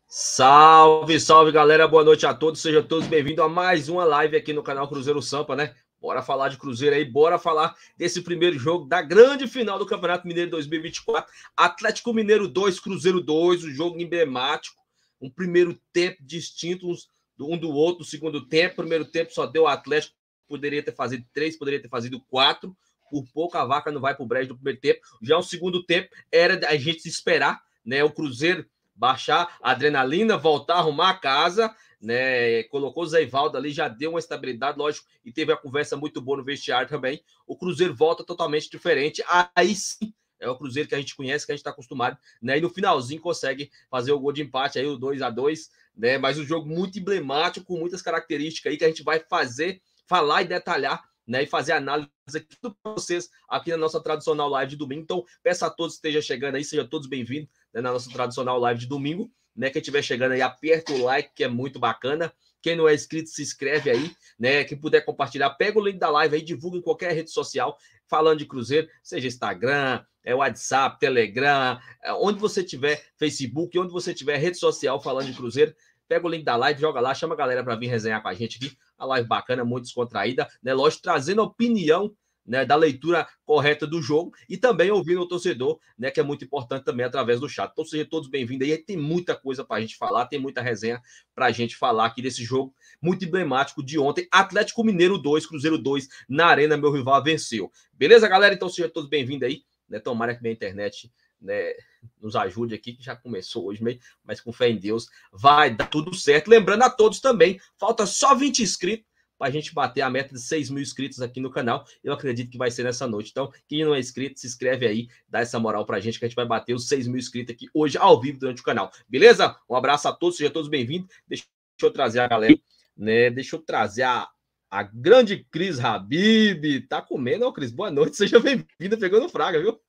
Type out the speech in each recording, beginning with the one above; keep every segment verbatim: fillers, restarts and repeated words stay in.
Salve, salve, galera. Boa noite a todos. Sejam todos bem-vindos a mais uma live aqui no canal Cruzeiro Sampa, né? Bora falar de Cruzeiro aí, bora falar desse primeiro jogo da grande final do Campeonato Mineiro dois mil e vinte e quatro. Atlético Mineiro dois, Cruzeiro dois, um jogo emblemático. Um primeiro tempo distinto um do outro. No segundo tempo, primeiro tempo só deu o Atlético. Poderia ter fazido três, poderia ter fazido quatro. Por pouco a vaca não vai pro brejo do primeiro tempo. Já o segundo tempo era a gente esperar, né? O Cruzeiro baixar a adrenalina, voltar a arrumar a casa, né? Colocou o Zé Ivaldo ali, já deu uma estabilidade, lógico, e teve a conversa muito boa no vestiário também. O Cruzeiro volta totalmente diferente. Aí sim, é o Cruzeiro que a gente conhece, que a gente está acostumado, né? E no finalzinho consegue fazer o gol de empate aí, o dois a dois, né? Mas um jogo muito emblemático, com muitas características aí que a gente vai fazer, falar e detalhar, né, e fazer análise aqui para vocês aqui na nossa tradicional live de domingo. Então, peço a todos que estejam chegando aí, sejam todos bem-vindos, né, na nossa tradicional live de domingo, né? Quem estiver chegando aí, aperta o like, que é muito bacana. Quem não é inscrito, se inscreve aí, né? Quem puder compartilhar, pega o link da live aí, divulga em qualquer rede social falando de Cruzeiro, seja Instagram, é WhatsApp, Telegram, onde você tiver, Facebook, onde você tiver rede social falando de Cruzeiro, pega o link da live, joga lá, chama a galera para vir resenhar com a gente aqui. A live bacana, muito descontraída, né? Lógico, trazendo a opinião, né, da leitura correta do jogo e também ouvindo o torcedor, né, que é muito importante também através do chat. Então, sejam todos bem-vindos aí. Tem muita coisa para a gente falar, tem muita resenha para a gente falar aqui desse jogo muito emblemático de ontem. Atlético Mineiro dois, Cruzeiro dois, na Arena, meu rival venceu. Beleza, galera? Então, sejam todos bem-vindos aí, né? Tomara que minha internet, né, nos ajude aqui, que já começou hoje, mas com fé em Deus vai dar tudo certo. Lembrando a todos também, falta só vinte inscritos para a gente bater a meta de seis mil inscritos aqui no canal. Eu acredito que vai ser nessa noite. Então, quem não é inscrito, se inscreve aí, dá essa moral para a gente, que a gente vai bater os seis mil inscritos aqui hoje, ao vivo, durante o canal. Beleza? Um abraço a todos, sejam todos bem-vindos. Deixa eu trazer a galera, né? Deixa eu trazer a, a grande Cris Habib. Tá comendo, ó, Cris? Boa noite, seja bem-vinda, pegando fraga, viu?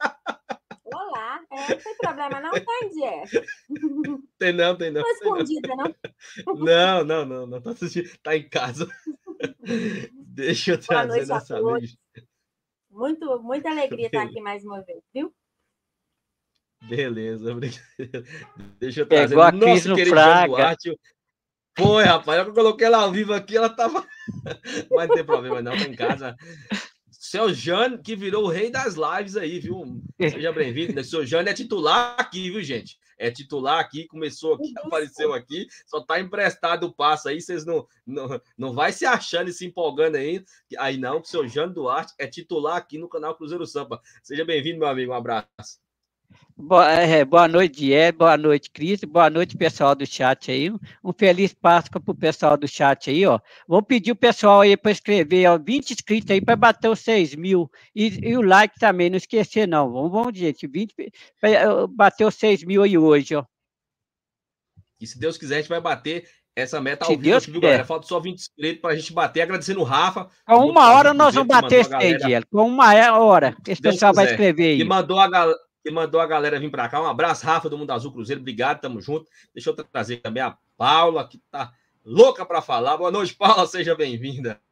Olá, é, não tem problema, não tá em dieta. Tem não, tem não. Não escondida, não? Não, não, não, não. Tá, tá em casa. Deixa eu trazer dessa vez. Muito, muita alegria estar aqui mais uma vez, viu? Beleza, obrigado. Deixa eu trazer. Pegou a Cris no Fraga. Duarte. Foi, rapaz, eu coloquei ela ao vivo aqui, ela tava. Mas não tem problema, não, tá em casa. Seu Jane, que virou o rei das lives aí, viu? Seja bem-vindo. Seu Jane é titular aqui, viu, gente? É titular aqui, começou aqui, apareceu aqui, só tá emprestado o passo aí, vocês não, não, não vai se achando e se empolgando aí, aí não, que o seu Jane Duarte é titular aqui no canal Cruzeiro Sampa. Seja bem-vindo, meu amigo, um abraço. Boa, é, boa noite, Dié, boa noite, Cris, boa noite, pessoal do chat aí, um feliz Páscoa pro pessoal do chat aí, ó. Vamos pedir o pessoal aí para escrever, ó, vinte inscritos aí para bater os seis mil, e, e o like também, não esquecer não, vamos, vamos gente, vinte, para bater os seis mil aí hoje, ó. E se Deus quiser, a gente vai bater essa meta ao se vivo, Deus viu, quiser. galera? Falta só vinte inscritos para a gente bater, agradecendo o Rafa. Com uma hora nós vamos bater esse aí, Dié, com uma hora, esse Deus pessoal quiser. vai escrever aí. Que mandou a galera. Que mandou a galera vir para cá. Um abraço, Rafa, do Mundo Azul Cruzeiro. Obrigado, tamo junto. Deixa eu trazer também a Paula, que tá louca para falar. Boa noite, Paula, seja bem-vinda.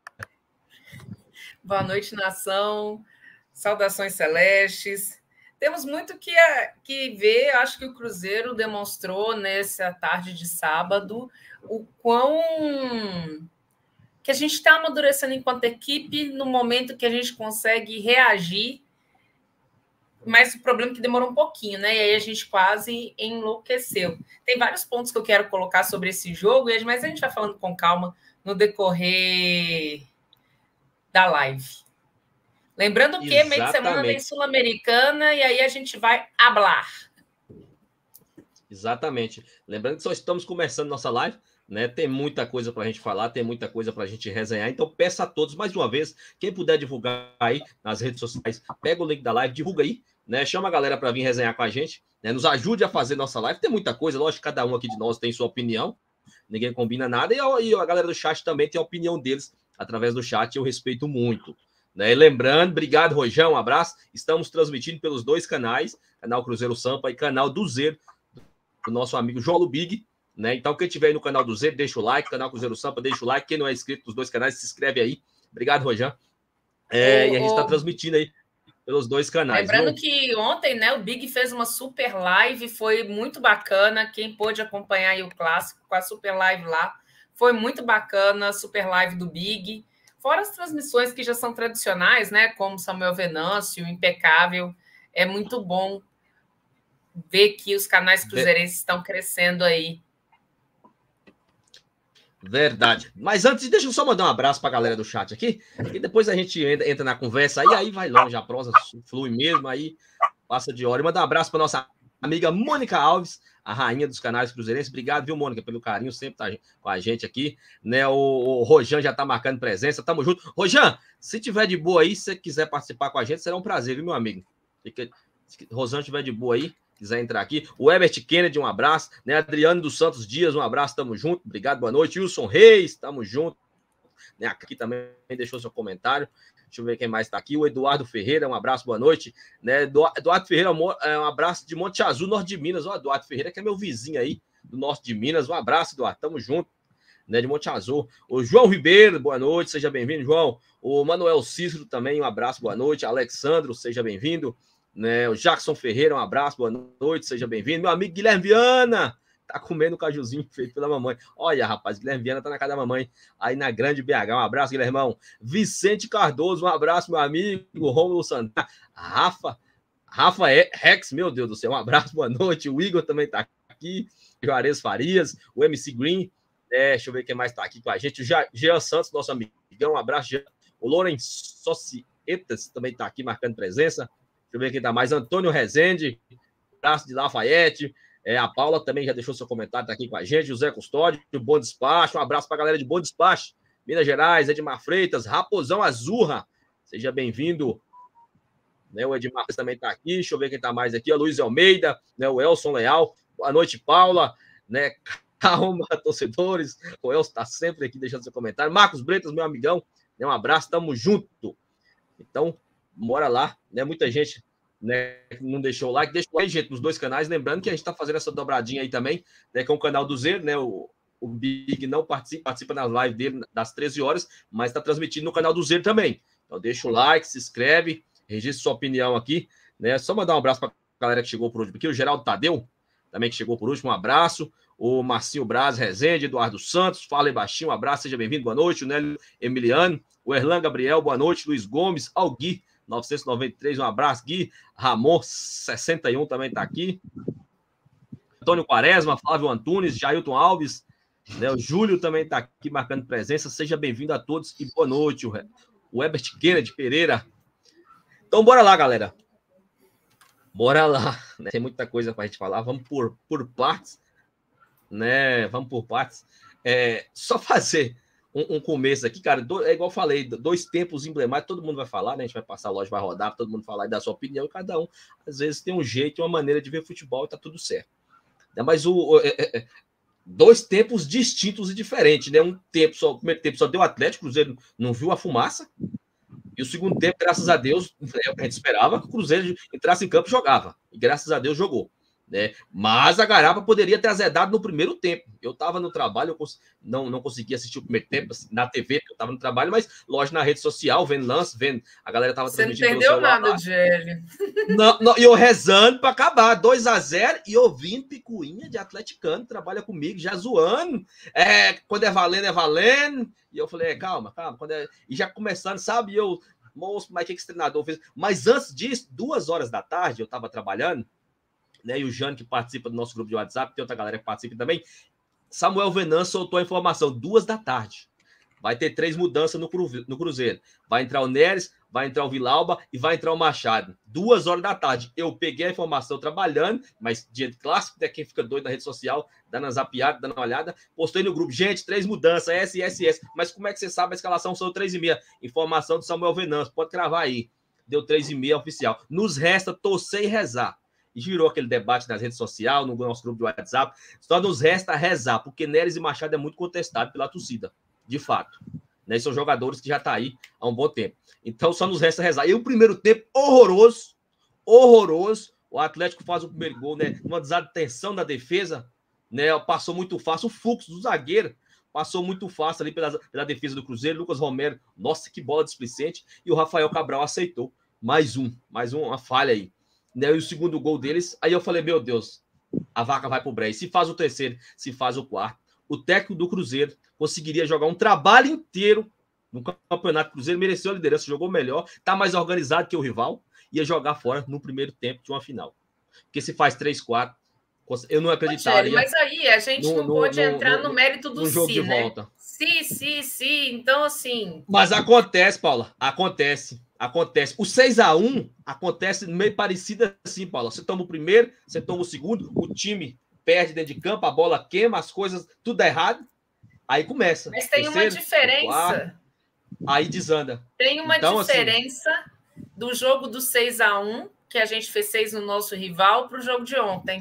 Boa noite, nação. Saudações celestes. Temos muito que, que ver. Acho que o Cruzeiro demonstrou nessa tarde de sábado o quão que a gente está amadurecendo enquanto equipe no momento que a gente consegue reagir. Mas o problema é que demorou um pouquinho, né? E aí a gente quase enlouqueceu. Tem vários pontos que eu quero colocar sobre esse jogo, mas a gente vai falando com calma no decorrer da live. Lembrando que Exatamente. Meio de semana vem Sul-Americana e aí a gente vai hablar. Exatamente. Lembrando que só estamos começando nossa live, né? Tem muita coisa para a gente falar, tem muita coisa para a gente resenhar. Então, peço a todos, mais uma vez, quem puder divulgar aí nas redes sociais, pega o link da live, divulga aí, né? Chama a galera para vir resenhar com a gente, né? Nos ajude a fazer nossa live. Tem muita coisa, lógico, cada um aqui de nós tem sua opinião, ninguém combina nada, e a, e a galera do chat também tem a opinião deles através do chat, eu respeito muito. Né? E lembrando, obrigado, Rojão, um abraço. Estamos transmitindo pelos dois canais, canal Cruzeiro Sampa e canal do Zero, do nosso amigo João Lubig. Né? Então, quem estiver aí no canal do Zé, deixa o like, canal Cruzeiro Sampa, deixa o like. Quem não é inscrito nos dois canais, se inscreve aí. Obrigado, Rojão. É, e a gente está transmitindo aí pelos dois canais. Lembrando viu? que ontem, né, o Big fez uma super live, foi muito bacana. Quem pôde acompanhar aí o clássico com a super live lá, foi muito bacana a super live do Big. Fora as transmissões que já são tradicionais, né, como Samuel Venâncio, Impecável. É muito bom ver que os canais cruzeirenses estão crescendo aí. Verdade. Mas antes, deixa eu só mandar um abraço para a galera do chat aqui, e depois a gente entra, entra na conversa aí, aí vai longe, a prosa flui mesmo, aí passa de hora. E mandar um abraço para nossa amiga Mônica Alves, a rainha dos canais cruzeirenses. Obrigado, viu, Mônica, pelo carinho, sempre tá com a gente aqui, né? O, o Rojan já tá marcando presença, tamo junto. Rojan, se tiver de boa aí, se você quiser participar com a gente, será um prazer, viu, meu amigo? Se Rojan tiver de boa aí, quiser entrar aqui. O Herbert Kennedy, um abraço. Né? Adriano dos Santos Dias, um abraço, tamo junto. Obrigado, boa noite. Wilson Reis, tamo junto. Né? Aqui também deixou seu comentário. Deixa eu ver quem mais está aqui. O Eduardo Ferreira, um abraço, boa noite. Né? Eduardo Ferreira, um abraço de Monte Azul, norte de Minas. O Eduardo Ferreira, que é meu vizinho aí, do norte de Minas. Um abraço, Eduardo, tamo junto. Né? De Monte Azul. O João Ribeiro, boa noite, seja bem-vindo, João. O Manuel Cícero também, um abraço, boa noite. Alexandro, seja bem-vindo. Né, o Jackson Ferreira, um abraço, boa noite, seja bem-vindo. Meu amigo Guilherme Viana, tá comendo o cajuzinho feito pela mamãe. Olha, rapaz, Guilherme Viana tá na casa da mamãe, aí na grande B H. Um abraço, Guilhermão. Vicente Cardoso, um abraço, meu amigo. Rômulo Santana. Rafa, Rafa Rex, meu Deus do céu, um abraço, boa noite. O Igor também tá aqui. Juarez Farias, o M C Green. É, deixa eu ver quem mais tá aqui com a gente. O Jean Santos, nosso amigão, um abraço. Jean. O Lourenço Societas também tá aqui marcando presença. Deixa eu ver quem tá mais. Antônio Rezende, abraço de Lafayette. É, a Paula também já deixou seu comentário, tá aqui com a gente. José Custódio, Bom Despacho. Um abraço pra galera de Bom Despacho. Minas Gerais, Edmar Freitas, Raposão Azurra. Seja bem-vindo. Né, o Edmar também tá aqui. Deixa eu ver quem tá mais aqui. O Luiz Almeida, né, o Elson Leal. Boa noite, Paula. Né, calma, torcedores. O Elson tá sempre aqui deixando seu comentário. Marcos Bretas, meu amigão. Né, um abraço, tamo junto. Então, bora lá, né? Muita gente, né, não deixou o like, deixa o like, gente, nos dois canais. Lembrando que a gente está fazendo essa dobradinha aí também, né, com o canal do Zero, né? O, o Big não participa, participa nas lives dele das treze horas, mas está transmitindo no canal do Zero também. Então, deixa o like, se inscreve, registra sua opinião aqui, né? Só mandar um abraço para a galera que chegou por último aqui, o Geraldo Tadeu, também que chegou por último, um abraço. O Marcinho Braz Rezende, Eduardo Santos, fala aí baixinho, um abraço, seja bem-vindo, boa noite. O Nélio Emiliano, o Erlan Gabriel, boa noite. Luiz Gomes, Algui, novecentos e noventa e três, um abraço, Gui. Ramon, sessenta e um, também está aqui. Antônio Quaresma, Flávio Antunes, Jailton Alves, né? O Júlio também está aqui marcando presença. Seja bem-vindo a todos e boa noite. O Herbert Kennedy Pereira. Então, bora lá, galera. Bora lá. Né? Tem muita coisa para a gente falar. Vamos por, por partes. Né? Vamos por partes. É, só fazer um, um começo aqui, cara. Do, é igual eu falei, dois tempos emblemáticos, todo mundo vai falar, né? A gente vai passar a loja, vai rodar, todo mundo falar e dar sua opinião, e cada um, às vezes, tem um jeito, uma maneira de ver futebol e tá tudo certo. Mas o, o é, é, dois tempos distintos e diferentes, né? Um tempo só, o primeiro tempo só deu Atlético, o Cruzeiro não viu a fumaça. E o segundo tempo, graças a Deus, é o que a gente esperava, que o Cruzeiro entrasse em campo e jogava. E graças a Deus jogou. Né? Mas a Garapa poderia ter azedado no primeiro tempo. Eu estava no trabalho, eu cons... não, não conseguia assistir o primeiro tempo assim, na T V, porque eu estava no trabalho, mas lógico, na rede social, vendo lance, vendo. A galera estava transmitindo. Você não entendeu nada, Diego. E eu rezando para acabar, dois a zero, e ouvindo picuinha de atleticano, trabalha comigo, já zoando. É, quando é valendo, é valendo. E eu falei, é, calma, calma. Quando é... E já começando, sabe? E eu, moço, mas o que esse treinador fez? Mas antes disso, duas horas da tarde, eu estava trabalhando. Né, e o Jane, que participa do nosso grupo de WhatsApp, tem outra galera que participa também. Samuel Venâncio soltou a informação, duas da tarde. Vai ter três mudanças no, cru, no Cruzeiro. Vai entrar o Neres, vai entrar o Vilauba e vai entrar o Machado. Duas horas da tarde. Eu peguei a informação trabalhando, mas dia de clássico, né, quem fica doido na rede social, dando uma zapiada, dando uma olhada, postei no grupo, gente, três mudanças, S, S, S. Mas como é que você sabe a escalação? São três e meia. Informação do Samuel Venâncio, pode cravar aí. Deu três e meia oficial. Nos resta torcer e rezar. E girou aquele debate nas redes sociais, no nosso grupo de WhatsApp. Só nos resta rezar, porque Neres e Machado é muito contestado pela torcida, de fato. Né? São jogadores que já estão tá aí há um bom tempo. Então, só nos resta rezar. E o primeiro tempo, horroroso, horroroso. O Atlético faz o primeiro gol, né? Uma desatenção da defesa, né? Passou muito fácil. O fluxo do zagueiro passou muito fácil ali pela, pela defesa do Cruzeiro. Lucas Romero, nossa, que bola displicente. E o Rafael Cabral aceitou. mais um, mais um, uma falha aí. Né? E o segundo gol deles, aí eu falei, meu Deus, a vaca vai pro break. Se faz o terceiro, se faz o quarto, o técnico do Cruzeiro conseguiria jogar um trabalho inteiro no campeonato. Cruzeiro mereceu a liderança, jogou melhor, tá mais organizado que o rival, ia jogar fora no primeiro tempo de uma final. Porque se faz três, quatro, eu não acreditaria. Mas aí a gente no, não pode no, entrar no, no mérito do no jogo si, de né? volta. Sim, sim, sim. Então, assim... Mas acontece, Paula, acontece. Acontece. O seis a um acontece meio parecido assim, Paula. Você toma o primeiro, você toma o segundo, o time perde dentro de campo, a bola queima, as coisas, tudo errado. Aí começa. Mas tem terceiro, uma diferença. Quarto, aí desanda. Tem uma então, diferença assim, do jogo do seis a um, que a gente fez seis no nosso rival, para o jogo de ontem.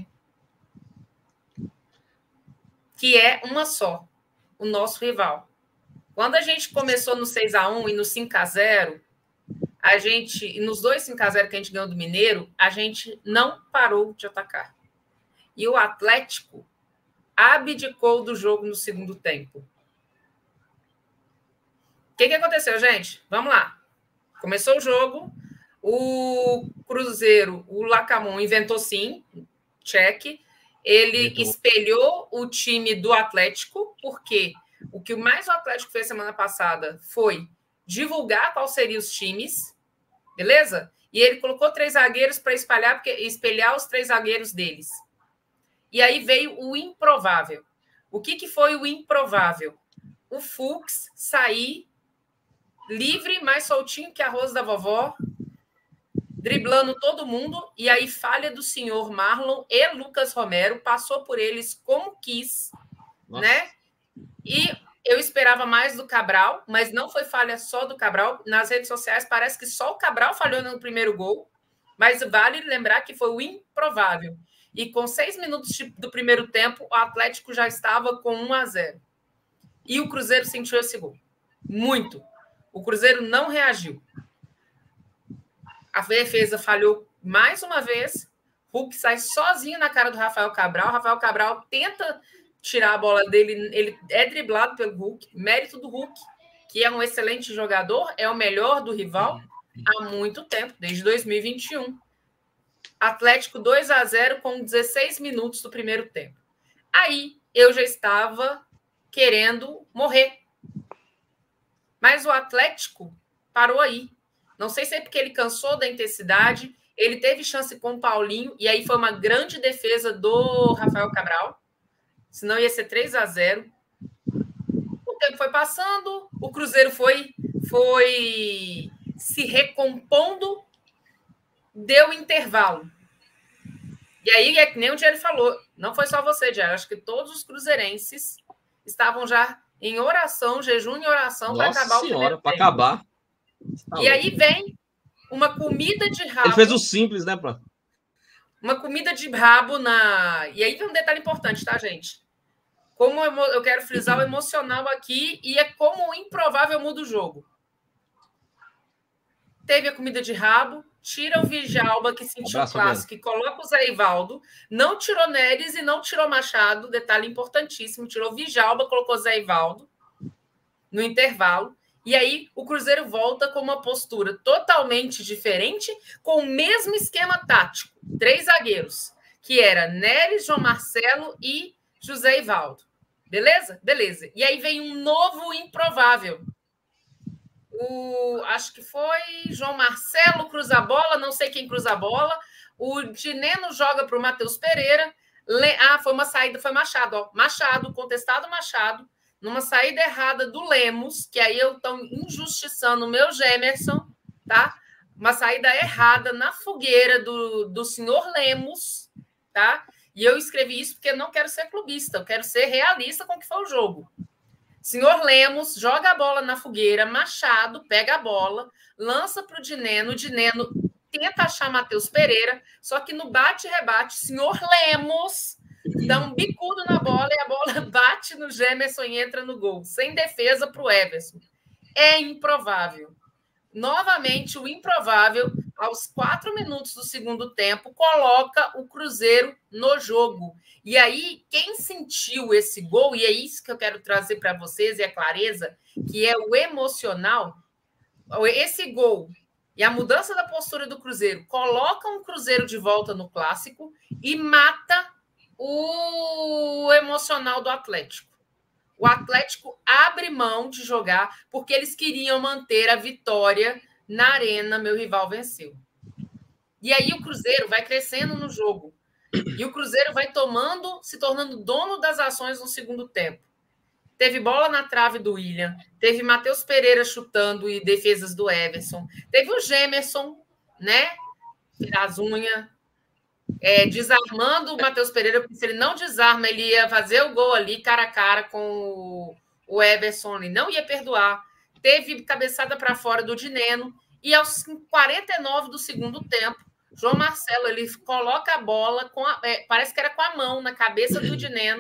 Que é uma só, o nosso rival. Quando a gente começou no seis a um e no cinco a zero, a gente, e nos dois cinco a zero que a gente ganhou do Mineiro, a gente não parou de atacar. E o Atlético abdicou do jogo no segundo tempo. O que, que aconteceu, gente? Vamos lá. Começou o jogo, o Cruzeiro, o Lacamon inventou sim, check. Ele Inventou. espelhou o time do Atlético, porque o que mais o Atlético fez semana passada foi divulgar quais seriam os times, beleza? E ele colocou três zagueiros para espalhar, porque espelhar os três zagueiros deles. E aí veio o improvável. O que, que foi o improvável? O Fux sair livre, mais soltinho que arroz da vovó, driblando todo mundo, e aí falha do senhor Marlon e Lucas Romero, passou por eles como quis, Nossa. né? E eu esperava mais do Cabral, mas não foi falha só do Cabral. Nas redes sociais parece que só o Cabral falhou no primeiro gol, mas vale lembrar que foi o improvável. E com seis minutos do primeiro tempo, o Atlético já estava com um a zero. E o Cruzeiro sentiu esse gol. Muito. O Cruzeiro não reagiu. A defesa falhou mais uma vez. Hulk sai sozinho na cara do Rafael Cabral. Rafael Cabral tenta tirar a bola dele. Ele é driblado pelo Hulk. Mérito do Hulk, que é um excelente jogador, é o melhor do rival há muito tempo, desde dois mil e vinte e um. Atlético dois a zero com dezesseis minutos do primeiro tempo. Aí eu já estava querendo morrer. Mas o Atlético parou aí. Não sei se é porque ele cansou da intensidade, ele teve chance com o Paulinho, e aí foi uma grande defesa do Rafael Cabral, senão ia ser três a zero. O tempo foi passando, o Cruzeiro foi, foi se recompondo, deu intervalo. E aí, é que nem o Diário falou, não foi só você, Diário, acho que todos os cruzeirenses estavam já em oração, jejum e oração para acabar senhora, o primeiro para acabar. Tá e aí vem uma comida de rabo. Ele fez o simples, né, Plá? Uma comida de rabo na... E aí tem um detalhe importante, tá, gente? Como eu, eu quero frisar o emocional aqui, e é como o improvável muda o jogo. Teve a comida de rabo, tira o Vijalba, que sentiu o clássico, e coloca o Zé Ivaldo, não tirou Neres e não tirou Machado, detalhe importantíssimo, tirou Vijalba, colocou Zé Ivaldo no intervalo. E aí o Cruzeiro volta com uma postura totalmente diferente, com o mesmo esquema tático. Três zagueiros, que era Neres, João Marcelo e José Ivaldo. Beleza? Beleza. E aí vem um novo improvável. O, acho que foi João Marcelo cruza a bola, não sei quem cruza a bola. O Dineno joga para o Matheus Pereira. Le, ah, foi uma saída, foi Machado. Ó. Machado, contestado Machado. Numa saída errada do Lemos, que aí eu estou injustiçando o meu Gemerson, tá? Uma saída errada na fogueira do, do senhor Lemos, tá? E eu escrevi isso porque eu não quero ser clubista, eu quero ser realista com o que foi o jogo. Senhor Lemos joga a bola na fogueira, Machado pega a bola, lança para o Dineno, o Dineno tenta achar Matheus Pereira, só que no bate-rebate, senhor Lemos dá um bicudo na bola e a bola bate no Gemerson e entra no gol, sem defesa para o Everson. É improvável. Novamente, o improvável, aos quatro minutos do segundo tempo, coloca o Cruzeiro no jogo. E aí, quem sentiu esse gol, e é isso que eu quero trazer para vocês, e a clareza, que é o emocional, esse gol E a mudança da postura do Cruzeiro coloca um Cruzeiro de volta no clássico e mata o emocional do Atlético. O Atlético abre mão de jogar porque eles queriam manter a vitória na arena, meu rival venceu. E aí o Cruzeiro vai crescendo no jogo. E o Cruzeiro vai tomando, se tornando dono das ações no segundo tempo. Teve bola na trave do William, teve Matheus Pereira chutando e defesas do Everson, teve o Gemerson, né? Tirar as unhas, é, desarmando o Matheus Pereira, porque se ele não desarma, ele ia fazer o gol ali, cara a cara com o Everson, ele não ia perdoar. Teve cabeçada para fora do Dineno, e aos quarenta e nove do segundo tempo, João Marcelo, ele coloca a bola, com a, é, parece que era com a mão, na cabeça do Dineno.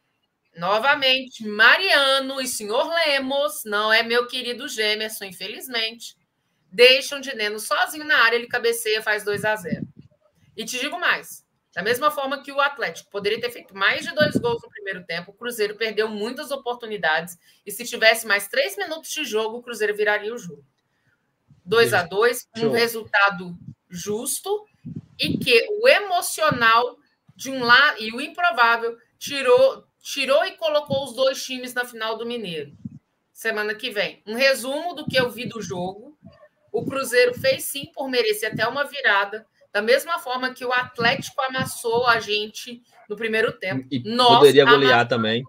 Novamente, Mariano e senhor Lemos, não é meu querido Gemerson, infelizmente, deixam o Dineno sozinho na área, ele cabeceia, faz dois a zero. E te digo mais, da mesma forma que o Atlético poderia ter feito mais de dois gols no primeiro tempo, o Cruzeiro perdeu muitas oportunidades, e se tivesse mais três minutos de jogo, o Cruzeiro viraria o jogo. dois a dois, um resultado justo, e que o emocional de um lado e o improvável tirou... Tirou e colocou os dois times na final do Mineiro. Semana que vem. Um resumo do que eu vi do jogo. O Cruzeiro fez sim por merecer até uma virada, da mesma forma que o Atlético amassou a gente no primeiro tempo. E nós poderia golear também.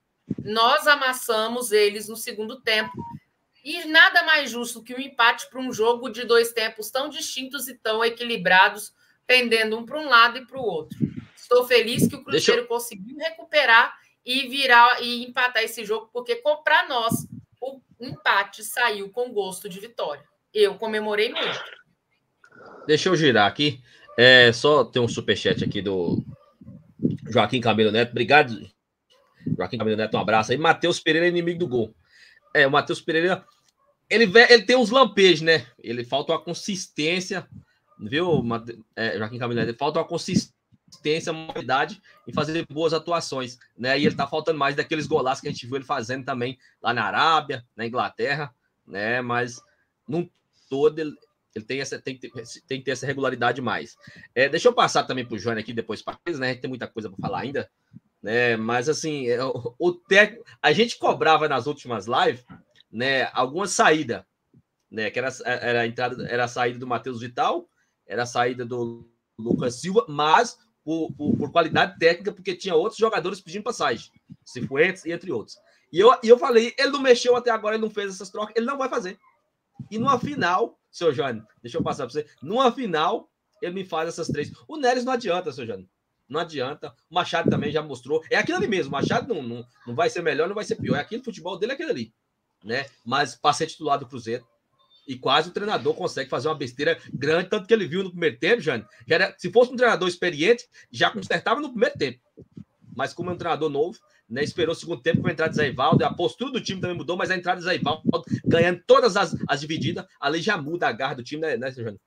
Nós amassamos eles no segundo tempo. E nada mais justo que um empate para um jogo de dois tempos tão distintos e tão equilibrados, pendendo um para um lado e para o outro. Estou feliz que o Cruzeiro eu... conseguiu recuperar e virar e empatar esse jogo, porque para nós o empate saiu com gosto de vitória. Eu comemorei muito. Deixa eu girar aqui. É, só tem um superchat aqui do Joaquim Camilo Neto. Obrigado, Joaquim Camilo Neto. Um abraço aí. Matheus Pereira, inimigo do gol. É, o Matheus Pereira, ele, ele tem uns lampejos, né? Ele falta uma consistência, viu, é, Joaquim Camilo Neto? Falta uma consistência. Consistência, mobilidade em fazer boas atuações, né? E ele tá faltando mais daqueles golaços que a gente viu ele fazendo também lá na Arábia, na Inglaterra, né? Mas num todo ele, ele tem essa tem que ter, tem que ter essa regularidade mais. É, deixa eu passar também pro Johnny aqui depois para eles, né? Tem muita coisa para falar ainda, né? Mas assim, o, o técnico, a gente cobrava nas últimas lives, né? Alguma saída, né? Que era, era a entrada, era a saída do Matheus Vital, era a saída do Lucas Silva, mas Por, por, por qualidade técnica, porque tinha outros jogadores pedindo passagem, Cifuentes e entre outros. E eu, e eu falei, ele não mexeu até agora, ele não fez essas trocas, ele não vai fazer. E numa final, seu Jânio, deixa eu passar para você, numa final, ele me faz essas três. O Neres não adianta, seu Jânio, não adianta. O Machado também já mostrou, é aquilo ali mesmo, o Machado não, não, não vai ser melhor, não vai ser pior, é aquilo, o futebol dele é aquele ali, né? Mas para ser titular do Cruzeiro, e quase o treinador consegue fazer uma besteira grande, tanto que ele viu no primeiro tempo, Jânio. Já era, se fosse um treinador experiente, já consertava no primeiro tempo. Mas como é um treinador novo, né, esperou o segundo tempo com a entrada de Zé Ivaldo, a postura do time também mudou, mas a entrada de Zé Ivaldo, ganhando todas as, as divididas, ali já muda a garra do time, né, né Jânio?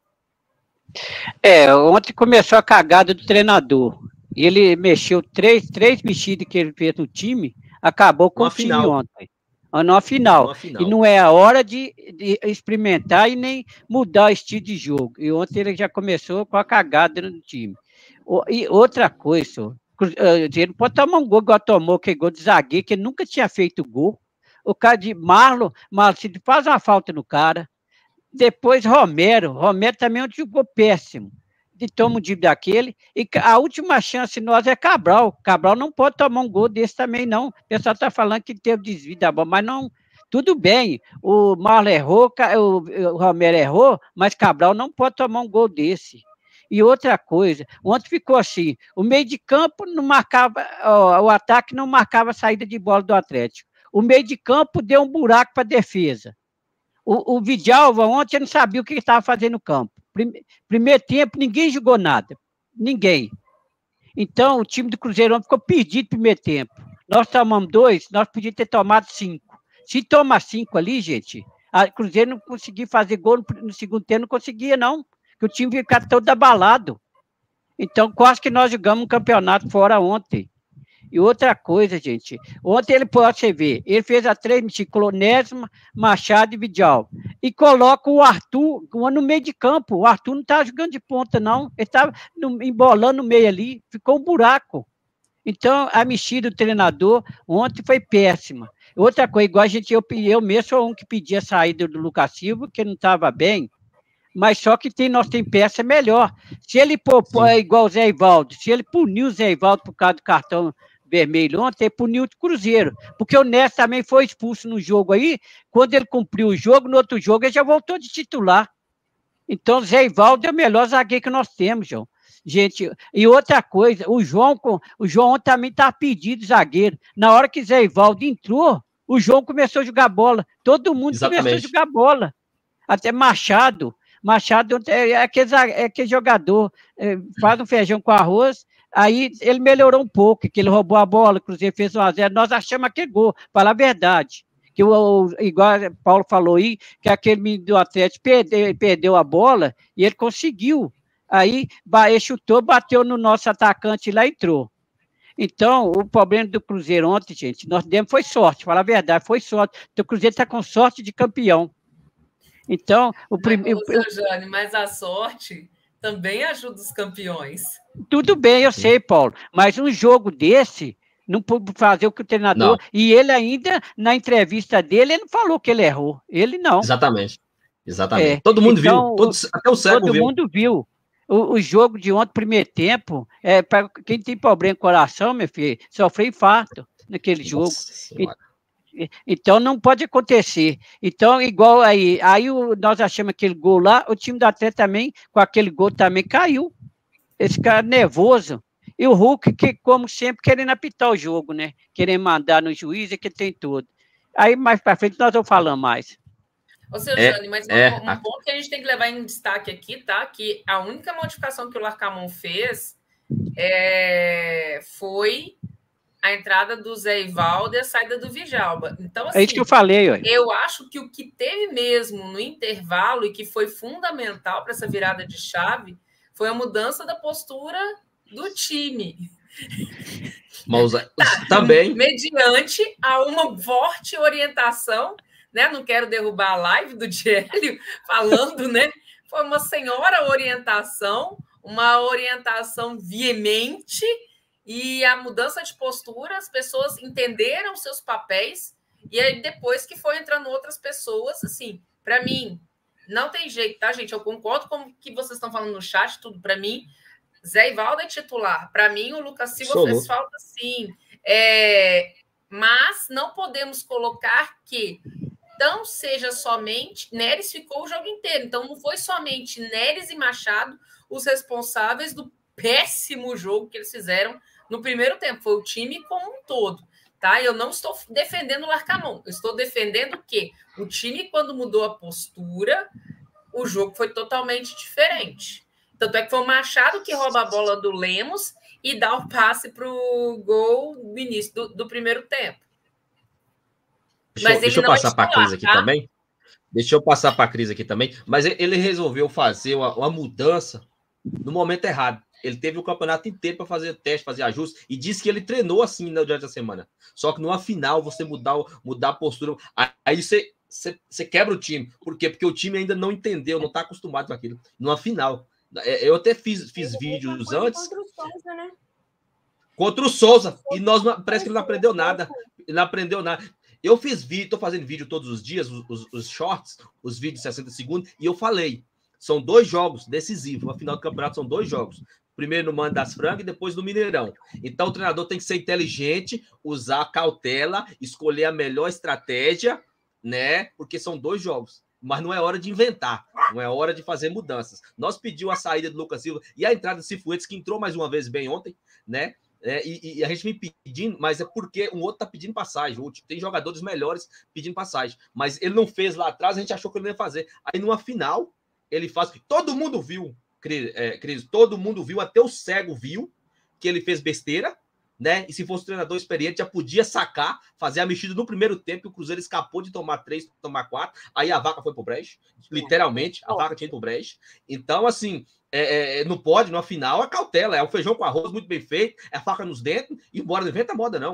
É, ontem começou a cagada do treinador. Ele mexeu três, três mexidas que ele fez no time, acabou com Uma o time final. ontem. Na final. final. E não é a hora de, de experimentar e nem mudar o estilo de jogo. E ontem ele já começou com a cagada no time. E outra coisa, ele não pode tomar um gol igual tomou, que é gol de zagueiro, que ele nunca tinha feito gol. O cara de Marlon, Marlon faz uma falta no cara. Depois Romero, Romero também jogou péssimo. De toma um drible daquele, e a última chance nossa é Cabral. Cabral não pode tomar um gol desse também, não. O pessoal está falando que teve desvio da bola, mas não, tudo bem. O Marlon errou, o, o Romero errou, mas Cabral não pode tomar um gol desse. E outra coisa, ontem ficou assim, o meio de campo não marcava, ó, o ataque não marcava a saída de bola do Atlético. O meio de campo deu um buraco para a defesa. O, o Vidalva ontem não sabia o que estava fazendo no campo. Primeiro tempo, ninguém jogou nada. Ninguém. Então, o time do Cruzeiro ficou perdido no primeiro tempo. Nós tomamos dois, nós podíamos ter tomado cinco. Se tomar cinco ali, gente, o Cruzeiro não conseguia fazer gol no, no segundo tempo, não conseguia, não. Porque o time ia ficar todo abalado. Então, quase que nós jogamos um campeonato fora ontem. E outra coisa, gente, ontem ele pode você ver, ele fez a três, Clonésima, Machado e Vidal. e coloca o Arthur no meio de campo. O Arthur não estava jogando de ponta, não. Ele estava embolando no meio ali, ficou um buraco. Então, a mexida do treinador ontem foi péssima. Outra coisa, igual a gente, eu, eu mesmo sou um que pedia a saída do Lucas Silva, que não estava bem, mas só que tem, nós tem peça melhor. Se ele pôr, é igual o Zé Ivaldo, se ele puniu o Zé Ivaldo por causa do cartão vermelho ontem, ele puniu o Cruzeiro, porque o Neto também foi expulso no jogo aí, quando ele cumpriu o jogo, no outro jogo ele já voltou de titular. Então, o Zé Ivaldo é o melhor zagueiro que nós temos, João. Gente, e outra coisa, o João, o João também está pedido zagueiro. Na hora que o Zé Ivaldo entrou, o João começou a jogar bola. Todo mundo Exatamente. começou a jogar bola. Até Machado. Machado é aquele, é aquele jogador, é, faz um feijão com arroz, aí ele melhorou um pouco, que ele roubou a bola, o Cruzeiro fez um a zero, nós achamos aquele gol, falar a verdade. Que o, o, igual o Paulo falou aí, que aquele menino do Atlético perdeu, perdeu a bola e ele conseguiu. Aí ele chutou, bateu no nosso atacante e lá entrou. Então, o problema do Cruzeiro ontem, gente, nós demos foi sorte, falar a verdade, foi sorte. Então, o Cruzeiro está com sorte de campeão. Então, o primeiro. Jane, mas a sorte também ajuda os campeões. Tudo bem, eu sei, Paulo, mas um jogo desse não pode fazer o que o treinador. Não. E ele ainda, na entrevista dele, ele não falou que ele errou. Ele não. Exatamente. Exatamente. É, todo mundo então, viu. Todos, até o cego todo viu. mundo viu. O, o jogo de ontem, primeiro tempo, é, para quem tem problema com coração, meu filho, sofreu infarto naquele jogo. E, então, não pode acontecer. Então, igual aí, aí o, nós achamos aquele gol lá, o time do Atlético também, com aquele gol também caiu. Esse cara nervoso. E o Hulk, que, como sempre, querendo apitar o jogo, né? Querendo mandar no juiz, é que tem tudo. Aí, mais para frente, nós vamos falar mais. Ô, seu é, Jane, mas é, um, um ponto que a gente tem que levar em destaque aqui, tá? Que a única modificação que o Larcamon fez é, foi a entrada do Zé Ivaldo e a saída do Vijalba. Então, assim, é isso que eu falei, ué. Eu acho que o que teve mesmo no intervalo e que foi fundamental para essa virada de chave foi a mudança da postura do time. Mas também. Mediante a uma forte orientação, né? Não quero derrubar a live do Diélio falando, né? Foi uma senhora orientação, uma orientação veemente, e a mudança de postura, as pessoas entenderam seus papéis, e aí depois que foi entrando outras pessoas, assim, para mim, não tem jeito, tá, gente? Eu concordo com o que vocês estão falando no chat, tudo para mim. Zé Ivaldo é titular. Para mim, o Lucas Silva Sou fez louco. falta, sim. É... Mas não podemos colocar que não seja somente... Neres ficou o jogo inteiro. Então, não foi somente Neres e Machado os responsáveis do péssimo jogo que eles fizeram no primeiro tempo. Foi o time como um todo. Tá? Eu não estou defendendo o Larcamon. Eu estou defendendo que o time, quando mudou a postura, o jogo foi totalmente diferente. Tanto é que foi o Machado que rouba a bola do Lemos e dá o passe para o gol no início do, do primeiro tempo. Deixa, Mas deixa eu passar para a Cris aqui tá? também. Deixa eu passar para a Cris aqui também. Mas ele resolveu fazer uma, uma mudança no momento errado. Ele teve o campeonato inteiro para fazer teste, fazer ajuste, e disse que ele treinou assim durante a semana. Só que numa final, você mudar, mudar a postura, aí você, você, você quebra o time. Por quê? Porque o time ainda não entendeu, não está acostumado com aquilo. Numa final. Eu até fiz, fiz vídeos antes. Contra o Souza, né? Contra o Souza. E nós parece que ele não aprendeu nada. Ele não aprendeu nada. Eu fiz vídeo, estou fazendo vídeo todos os dias, os, os, os shorts, os vídeos de sessenta segundos, e eu falei. São dois jogos decisivos. A final do campeonato são dois jogos. Primeiro no Mano das Frangas e depois no Mineirão. Então o treinador tem que ser inteligente, usar cautela, escolher a melhor estratégia, né? Porque são dois jogos. Mas não é hora de inventar, não é hora de fazer mudanças. Nós pedimos a saída do Lucas Silva e a entrada do Cifuentes, que entrou mais uma vez bem ontem, né? É, e, e a gente vem pedindo, mas é porque um outro tá pedindo passagem. Tem jogadores melhores pedindo passagem. Mas ele não fez lá atrás, a gente achou que ele não ia fazer. Aí numa final, ele faz. Todo mundo viu, Cris, é, Cris, todo mundo viu, até o cego viu que ele fez besteira, né? E se fosse um treinador experiente, já podia sacar, fazer a mexida no primeiro tempo, e o Cruzeiro escapou de tomar três, tomar quatro, aí a vaca foi pro breche, literalmente, a vaca tinha ido pro breche. Então, assim, é, é, não pode, no final, a cautela, é o feijão com arroz muito bem feito, é a faca nos dentes, e embora não inventa moda, não.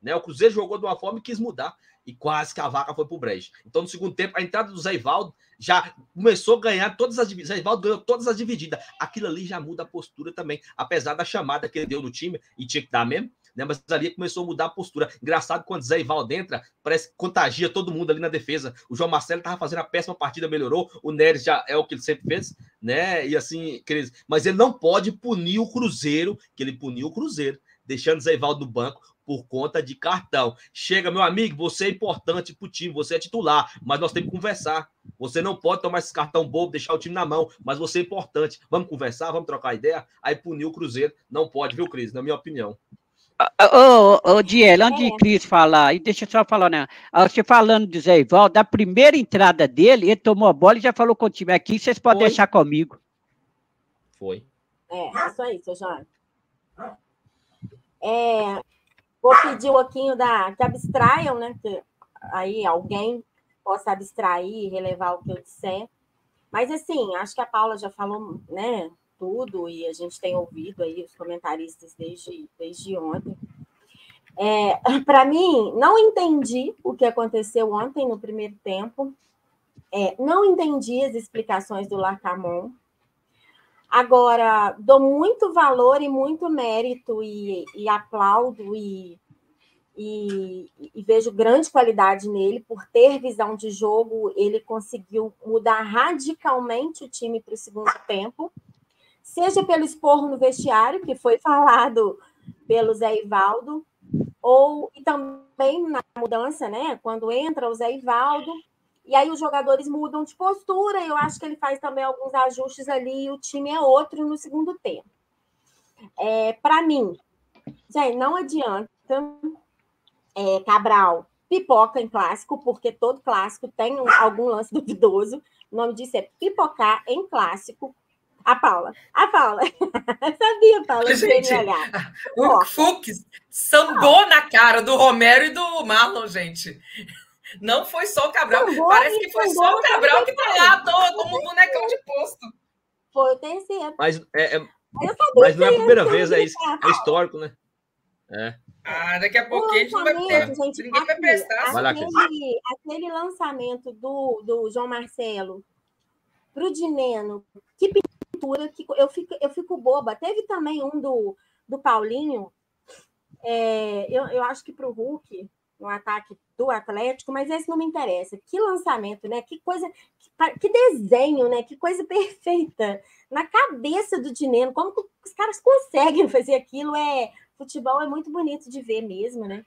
né? O Cruzeiro jogou de uma forma e quis mudar, e quase que a vaca foi pro brejo. Então, no segundo tempo, a entrada do Zé Ivaldo já começou a ganhar todas as divididas. Zé Ivaldo ganhou todas as divididas. Aquilo ali já muda a postura também, apesar da chamada que ele deu no time, e tinha que dar mesmo, né? Mas ali começou a mudar a postura. Engraçado, quando Zé Ivaldo entra, parece que contagia todo mundo ali na defesa. O João Marcelo estava fazendo a péssima partida, melhorou. O Neres já é o que ele sempre fez, né? E assim, mas ele não pode punir o Cruzeiro, que ele puniu o Cruzeiro, deixando o Zé Ivaldo no banco por conta de cartão. Chega, meu amigo, você é importante pro time, você é titular, mas nós temos que conversar. Você não pode tomar esse cartão bobo, deixar o time na mão, mas você é importante. Vamos conversar, vamos trocar ideia? Aí puniu o Cruzeiro. Não pode, viu, Cris? Na minha opinião. Ô, ô, ô, Diel, antes de Cris falar, e deixa eu só falar, né? Você falando de Zé Ivaldo, da primeira entrada dele, ele tomou a bola e já falou com o time aqui, vocês podem Foi. deixar comigo. Foi. É, isso aí, seu João. É, vou pedir um pouquinho da, que abstraiam, né? Que aí alguém possa abstrair e relevar o que eu disser. Mas, assim, acho que a Paula já falou, né, tudo, e a gente tem ouvido aí os comentaristas desde, desde ontem. É, para mim, não entendi o que aconteceu ontem no primeiro tempo. É, não entendi as explicações do Larcamon. Agora, dou muito valor e muito mérito e, e aplaudo e, e, e vejo grande qualidade nele por ter visão de jogo. Ele conseguiu mudar radicalmente o time para o segundo tempo, seja pelo esporro no vestiário, que foi falado pelo Zé Ivaldo, ou e também na mudança, né? Quando entra o Zé Ivaldo, e aí os jogadores mudam de postura, eu acho que ele faz também alguns ajustes ali, e o time é outro no segundo tempo. É, para mim, gente, não adianta é, Cabral pipoca em clássico, porque todo clássico tem um, algum lance duvidoso. O nome disso é pipocar em clássico. A Paula, a Paula, sabia, Paula, gente, o Fux sambou ah. na cara do Romero e do Marlon, gente. Não foi só o Cabral, sambou, parece que foi só o Cabral que tá lá à toa, como um bonecão de posto. Foi o terceiro. Mas, é, é, mas não é a primeira vez, é, isso, é histórico, né? É. Ah, daqui a pouquinho a gente não vai ter, gente, ninguém aqui, vai prestar. Aquele, aquele lançamento do, do João Marcelo pro Dineno, que pintura, que eu fico, eu fico boba. Teve também um do, do Paulinho, é, eu, eu acho que pro Hulk, no ataque do Atlético, mas esse não me interessa. Que lançamento, né? Que coisa, que, que desenho, né? Que coisa perfeita. Na cabeça do Dineno, como que os caras conseguem fazer aquilo? É, futebol é muito bonito de ver mesmo, né?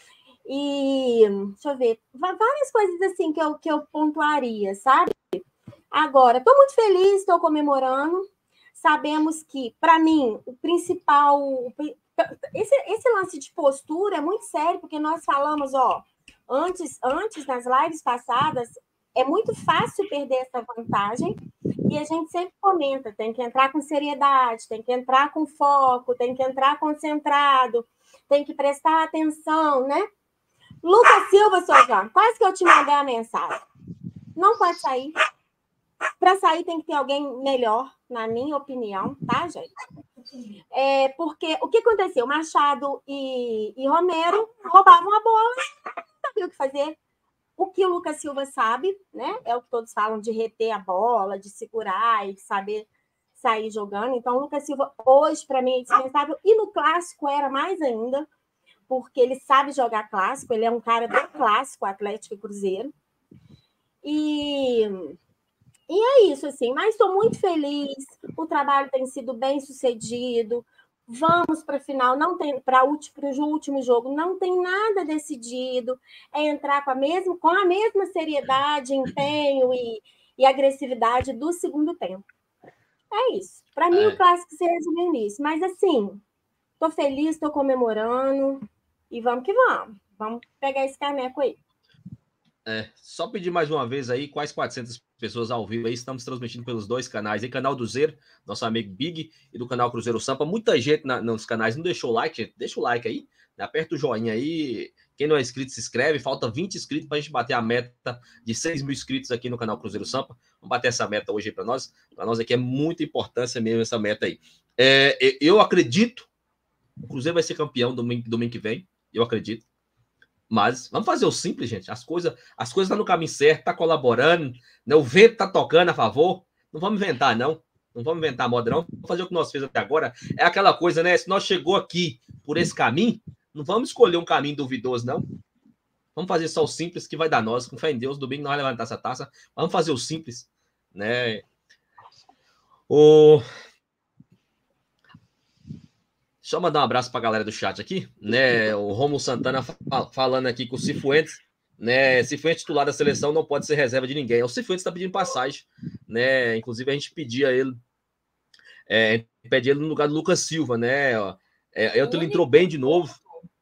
E, deixa eu ver, várias coisas assim que eu, que eu pontuaria, sabe? Agora, estou muito feliz, estou comemorando. Sabemos que, para mim, o principal... Esse, esse lance de postura é muito sério, porque nós falamos, ó, antes, antes, nas lives passadas, é muito fácil perder essa vantagem, e a gente sempre comenta, tem que entrar com seriedade, tem que entrar com foco, tem que entrar concentrado, tem que prestar atenção, né? Lucas Silva, Sojão, quase que eu te mandei a mensagem. Não pode sair. Para sair tem que ter alguém melhor, na minha opinião, tá, gente? É, porque o que aconteceu? Machado e, e Romero roubavam a bola, não sabia o que fazer. O que o Lucas Silva sabe, né? É o que todos falam de reter a bola, de segurar e de saber sair jogando. Então, o Lucas Silva, hoje, para mim, é indispensável. E no clássico era mais ainda, porque ele sabe jogar clássico, ele é um cara do clássico, Atlético e Cruzeiro. E... E é isso, assim, mas estou muito feliz, o trabalho tem sido bem sucedido, vamos para a final, não tem para o último jogo, não tem nada decidido, é entrar com a mesma, com a mesma seriedade, empenho e, e agressividade do segundo tempo. É isso. Para mim, é. O clássico se resume nisso, mas assim, estou feliz, estou comemorando e vamos que vamos. Vamos pegar esse caneco aí. É, só pedir mais uma vez aí, quase quatrocentas pessoas ao vivo aí, estamos transmitindo pelos dois canais, aí, canal do Zero, nosso amigo Big, e do canal Cruzeiro Sampa. Muita gente na, nos canais não deixou o like, gente, deixa o like aí, aperta o joinha aí, quem não é inscrito se inscreve, falta vinte inscritos para a gente bater a meta de seis mil inscritos aqui no canal Cruzeiro Sampa. Vamos bater essa meta hoje aí para nós, para nós aqui é muita importância mesmo essa meta aí. É, eu acredito, o Cruzeiro vai ser campeão domingo, domingo que vem, eu acredito. Mas vamos fazer o simples, gente. As coisas as coisas estão no caminho certo, tá colaborando, né? O vento tá tocando a favor. Não vamos inventar, não. Não vamos inventar moda, não. Vamos fazer o que nós fizemos até agora. É aquela coisa, né? Se nós chegou aqui por esse caminho, não vamos escolher um caminho duvidoso, não. Vamos fazer só o simples que vai dar nós. Com fé em Deus, domingo nós vamos levantar essa taça. Vamos fazer o simples, né? O... Deixa eu mandar um abraço para a galera do chat aqui, né? O Romulo Santana falando aqui com o Cifuentes, né? Cifuentes titular da seleção não pode ser reserva de ninguém. O Cifuentes está pedindo passagem, né? Inclusive a gente pedia ele, é, pedia ele no lugar do Lucas Silva, né? É, ele entrou bem de novo.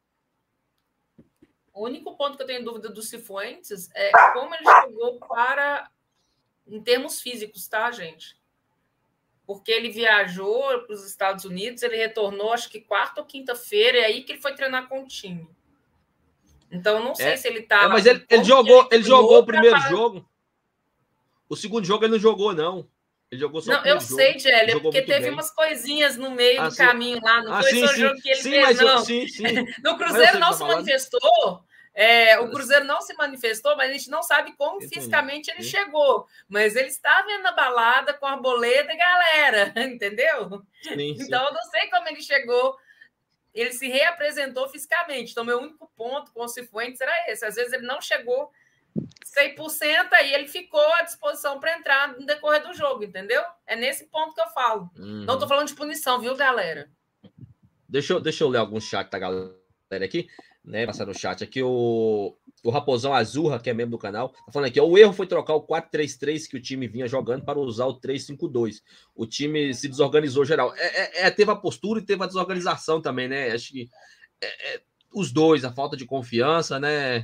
O único ponto que eu tenho dúvida do Cifuentes é como ele chegou para, em termos físicos, tá, gente? Porque ele viajou para os Estados Unidos, ele retornou, acho que quarta ou quinta-feira, e aí que ele foi treinar com o time. Então, eu não sei é, se ele tá... É, mas ele, ele jogou, ele, ele jogou o primeiro pra... jogo. O segundo jogo ele não jogou, não. Ele jogou só não, o primeiro eu jogo. sei, Gélia, porque teve bem. umas coisinhas no meio ah, do sim. caminho lá, não ah, foi sim, só o sim. jogo que ele sim, fez, mas não. Eu, sim, sim. No Cruzeiro não se falando. manifestou... É, o Cruzeiro não se manifestou, mas a gente não sabe como Entendi. fisicamente ele Sim. chegou. Mas ele estava indo na balada com a boleta e galera, entendeu? Sim, então, sim. eu não sei como ele chegou. Ele se reapresentou fisicamente. Então, meu único ponto com o Cifuentes era esse. Às vezes ele não chegou cem por cento e ele ficou à disposição para entrar no decorrer do jogo, entendeu? É nesse ponto que eu falo. Uhum. Não estou falando de punição, viu, galera? Deixa eu, deixa eu ler alguns chats da galera aqui. Né, passar no chat aqui, o, o Raposão Azurra, que é membro do canal, tá falando aqui, ó, o erro foi trocar o quatro três três que o time vinha jogando para usar o três cinco dois. O time se desorganizou geral. É, é, teve a postura e teve a desorganização também, né? Acho que é, é, os dois, a falta de confiança, né?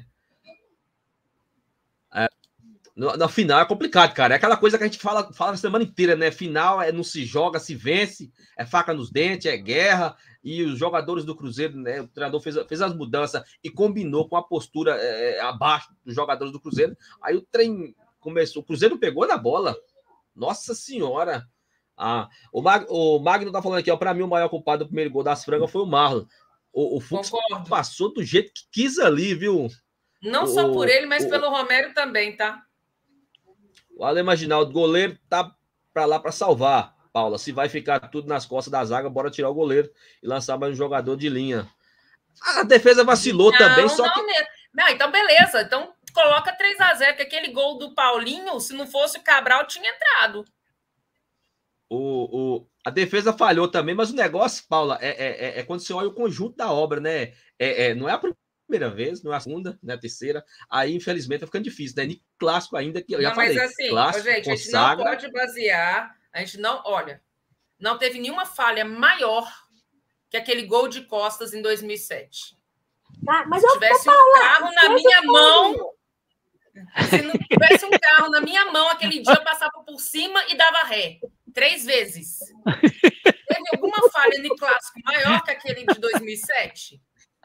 É, no, no final é complicado, cara. É aquela coisa que a gente fala, fala a semana inteira, né? Final é não se joga, se vence, é faca nos dentes, é guerra. E os jogadores do Cruzeiro, né, o treinador fez, fez as mudanças e combinou com a postura é, abaixo dos jogadores do Cruzeiro. Aí o trem começou, o Cruzeiro pegou na bola. Nossa Senhora! Ah, o, Mag, o Magno tá falando aqui, ó, para mim o maior culpado do primeiro gol das frangas foi o Marlon. O, o Fux Concordo. Passou do jeito que quis ali, viu? Não o, só por ele, mas o, pelo Romero também, tá? O Ale Maginaldo, goleiro tá para lá para salvar. Paula, se vai ficar tudo nas costas da zaga, bora tirar o goleiro e lançar mais um jogador de linha. A defesa vacilou não, também, só não, que... Não, então beleza. Então coloca três a zero, que aquele gol do Paulinho, se não fosse o Cabral, tinha entrado. O, o, a defesa falhou também, mas o negócio, Paula, é, é, é quando você olha o conjunto da obra, né? É, é, não é a primeira vez, não é a segunda, não é a terceira. Aí, infelizmente, tá ficando difícil, né? Nem clássico ainda, que eu já não, falei. Mas assim, clássico, gente, consagra... a gente não pode basear... A gente não, olha, não teve nenhuma falha maior que aquele gol de Costas em dois mil e sete. Ah, mas se eu tivesse um carro na minha mão, se não tivesse um carro na minha mão, aquele dia eu passava por cima e dava ré. Três vezes. Teve alguma falha no clássico maior que aquele de dois mil e sete?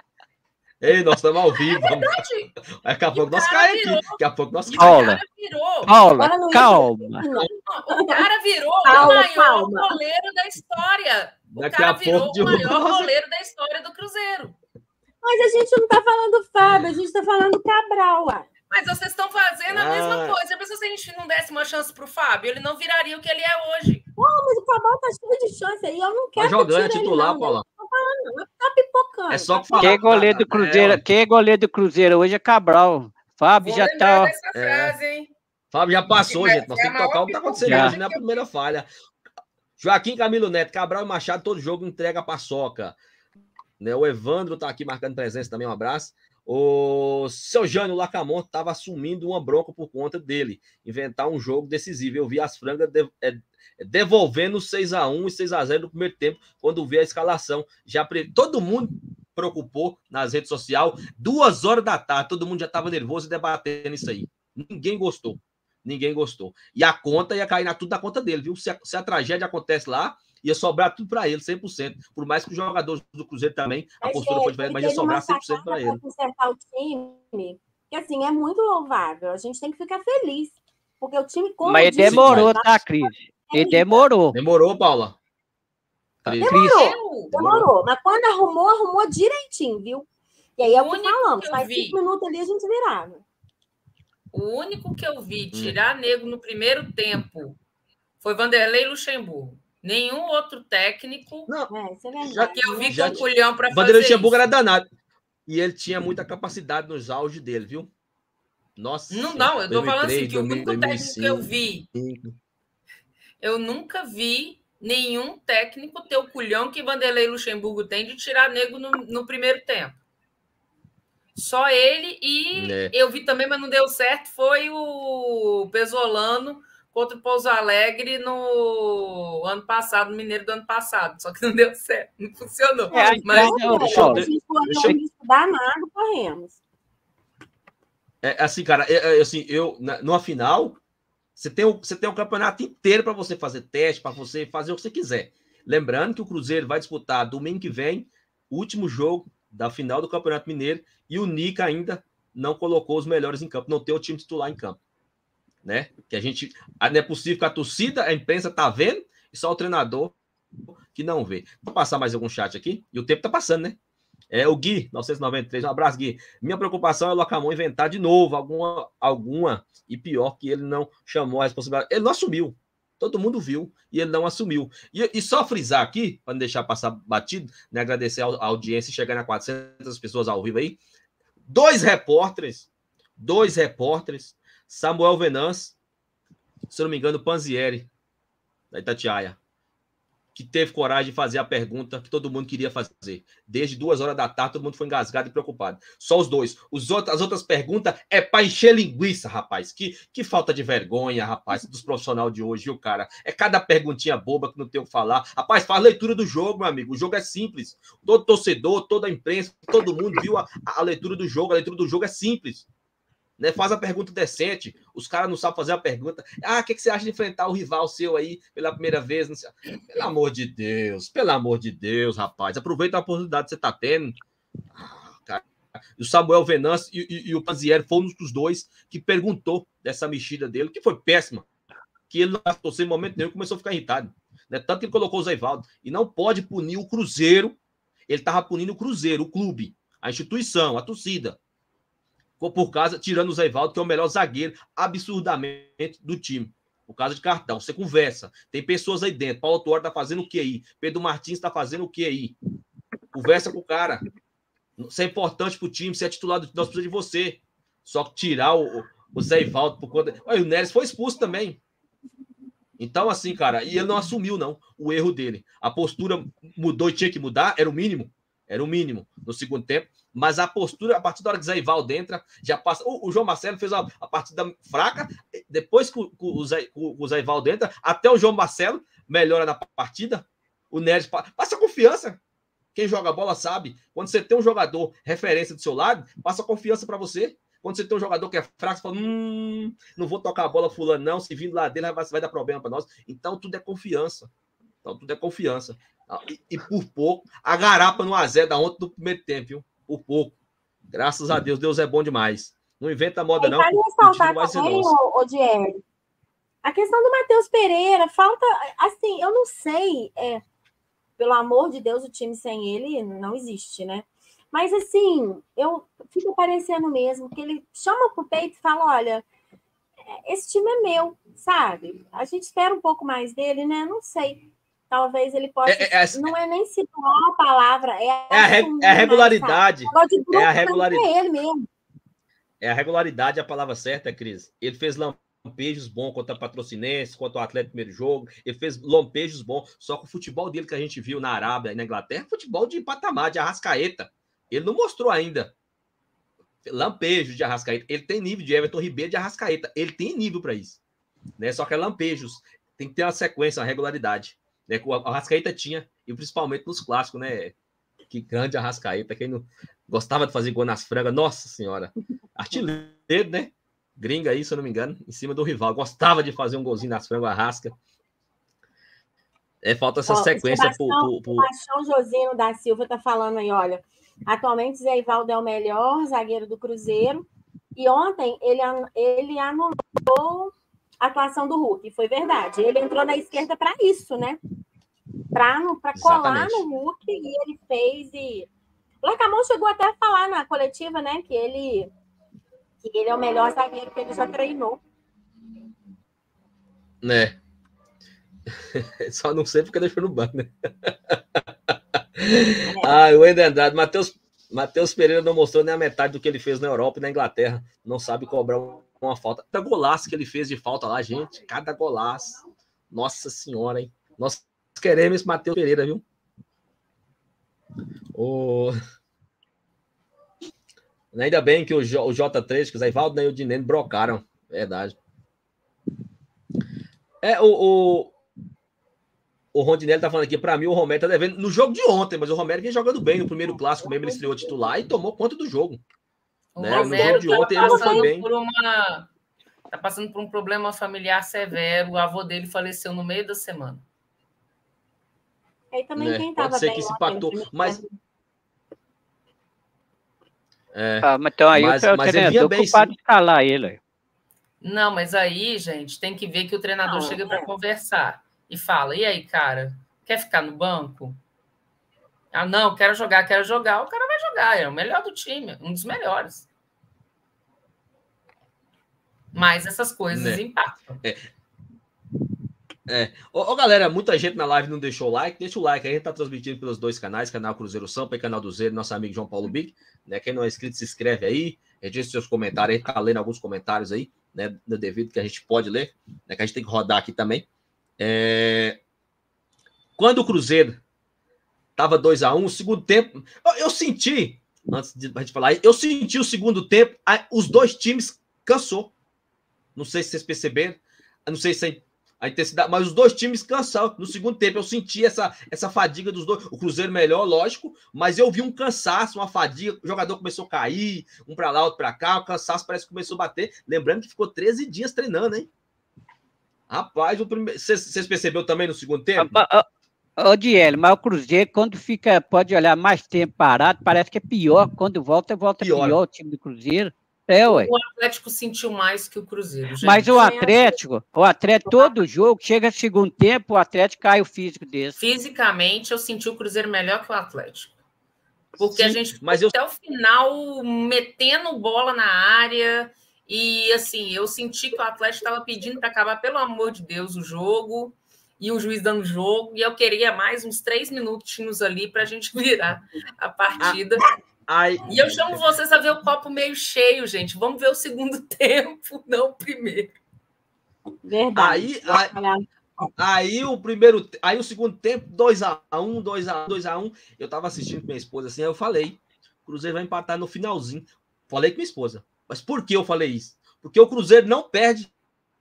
Ei, nós estamos ao vivo. É verdade. Daqui a pouco nós caímos aqui. Daqui a pouco nós caímos. Paula, Paula, calma. O cara virou Paula, o maior calma. goleiro da história. O Daqui cara a virou pouco o maior nossa... goleiro da história do Cruzeiro. Mas a gente não está falando Fábio, a gente está falando Cabral, ué. Mas vocês estão fazendo a ah. mesma coisa. Já pensou se a gente não desse uma chance para o Fábio? Ele não viraria o que ele é hoje. Pô, mas o Cabral está cheio de chance aí. Eu não quero tá jogando, é titular, ele, Paula. Não, não. Tá pipocando. É só falar. Quem é goleiro do Cruzeiro, é, quem é goleiro do Cruzeiro hoje é Cabral. Fábio Vou já tá. Dessa frase, é. hein? Fábio já passou, Mas gente. Nós temos que tocar o que está acontecendo hoje, não é a primeira falha. Joaquim Camilo Neto, Cabral e Machado, todo jogo entrega a paçoca. Né? O Evandro tá aqui marcando presença também, um abraço. O seu Jânio Lacamon estava assumindo uma bronca por conta dele, inventar um jogo decisivo. Eu vi as frangas de, é, devolvendo seis a um e seis a zero no primeiro tempo, quando vi a escalação. Já pre... Todo mundo preocupou nas redes sociais, duas horas da tarde, todo mundo já estava nervoso e debatendo isso aí. Ninguém gostou. Ninguém gostou. E a conta ia cair na tudo da conta dele, viu? Se a, se a tragédia acontece lá, ia sobrar tudo para ele, cem por cento. Por mais que os jogadores do Cruzeiro também, a mas postura é, foi diferente, mas ia sobrar cem por cento para ele. Consertar o time, que assim, é muito louvável. A gente tem que ficar feliz. Porque o time... Como mas disse, demorou, tá, Cris? Ele demorou. Demorou, Paula? Demorou, demorou. Mas quando arrumou, arrumou direitinho, viu? E aí é o que falamos, faz cinco minutos ali a gente virava. O único que eu vi tirar nego no primeiro tempo foi Vanderlei Luxemburgo. Nenhum outro técnico não, é, isso é verdade, já que eu vi já com o culhão para fazer Vanderlei Luxemburgo isso. era danado. E ele tinha muita capacidade nos auge dele, viu? Nossa. Não, não, eu tô falando assim, que o único dois mil e técnico que eu vi, eu nunca vi nenhum técnico ter o culhão que Vanderlei Luxemburgo tem de tirar nego no, no primeiro tempo. Só ele e é. eu vi também, mas não deu certo, foi o Pesolano contra o Pouso Alegre no ano passado, no Mineiro do ano passado. Só que não deu certo, não funcionou. É, mas não, deixa eu, a gente foi um risco danado, corremos. É, assim, cara, é, é, assim, eu, na, numa final, você tem, o, você tem o campeonato inteiro para você fazer teste, para você fazer o que você quiser. Lembrando que o Cruzeiro vai disputar domingo que vem o último jogo da final do Campeonato Mineiro e o Nica ainda não colocou os melhores em campo, não tem o time titular em campo. Né? Que a gente, não é possível que a torcida, a imprensa tá vendo e só o treinador que não vê. Vou passar mais algum chat aqui e o tempo tá passando, né? É o Gui, novecentos e noventa e três, um abraço, Gui. Minha preocupação é o Locamon inventar de novo alguma, alguma e pior que ele não chamou a responsabilidade. Ele não assumiu. Todo mundo viu e ele não assumiu. E, e só frisar aqui, para não deixar passar batido, né, agradecer a audiência e chegar a quatrocentas pessoas ao vivo aí. Dois repórteres, dois repórteres, Samuel Venance, se eu não me engano, Panzieri, da Itatiaia, que teve coragem de fazer a pergunta que todo mundo queria fazer. Desde duas horas da tarde, todo mundo foi engasgado e preocupado. Só os dois. Os outros, as outras perguntas é para encher linguiça, rapaz. Que, que falta de vergonha, rapaz, dos profissionais de hoje, viu, cara? É cada perguntinha boba que não tem o que falar. Rapaz, faz leitura do jogo, meu amigo. O jogo é simples. Todo torcedor, toda a imprensa, todo mundo viu a, a leitura do jogo. A leitura do jogo é simples. Né, faz a pergunta decente. Os caras não sabem fazer a pergunta. Ah, o que, que você acha de enfrentar o rival seu aí pela primeira vez? Não sei. Pelo amor de Deus, pelo amor de Deus, rapaz. Aproveita a oportunidade que você está tendo. Ah, cara. O Samuel Venance e, e, e o Panzieri foram um dos dois que perguntou dessa mexida dele, que foi péssima. Que ele não torceu em momento nenhum e começou a ficar irritado. Né? Tanto que ele colocou o Zé Ivaldo. E não pode punir o Cruzeiro. Ele estava punindo o Cruzeiro, o clube, a instituição, a torcida. Por causa, tirando o Zé Ivaldo, que é o melhor zagueiro, absurdamente, do time. Por causa de cartão. Você conversa. Tem pessoas aí dentro. Paulo Tuori tá fazendo o que aí? Pedro Martins tá fazendo o que aí? Conversa com o cara. Isso é importante pro time. Você é titular do time. Nós precisamos de você. Só que tirar o, o Zé Ivaldo por conta... Olha, o Neres foi expulso também. Então, assim, cara, e ele não assumiu, não, o erro dele. A postura mudou e tinha que mudar, era o mínimo. Era o mínimo no segundo tempo. Mas a postura, a partir da hora que o Zé Ivaldo entra, já passa. O, o João Marcelo fez a, a partida fraca. Depois que o, o, Zé, o, o Zé Ivaldo entra, até o João Marcelo melhora na partida. O Neres passa confiança. Quem joga bola sabe. Quando você tem um jogador referência do seu lado, passa confiança para você. Quando você tem um jogador que é fraco, você fala: hum, não vou tocar a bola fulano, não. Se vindo lá dele, vai, vai dar problema para nós. Então, tudo é confiança. Então, tudo é confiança. E, e por pouco, a garapa no a zero da ontem do primeiro tempo, viu? Por pouco. Graças a Deus, Deus é bom demais. Não inventa moda, e não. Vale ressaltar também, o, o Diego, a questão do Matheus Pereira, falta, assim, eu não sei, é, pelo amor de Deus, o time sem ele não existe, né? Mas, assim, eu fico parecendo mesmo que ele chama pro peito e fala: olha, esse time é meu, sabe? A gente espera um pouco mais dele, né? Não sei. Talvez ele possa... É, é, é, não é nem situar a palavra, é, é, a, re, é a regularidade. Mais, é a regularidade. É ele mesmo. É a regularidade, a palavra certa, Cris. Ele fez lampejos bons contra o Patrocinense, contra o Atlético no primeiro jogo. Ele fez lampejos bons. Só que o futebol dele que a gente viu na Arábia e na Inglaterra, futebol de patamar, de Arrascaeta. Ele não mostrou ainda lampejos de Arrascaeta. Ele tem nível de Everton Ribeiro de Arrascaeta. Ele tem nível para isso. Né? Só que é lampejos. Tem que ter uma sequência, uma regularidade. Né? O Arrascaeta tinha, e principalmente nos clássicos, né? Que grande Arrascaeta. Quem não gostava de fazer gol nas frangas, nossa senhora. Artilheiro, né? Gringa aí, se eu não me engano, em cima do rival. Gostava de fazer um golzinho nas frangas, Arrasca. É, falta essa Ó, sequência. O Sebastião, pro, pro... Sebastião Josino da Silva tá falando aí, olha. Atualmente, Zé Ivaldo é o melhor zagueiro do Cruzeiro. E ontem ele, ele anulou a atuação do Hulk. Foi verdade. Ele entrou na esquerda para isso, né? Para colar no Hulk, e ele fez. E O Larcamão chegou até a falar na coletiva, né, que ele, que ele é o melhor zagueiro que ele já treinou. Né? Só não sei porque deixou no banco, né? Ah, o Ender Andrade, Matheus, Matheus Pereira não mostrou nem a metade do que ele fez na Europa e na Inglaterra. Não sabe cobrar uma falta. Cada golaço que ele fez de falta lá, gente. Cada golaço. Nossa senhora, hein? Nós queremos esse Matheus Pereira, viu? O... Ainda bem que o, J, o J três, que o Zé Ivaldo e o Dineno brocaram. Verdade. É, o... o... O Rondinelli tá falando aqui, pra mim o Romero tá devendo no jogo de ontem, mas o Romero vinha jogando bem no primeiro clássico mesmo, ele estreou titular e tomou conta do jogo. O né? Romero No jogo de ontem tá ele não foi bem. Por uma... Tá passando por um problema familiar severo, o avô dele faleceu no meio da semana. Aí também Né? quem Pode tava ser bem que se ontem, impactou, no time mas... É, Ah, mas então aí mas, o mas ele vinha treinador bem, culpado sim. de calar ele. Não, mas aí, gente, tem que ver que o treinador Não, chega é. para conversar e fala: e aí, cara, quer ficar no banco? Ah, não, quero jogar, quero jogar. O cara vai jogar, é o melhor do time, um dos melhores. Mas essas coisas Né? impactam. É. É. Ô, ô, galera, muita gente na live não deixou o like. Deixa o like. A gente tá transmitindo pelos dois canais, canal Cruzeiro Sampa e canal do Zero, nosso amigo João Paulo Bic. Né? Quem não é inscrito, se inscreve aí. Registre seus comentários. A gente tá lendo alguns comentários aí, né? Devido que a gente pode ler, né? Que a gente tem que rodar aqui também. É... Quando o Cruzeiro tava dois a um, o segundo tempo, eu, eu senti, antes de a gente falar, eu senti o segundo tempo, a, os dois times cansou. Não sei se vocês perceberam, eu não sei se a intensidade, mas os dois times cansaram no segundo tempo. Eu senti essa, essa fadiga dos dois. O Cruzeiro melhor, lógico, mas eu vi um cansaço, uma fadiga. O jogador começou a cair, um para lá, outro para cá. O cansaço parece que começou a bater. Lembrando que ficou treze dias treinando, hein? Rapaz, o primeiro... vocês perceberam também no segundo tempo? Ô, Diel, mas o Cruzeiro, quando fica, pode olhar mais tempo parado, parece que é pior. Quando volta, volta pior, pior o time do Cruzeiro. É, ué. O Atlético sentiu mais que o Cruzeiro. Gente. Mas o Atlético, o Atlético, todo jogo, chega no segundo tempo, o Atlético cai o físico desse. Fisicamente, eu senti o Cruzeiro melhor que o Atlético. Porque Sim, a gente ficou mas eu... até o final metendo bola na área. E, assim, eu senti que o Atlético estava pedindo para acabar, pelo amor de Deus, o jogo. E o juiz dando jogo. E eu queria mais uns três minutinhos ali para a gente virar a partida. Ai. E eu chamo vocês a ver o copo meio cheio, gente. Vamos ver o segundo tempo, não o primeiro. Verdade. Aí, aí, aí o primeiro, aí o segundo tempo, dois a um, dois a um, dois a um. Eu tava assistindo com minha esposa assim, aí eu falei, o Cruzeiro vai empatar no finalzinho. Falei com minha esposa. Mas por que eu falei isso? Porque o Cruzeiro não perde.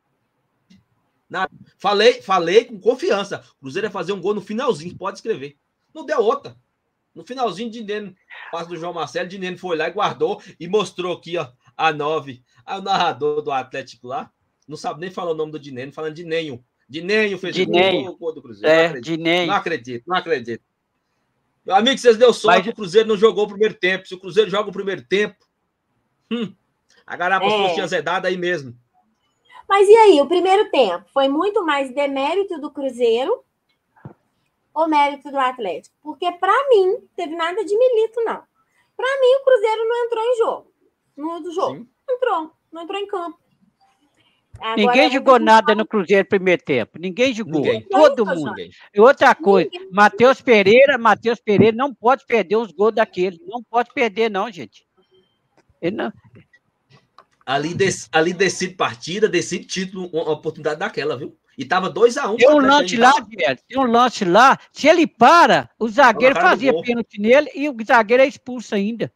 Nada. Falei, falei com confiança. O Cruzeiro ia fazer um gol no finalzinho, pode escrever. Não deu outra. No finalzinho, de Dineno, passo do João Marcelo, Dineno foi lá e guardou e mostrou aqui, ó, a nove. Aí o narrador do Atlético lá, não sabe nem falar o nome do Dineno, falando de Nenho. Dinenho fez Dinenho. o gol do Cruzeiro. É, não, acredito, Dinenho. não acredito, não acredito. Meu amigo, vocês deu sorte Mas... que o Cruzeiro não jogou o primeiro tempo. Se o Cruzeiro joga o primeiro tempo, hum, a garapa é. tinha zedado aí mesmo. Mas e aí, o primeiro tempo foi muito mais demérito do Cruzeiro ou mérito do Atlético? Porque, para mim, teve nada de milito, não. Para mim, o Cruzeiro não entrou em jogo. No do jogo. Sim. Não entrou. Não entrou em campo. Agora, ninguém jogou nada no Cruzeiro no primeiro tempo. Ninguém jogou. Ninguém. Todo Ninguém. mundo. E outra coisa, Matheus Pereira, Matheus Pereira não pode perder os gols daquele. Não pode perder, não, gente. Ele não... Ali, dec, ali decide partida, decide título, uma oportunidade daquela, viu? E tava dois a um. Tem um lance lá, velho. Tem um lance lá. Se ele para, o zagueiro fazia pênalti nele e o zagueiro é expulso ainda.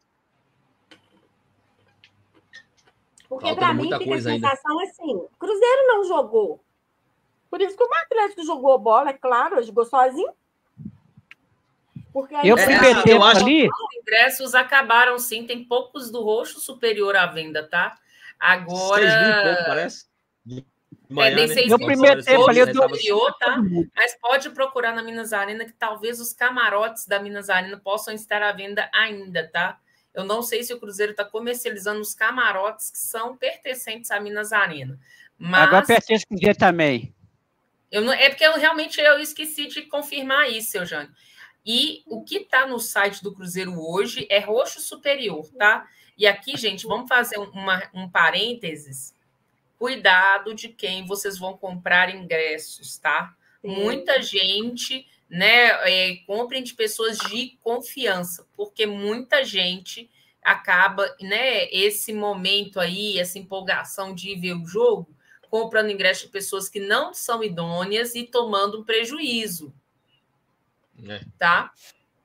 Porque para mim fica a sensação ainda. Assim, o Cruzeiro não jogou. Por isso que o Atlético jogou bola, é claro, jogou sozinho. Porque eu é, primeiro tempo acho... ali... Os ingressos acabaram, sim. Tem poucos do roxo superior à venda, tá? Agora... seis mil e pouco, parece. Manhã, é, nem sei se no primeiro tempo ali eu tô... superior, tá? Mas pode procurar na Minas Arena, que talvez os camarotes da Minas Arena possam estar à venda ainda, tá? Eu não sei se o Cruzeiro está comercializando os camarotes que são pertencentes à Minas Arena. Mas... Agora pertence ao Cruzeiro também. Eu não... É porque eu realmente eu esqueci de confirmar isso, seu Jânio. E o que está no site do Cruzeiro hoje é roxo superior, tá? E aqui, gente, vamos fazer uma, um parênteses. Cuidado de quem vocês vão comprar ingressos, tá? Sim. Muita gente, né? É, comprem de pessoas de confiança, porque muita gente acaba, né? Esse momento aí, essa empolgação de ver o jogo, comprando ingresso de pessoas que não são idôneas e tomando um prejuízo. É. Tá?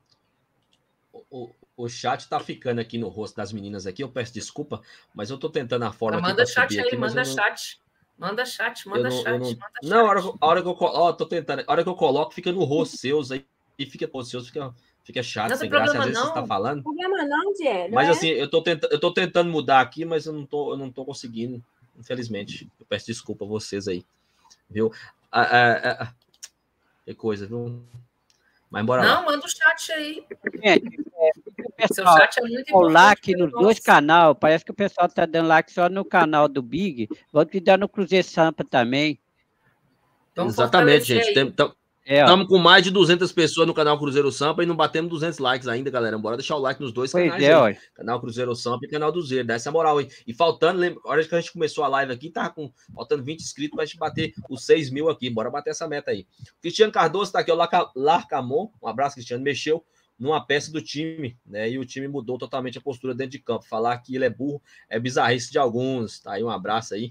O, o, o chat tá ficando aqui no rosto das meninas aqui. Eu peço desculpa, mas eu tô tentando a forma manda aqui chat aí, aqui, manda não... chat. Manda chat, manda não, chat. Não, manda não chat. a hora, a hora que eu ó, tô tentando. A hora que eu coloco, fica no rosto seus aí e fica no seus, fica, fica chato, não sem tem graça. problema, Às vezes não. você está falando. Não tem problema, não, Diego. Mas é? assim, eu tô, tenta, eu tô tentando mudar aqui, mas eu não tô, eu não tô conseguindo, infelizmente. Eu peço desculpa a vocês aí. Viu? Ah, ah, ah, que coisa, viu? Mas bora não, lá. manda o chat aí. Gente, é, seu chat é muito o importante. like nos dois canais. Parece que o pessoal está dando like só no canal do Big. Vamos te dar no Cruzeiro Sampa também. Vamos Exatamente, gente. Tem, tam, é, Estamos com mais de duzentas pessoas no canal Cruzeiro Sampa e não batemos duzentos likes ainda, galera. Bora deixar o like nos dois pois canais é, aí. Ó. Canal Cruzeiro Sampa e canal do Zero. Dá essa moral aí. E faltando, lembra, a hora que a gente começou a live aqui, tava com, faltando vinte inscritos pra gente bater os seis mil aqui. Bora bater essa meta aí. Cristiano Cardoso tá aqui, o Larcamon. Um abraço, Cristiano. Mexeu numa peça do time, né? E o time mudou totalmente a postura dentro de campo. Falar que ele é burro é bizarrice de alguns. Tá aí, um abraço aí.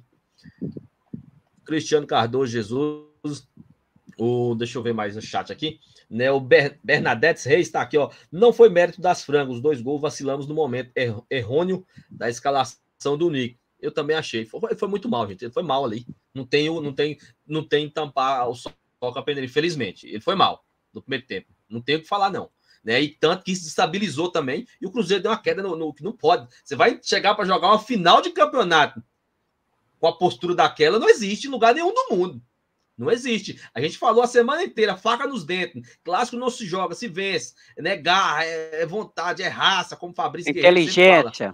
Cristiano Cardoso, Jesus. O, deixa eu ver mais no chat aqui. Né, o Ber, Bernadette Reis está aqui, ó. Não foi mérito das frangas, os dois gols vacilamos no momento er, errôneo da escalação do Nico. Eu também achei. Foi, foi muito mal, gente. Ele foi mal ali. Não tem, não tem, não tem tampar o sol com a peneira. Infelizmente, ele foi mal no primeiro tempo. Não tem o que falar, não. Né? E tanto que isso estabilizou também. E o Cruzeiro deu uma queda no que não pode. Você vai chegar para jogar uma final de campeonato com a postura daquela, não existe em lugar nenhum do mundo. Não existe. A gente falou a semana inteira, faca nos dentes. Clássico não se joga, se vence. Né? Garra, é, é vontade, é raça, como o Fabrício inteligência.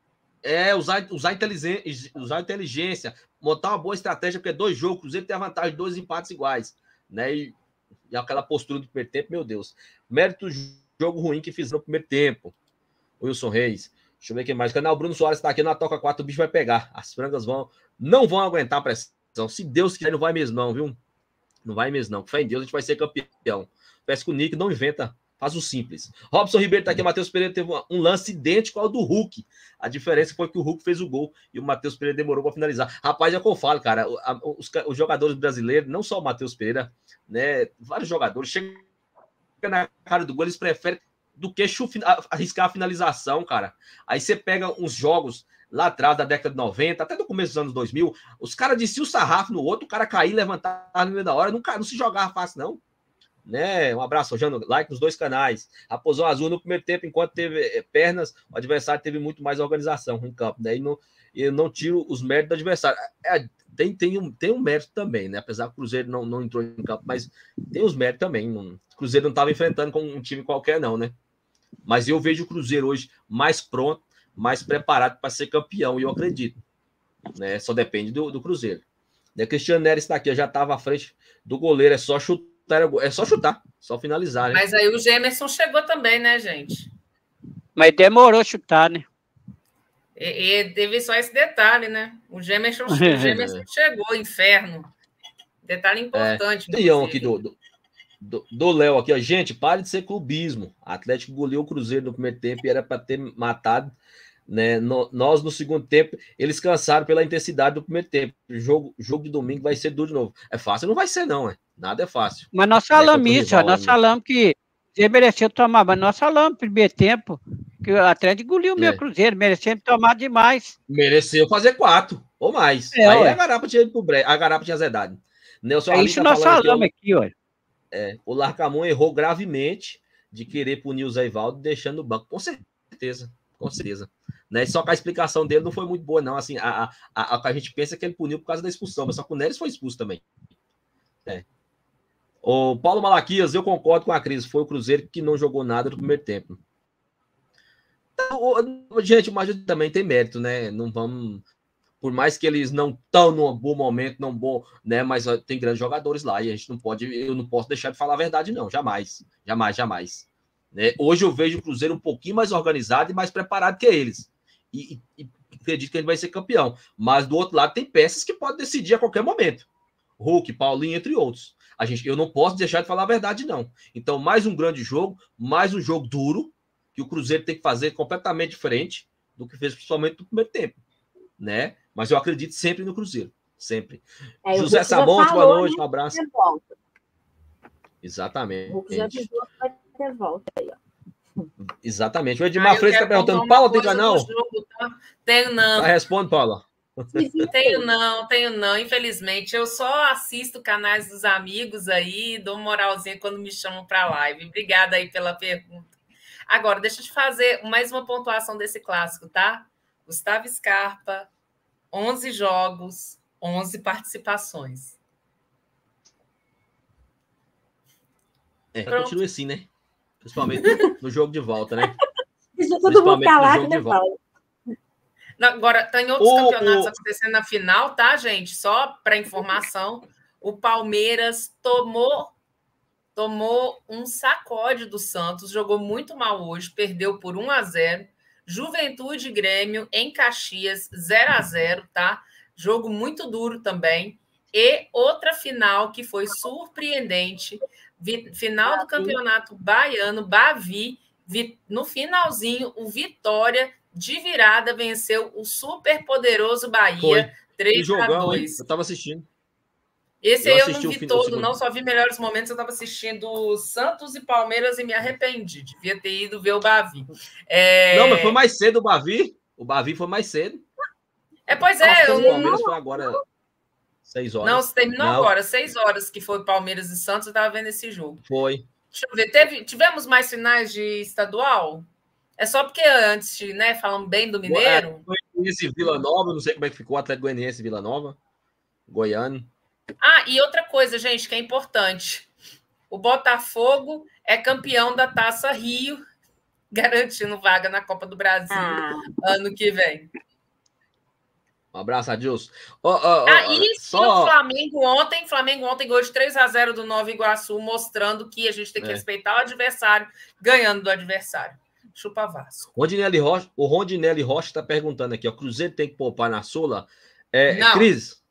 É, usar, usar, inteligência, usar inteligência, montar uma boa estratégia, porque dois jogos, o Cruzeiro tem a vantagem de dois empates iguais. Né? E, e aquela postura do primeiro tempo, meu Deus. Mérito do jogo ruim que fizeram no primeiro tempo. Wilson Reis. Deixa eu ver quem mais. O canal Bruno Soares está aqui na Toca quatro, o bicho vai pegar. As frangas vão, não vão aguentar a pressão. Se Deus quiser, não vai mesmo não, viu? Não vai mesmo não. Com fé em Deus, a gente vai ser campeão. Parece que o Nick não inventa, faz o simples. Robson Ribeiro tá aqui, o Matheus Pereira teve um lance idêntico ao do Hulk. A diferença foi que o Hulk fez o gol e o Matheus Pereira demorou para finalizar. Rapaz, é o que eu falo, cara. Os, os jogadores brasileiros, não só o Matheus Pereira, né? Vários jogadores, chegam na cara do gol, eles preferem do que arriscar a finalização, cara. Aí você pega uns jogos lá atrás da década de noventa, até do começo dos anos dois mil, os caras desciam o sarrafo no outro, o cara caía, levantava no meio da hora, não, não se jogava fácil, não. Né? Um abraço, Jano, like nos dois canais. Raposão Azul, no primeiro tempo, enquanto teve pernas, o adversário teve muito mais organização em campo, né? E não, eu não tiro os méritos do adversário. É, tem, tem, um, tem um mérito também, né? Apesar que o Cruzeiro não, não entrou em campo, mas tem os méritos também. Não, o Cruzeiro não estava enfrentando com um time qualquer, não, né? Mas eu vejo o Cruzeiro hoje mais pronto, mais preparado para ser campeão, e eu acredito. Né? Só depende do, do Cruzeiro. Né? Cristiano Neres está aqui, já estava à frente do goleiro, é só chutar, é só chutar, só finalizar. Né? Mas aí o Gemerson chegou também, né, gente? Mas demorou a chutar, né? E, e teve só esse detalhe, né? O Gemerson, o Gemerson chegou, inferno. Detalhe importante. É, tem um aqui do... do... Do Léo aqui, ó. Gente, pare de ser clubismo. O Atlético engoliu o Cruzeiro no primeiro tempo e era para ter matado, né? No, nós, no segundo tempo, eles cansaram pela intensidade do primeiro tempo. O jogo, jogo de domingo vai ser duro de novo. É fácil? Não vai ser, não, é. Nada é fácil. Mas nós falamos é isso, nós falamos que você mereceu tomar, mas nós falamos no primeiro tempo que o Atlético engoliu o meu é. Cruzeiro, mereceu tomar demais. Mereceu fazer quatro ou mais. É, Aí ué. a Garapa tinha ido pro bre... a Garapa tinha azedado. Nelson é isso tá nós falamos aqui, aqui olha. É, o Larcamon errou gravemente de querer punir o Zé Ivaldo deixando o banco, com certeza, com certeza. Né? Só que a explicação dele não foi muito boa, não. Assim, a, a, a, a gente pensa que ele puniu por causa da expulsão, mas só que o Neres foi expulso também. É. O Paulo Malaquias, eu concordo com a Cris, foi o Cruzeiro que não jogou nada no primeiro tempo. Então, gente, mas também tem mérito, né? Não vamos... por mais que eles não estão num bom momento, não bom, né? Mas ó, tem grandes jogadores lá e a gente não pode, eu não posso deixar de falar a verdade, não, jamais, jamais, jamais. Né? Hoje eu vejo o Cruzeiro um pouquinho mais organizado e mais preparado que eles. E, e, e acredito que ele vai ser campeão. Mas do outro lado tem peças que podem decidir a qualquer momento. Hulk, Paulinho, entre outros. A gente, eu não posso deixar de falar a verdade, não. Então, mais um grande jogo, mais um jogo duro, que o Cruzeiro tem que fazer completamente diferente do que fez principalmente no primeiro tempo. Né? Mas eu acredito sempre no Cruzeiro. Sempre. É, José Samonte, boa noite, um abraço. Exatamente. O Hulk já avisou que vai ter volta aí, ó. Exatamente. O Edmar ah, Freitas está perguntando: Paula tem canal? Jogo, tá? Tenho não. Tá, responde, Paula. Tenho não, tenho não. Infelizmente, eu só assisto canais dos amigos aí, dou moralzinha quando me chamam para live. Obrigada aí pela pergunta. Agora, deixa eu te fazer mais uma pontuação desse clássico, tá? Gustavo Scarpa, onze jogos, onze participações. É, continua assim, né? Principalmente no jogo de volta, né? Principalmente no jogo de volta. Agora, tem outros o, campeonatos o... acontecendo na final, tá, gente? Só para informação, o Palmeiras tomou, tomou um sacode do Santos, jogou muito mal hoje, perdeu por um a zero. Juventude e Grêmio em Caxias, zero a zero, tá? Jogo muito duro também. E outra final que foi surpreendente, final do Campeonato Baiano, Bavi, no finalzinho, o Vitória de virada venceu o super poderoso Bahia, três a dois. Eu estava assistindo. Esse eu aí eu não vi todo, não, só vi melhores momentos. Eu estava assistindo Santos e Palmeiras e me arrependi. Devia ter ido ver o Bavi. É... Não, mas foi mais cedo o Bavi. O Bavi foi mais cedo. É, pois é. Eu... O Palmeiras foi agora seis horas. Não, se terminou não. agora, seis horas que foi Palmeiras e Santos. Eu estava vendo esse jogo. Foi. Deixa eu ver. Teve... Tivemos mais finais de estadual? É só porque antes, né, falando bem do Mineiro. Goianiense e Vila Nova, não sei como é que ficou o Atlético Goianiense e Vila Nova. Goiano. Ah, e outra coisa, gente, que é importante. O Botafogo é campeão da Taça Rio, garantindo vaga na Copa do Brasil ah. ano que vem. Um abraço, Adilson. Oh, oh, oh, ah, e só... o Flamengo ontem, Flamengo ontem ganhou de três a zero do Nova Iguaçu, mostrando que a gente tem que é. respeitar o adversário, ganhando do adversário. Chupa Vasco. Rondinelli Rocha, o Rondinelli Rocha está perguntando aqui, ó, Cruzeiro tem que poupar na Sula? É, não. Cris?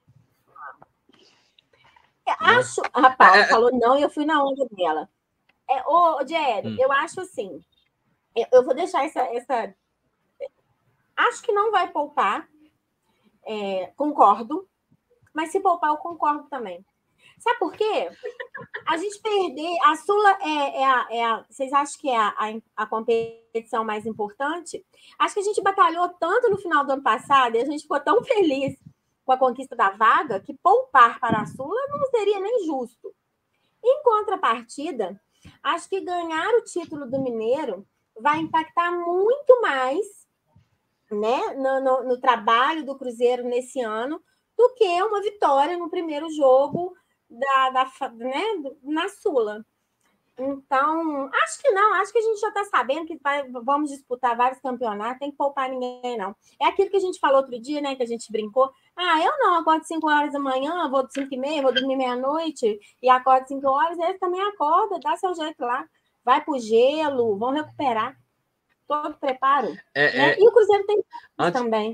Acho, a Paula é, falou não e eu fui na onda dela. É, ô, Diério, hum. eu acho assim, eu, eu vou deixar essa, essa... Acho que não vai poupar, é, concordo, mas se poupar eu concordo também. Sabe por quê? A gente perder... A Sula é, é, a, é a... Vocês acham que é a, a, a competição mais importante? Acho que a gente batalhou tanto no final do ano passado e a gente ficou tão feliz com a conquista da vaga, que poupar para a Sula não seria nem justo. Em contrapartida, acho que ganhar o título do Mineiro vai impactar muito mais, né, no, no, no trabalho do Cruzeiro nesse ano do que uma vitória no primeiro jogo da, da, né, na Sula. Então, acho que não, acho que a gente já está sabendo que vai, vamos disputar vários campeonatos, tem que poupar ninguém, não. É aquilo que a gente falou outro dia, né? Que a gente brincou. Ah, eu não, acordo cinco horas da manhã, vou de cinco e meia, vou dormir meia-noite e acordo cinco horas, eles também acordam, dá seu jeito lá. Vai pro gelo, vão recuperar. Todo preparo. É, né? é... E o Cruzeiro tem antes... também.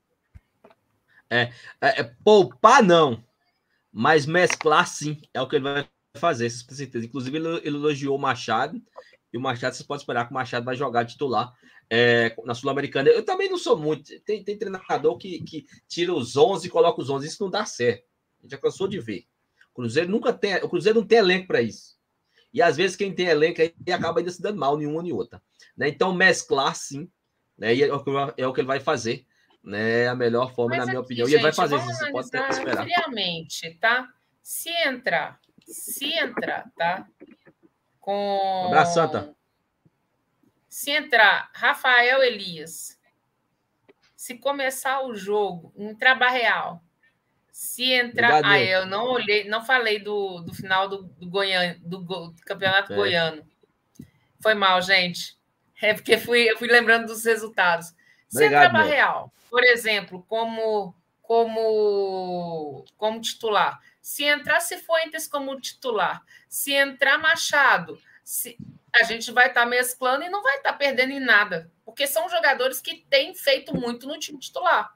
É, é, é, poupar não, mas mesclar sim, é o que ele vai fazer, com certeza. Inclusive, ele, ele elogiou o Machado, e o Machado, você pode esperar que o Machado vai jogar titular é, na Sul-Americana. Eu também não sou muito. Tem, tem treinador que, que tira os onze e coloca os onze. Isso não dá certo. A gente já cansou de ver. O Cruzeiro nunca tem. O Cruzeiro não tem elenco para isso. E às vezes quem tem elenco aí acaba ainda se dando mal em uma nem outra. Né? Então, mesclar sim, né? E é o que, é o que ele vai fazer. Né? A melhor forma, Mas na minha aqui, opinião. Gente, e ele vai fazer isso. Você pode esperar. Friamente, tá? Se entrar. Se entrar, tá? Com... Um abraço, Santa. Se entrar Rafael Elias, se começar o jogo, entrar Barreal, se entrar... Obrigado, ah, eu não olhei, não falei do, do final do, do, Goiânia, do, do Campeonato é. Goiano. Foi mal, gente. É porque fui, eu fui lembrando dos resultados. Se entrar Barreal, por exemplo, como, como, como titular, se entrar Cifuentes como titular, se entrar Machado, se, a gente vai estar tá mesclando e não vai estar tá perdendo em nada, porque são jogadores que têm feito muito no time titular.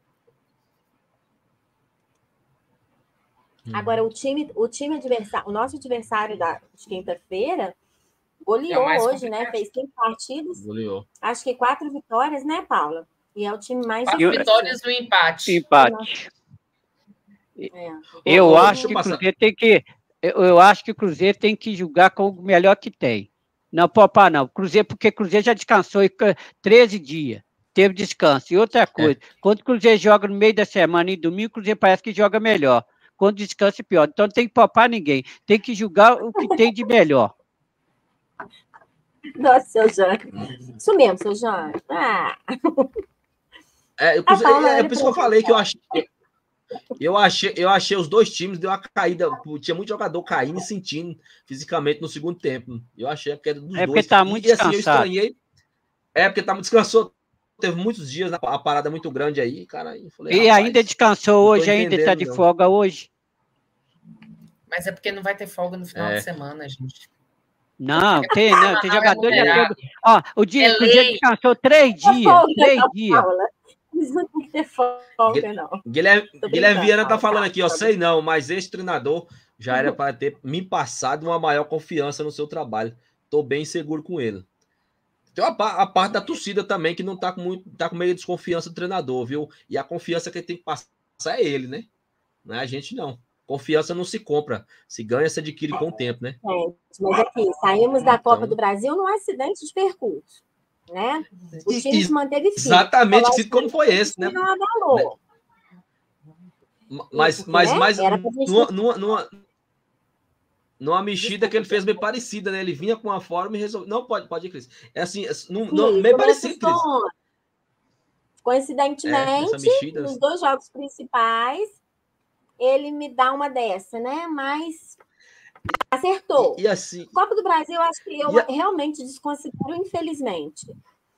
Agora, o time, o time adversário, o nosso adversário da, de quinta-feira goleou é hoje, complicado. Né? Fez cinco partidas. Goleou. Acho que quatro vitórias, né, Paula? E é o time mais quatro difícil. vitórias e um empate. Empate. É. Eu Ô, acho que o Cruzeiro tem que. Eu, eu acho que o Cruzeiro tem que julgar com o melhor que tem. Não, papá, não. Cruzeiro, porque o Cruzeiro já descansou treze dias. Teve descanso. E outra coisa, é. Quando o Cruzeiro joga no meio da semana e domingo, o Cruzeiro parece que joga melhor. Quando descansa, pior. Então não tem que poupar ninguém. Tem que julgar o que tem de melhor. Nossa, seu Jânio. Isso mesmo, seu Jânio. Ah. É, eu, é, é por isso que eu falei que eu achei, eu achei. Eu achei os dois times, deu uma caída. Tinha muito jogador caindo e sentindo fisicamente no segundo tempo. Eu achei que era dos dois. É porque tá muito e, assim, descansado. eu estranhei. É, porque tá muito descansou. Teve muitos dias, a parada muito grande aí, cara. Eu falei, e ainda descansou hoje, ainda está de não. folga hoje. Mas é porque não vai ter folga no final é. de semana, gente. Não, tem, não, tem jogador de acordo. Ó, o dia, é o dia descansou três dias. Folga, três não, dias. Isso não tem que ter folga, não. Guilherme, Guilherme Viana tá falando aqui, ó. Sei não, mas esse treinador já era para ter me passado uma maior confiança no seu trabalho. Tô bem seguro com ele. Tem a, a parte da torcida também, que não tá com, muito, tá com meio de desconfiança do treinador, viu? E a confiança que ele tem que passar é ele, né? Não é a gente, não. Confiança não se compra. Se ganha, se adquire com o tempo, né? É, mas aqui, saímos da Copa então... do Brasil num acidente de percurso, né? O time se manteve firme. Exatamente, assim como foi esse, né? Não abalou. Mas, porque, mas, né? mas gente... numa, numa, numa, numa mexida que ele fez bem parecida, né? Ele vinha com uma forma e resolveu. Não, pode, pode ir, Cris. É assim, num, Sim, meio parecido, Cris. Coincidentemente, é, mexida... nos dois jogos principais, ele me dá uma dessa, né? Mas acertou. E, e assim... Copa do Brasil, acho que eu a... realmente desconsidero, infelizmente.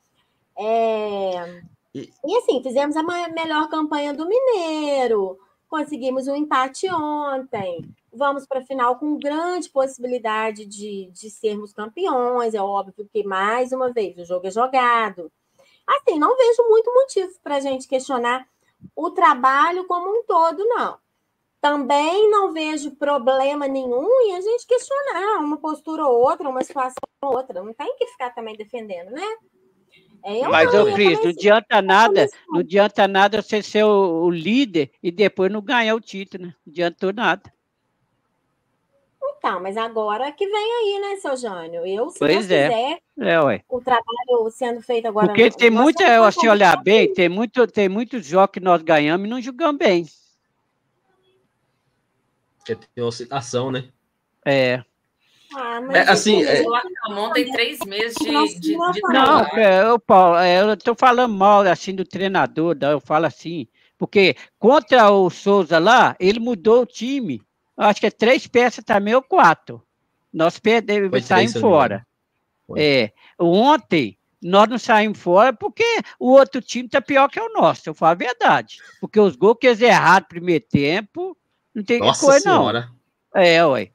É... E... e assim, fizemos a melhor campanha do Mineiro, conseguimos um empate ontem, vamos para a final com grande possibilidade de, de sermos campeões. É óbvio que, mais uma vez, o jogo é jogado. Assim, não vejo muito motivo para a gente questionar o trabalho como um todo, não. Também não vejo problema nenhum em a gente questionar uma postura ou outra, uma situação ou outra. Não tem que ficar também defendendo, né? É, Mas, ô Cris, não adianta nada, não adianta nada você ser o, o líder e depois não ganhar o título, né? Não adiantou nada. Então, mas agora que vem aí, né, seu Jânio? Eu, se pois Deus é. quiser, é, ué. o trabalho sendo feito agora... Porque no, tem muita, se olhar bem, tem, muito, tem muitos jogos que nós ganhamos e não jogamos bem. Tem oscilação, né? É. Ah, mas é assim, é... o Acamon tem três meses de, de, de não, é, eu, Paulo, eu estou falando mal assim do treinador, eu falo assim, porque contra o Souza lá, ele mudou o time. Acho que é três peças também ou quatro. Nós perdemos, saímos fora. É, ontem nós não saímos fora porque o outro time está pior que o nosso, eu falo a verdade. Porque os gols que eles erraram no primeiro tempo, não tem Nossa coisa, senhora. não. É, ué.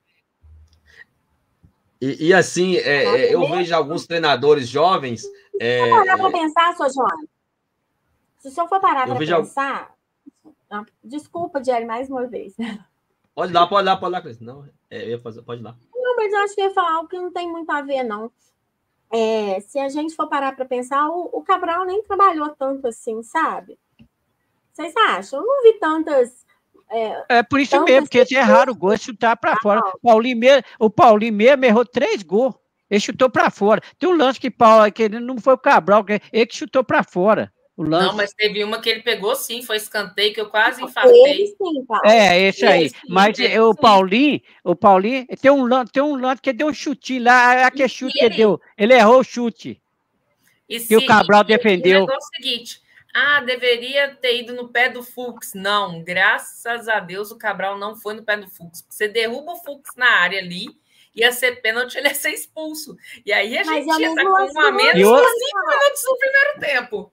E, e assim, é, é, eu vejo alguns treinadores jovens. É, se for parar para pensar, sua Joana, se o senhor for parar para pensar. Al... Desculpa, Jerry, mais uma vez. Pode dar, pode dar, pode dar, Cris. Não, é, eu ia fazer, pode dar. Não, mas eu acho que eu ia falar algo que não tem muito a ver, não. É, se a gente for parar para pensar, o, o Cabral nem trabalhou tanto assim, sabe? Vocês acham? Eu não vi tantas. É, é por isso mesmo, porque eles erraram o gol, eles chutaram para ah, fora. O Paulinho, mesmo, o Paulinho mesmo errou três gols. Ele chutou para fora. Tem um lance que, Paulo, que não foi o Cabral, ele que chutou para fora. O lance. Não, mas teve uma que ele pegou sim, foi escanteio, que eu quase infartei. Sim, é, esse aí. Sim, mas sim. o Paulinho, o Paulinho, tem um lance, tem um lance que deu um chutinho lá, aquele chute ele... que deu. Ele errou o chute. E que sim, o Cabral defendeu. O negócio é o seguinte. Ah, deveria ter ido no pé do Fux. Não, graças a Deus o Cabral não foi no pé do Fux. Você derruba o Fux na área ali, ia ser pênalti, ele ia ser expulso. E aí a gente ia estar com um a menos eu... cinco minutos no primeiro tempo.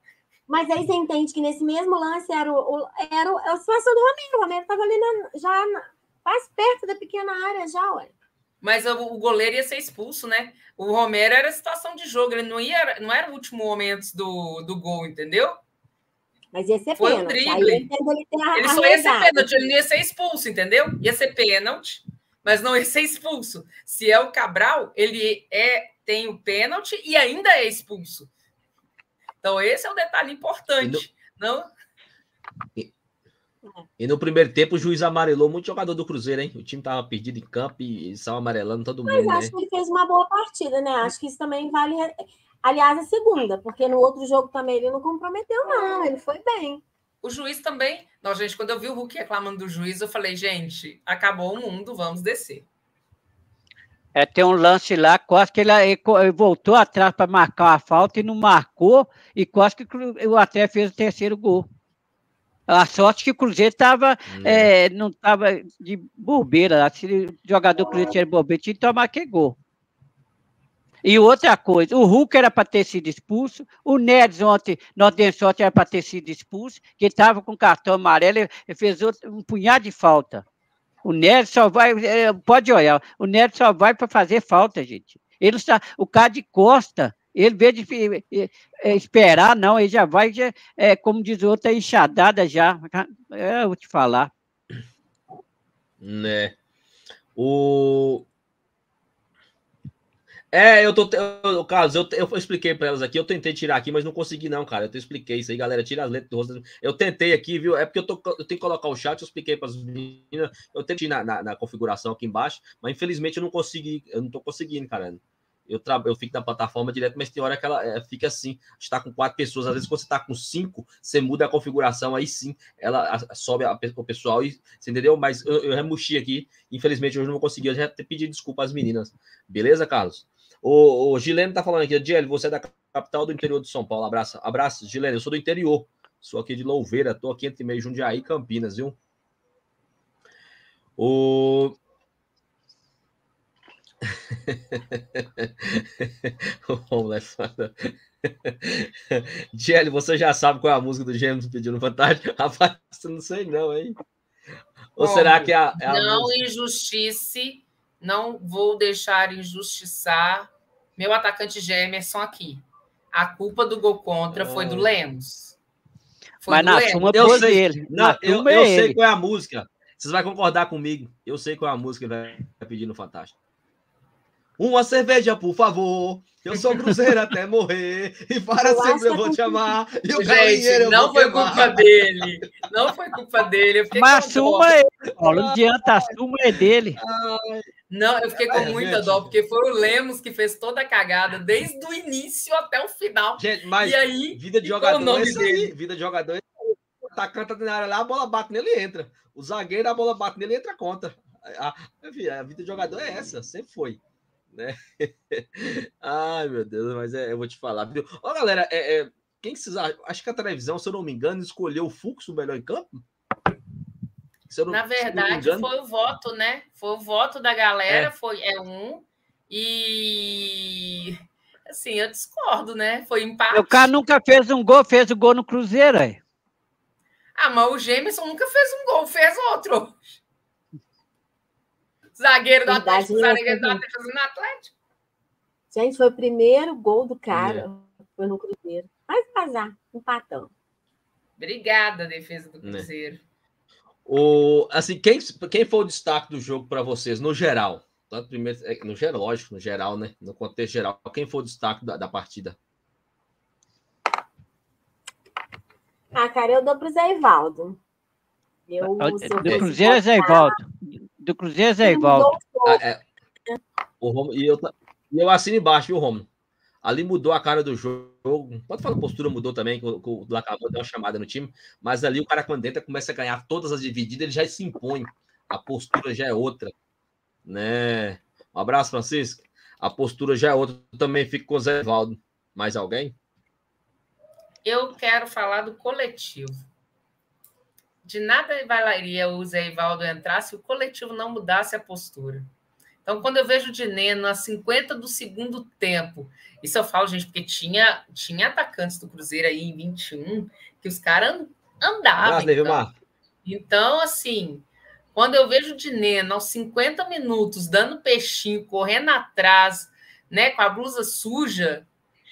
Mas aí você entende que nesse mesmo lance era, o, o, era a situação do Romero. O Romero estava ali na, já na, quase perto da pequena área, já, olha. Mas o, o goleiro ia ser expulso, né? O Romero era situação de jogo, ele não, ia, não era o último momento do, do gol, entendeu? Mas ia ser Foi pênalti. um drible. Aí ele, ele só ia ser pênalti, ele não ia ser expulso, entendeu? Ia ser pênalti, mas não ia ser expulso. Se é o Cabral, ele é, tem o pênalti e ainda é expulso. Então, esse é um detalhe importante. E no... não... E... e no primeiro tempo, o juiz amarelou muito jogador do Cruzeiro, hein? O time estava perdido em campo e saiu amarelando todo mundo. Mas acho né? que ele fez uma boa partida, né? Acho que isso também vale. Aliás, a segunda, porque no outro jogo também ele não comprometeu, não. Ele foi bem. O juiz também. Não, gente, quando eu vi o Hulk reclamando do juiz, eu falei, gente, acabou o mundo, vamos descer. É, tem um lance lá, quase que ele, ele voltou atrás para marcar uma falta e não marcou, e quase que o Atlético fez o terceiro gol. A sorte que o Cruzeiro tava, hum. é, não estava de bobeira. Se o jogador do Cruzeiro tinha bobeira, tinha que tomar aquele gol. E outra coisa, o Hulk era para ter sido expulso, o Neres ontem, no Densorte, era para ter sido expulso, que estava com cartão amarelo, ele fez outro, um punhado de falta. O Neres só vai, pode olhar, o Neres só vai para fazer falta, gente. Ele está, o cara de costa, ele, em vez de esperar, não, ele já vai, já, é, como diz o outro, é enxadada já. Eu vou te falar. Né. O... É, eu tô. Eu, Carlos, eu, eu expliquei para elas aqui, eu tentei tirar aqui, mas não consegui, não, cara. Eu te expliquei isso aí, galera. Tira as letras do rosto. Eu tentei aqui, viu? É porque eu, tô, eu tenho que colocar o chat, eu expliquei para as meninas. Eu tentei na, na, na configuração aqui embaixo, mas infelizmente eu não consegui, eu não tô conseguindo, cara. Eu, tra... eu fico na plataforma direto, mas tem hora que ela é, fica assim. Está com quatro pessoas, às vezes, quando você está com cinco, você muda a configuração, aí sim, ela a, sobe a, o pessoal, e, você entendeu? Mas eu, eu remuxi aqui, infelizmente, hoje não vou conseguir. Eu já pedi desculpa às meninas. Beleza, Carlos? O, o Gilene tá falando aqui, Diel, você é da capital do interior de São Paulo. Abraço, abraço, Gilene. Eu sou do interior, sou aqui de Louveira, tô aqui entre meio Jundiaí e Campinas, viu? O. Diel, você já sabe qual é a música do Gêmeos pedindo Fantástico? Rapaz, não sei não, hein? Ou Bom, será que é a, é a não música? injustice, não vou deixar injustiçar meu atacante Gemerson aqui. A culpa do gol contra foi do Lemos. Foi Mas do na Lemos. turma Eu pôs sei, ele. não, Na eu, turma eu é sei ele. qual é a música. Vocês vão concordar comigo. Eu sei qual é a música que ele vai pedir no Fantástico. Uma cerveja, por favor. Eu sou cruzeiro até morrer. E para Eu sempre eu acho vou que- te amar. E o Gente, galinheiro eu não vou foi queimar. culpa dele. Não foi culpa dele. Eu fiquei Mas a com dó. suma é ele, Paulo. Não adianta, a suma é dele. Não, eu fiquei com É, muita gente. dó, porque foi o Lemos que fez toda a cagada, desde o início até o final. Gente, mas E aí, vida de ficou jogador o nome é isso aí. dele. Vida de jogador é isso aí. O atacante tá na área lá, a bola bate nele e entra. O zagueiro, a bola bate nele e entra a conta. A, a, a vida de jogador é essa, sempre foi. Né? Ai, meu Deus, mas é, eu vou te falar. Viu? Ó, galera, é, é, quem que vocês acham? Acho que a televisão, se eu não me engano, escolheu o Fux o melhor em campo? Se eu não, Na se eu não me verdade, engano, foi o voto, né? Foi o voto da galera, É. foi é um. E assim, eu discordo, né? Foi empate. O cara nunca fez um gol, fez o gol no Cruzeiro aí. Ah, mas o Gemerson nunca fez um gol, fez outro. Zagueiro do Verdade, Atlético, né? zagueiro do Atlético no Atlético. Gente, foi o primeiro gol do cara. Foi no Cruzeiro. Mas vazar, empatão. Obrigada, defesa do Cruzeiro. o, assim, quem, quem foi o destaque do jogo para vocês, no geral? Tanto primeiro, no geral, lógico, no geral, né? No contexto geral, quem foi o destaque da, da partida? Ah, cara, eu dou pro Zé Ivaldo. Eu, do Cruzeiro é Zé Ivaldo. Do Cruzeiro é Zé Ivaldo. Ah, é, o Romulo, e eu, e eu assino embaixo, viu, Romulo? Ali mudou a cara do jogo. Pode falar, a postura mudou também, que o Lacavô deu uma chamada no time, mas ali o cara, quando entra, começa a ganhar todas as divididas, ele já se impõe. A postura já é outra. Né? Um abraço, Francisco. A postura já é outra. Eu também fico com o Zé Ivaldo. Mais alguém? Eu quero falar do coletivo. De nada valeria o Zé Ivaldo entrar se o coletivo não mudasse a postura. Então, quando eu vejo o Dineno a cinquenta do segundo tempo, isso eu falo, gente, porque tinha, tinha atacantes do Cruzeiro aí em vinte e um que os caras andavam. Então. então, assim, quando eu vejo o Dineno aos cinquenta minutos dando peixinho, correndo atrás, né, com a blusa suja,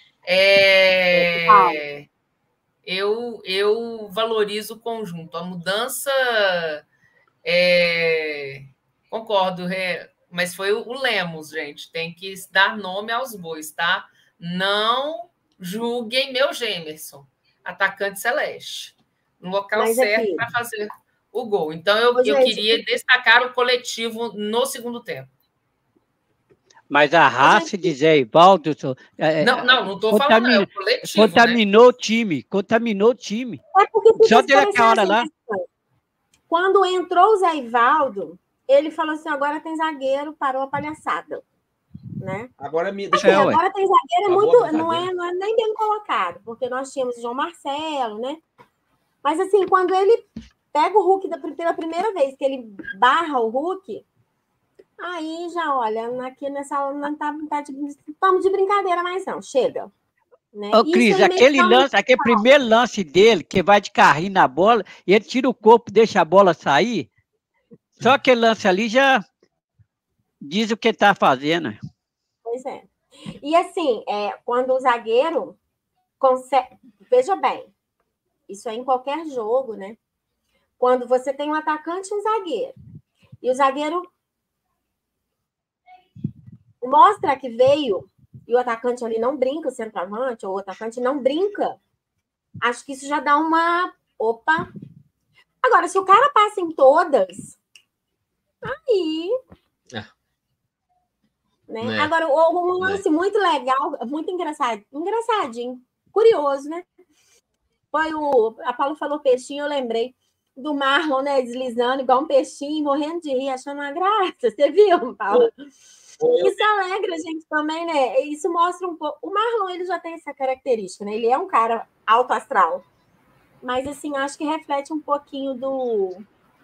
é... eu, eu valorizo o conjunto. A mudança, é... concordo, é... mas foi o Lemos, gente. Tem que dar nome aos bois, tá? Não julguem meu Gemerson, atacante celeste, no local mas certo para fazer o gol. Então, eu, Ô, eu gente, queria destacar o coletivo no segundo tempo. Mas a raça de Zé Ivaldo... É, não, não, não estou falando, não, é o coletivo, contaminou né? o time, contaminou o time. É porque só dele aquela hora lá. Quando entrou o Zé Ivaldo, ele falou assim, agora tem zagueiro, parou a palhaçada. Né? Agora, me... assim, agora tem zagueiro, é muito, não, é, não é nem bem colocado, porque nós tínhamos o João Marcelo, né? Mas assim, quando ele pega o Hulk da, pela primeira vez, que ele barra o Hulk, aí já, olha, aqui nessa aula não tá, tá de, estamos de brincadeira mais não, chega. Né? Ô, Cris, aquele lance, aquele primeiro lance dele, que vai de carrinho na bola, e ele tira o corpo, deixa a bola sair, só aquele lance ali já diz o que está fazendo. Pois é. E assim, é, quando o zagueiro consegue... Veja bem, isso é em qualquer jogo, né? Quando você tem um atacante e um zagueiro, e o zagueiro mostra que veio, e o atacante ali não brinca, o centroavante, ou o atacante não brinca, acho que isso já dá uma... Opa! Agora, se o cara passa em todas, aí... É. Né? Né? Agora, um lance né? muito legal, muito engraçado, engraçadinho, curioso, né? Foi o... A Paula falou peixinho, eu lembrei do Marlon, né? Deslizando igual um peixinho, morrendo de rir, achando uma graça. Você viu, Paula? Isso alegra a gente também, né? Isso mostra um pouco... O Marlon, ele já tem essa característica, né? Ele é um cara alto astral. Mas, assim, acho que reflete um pouquinho do...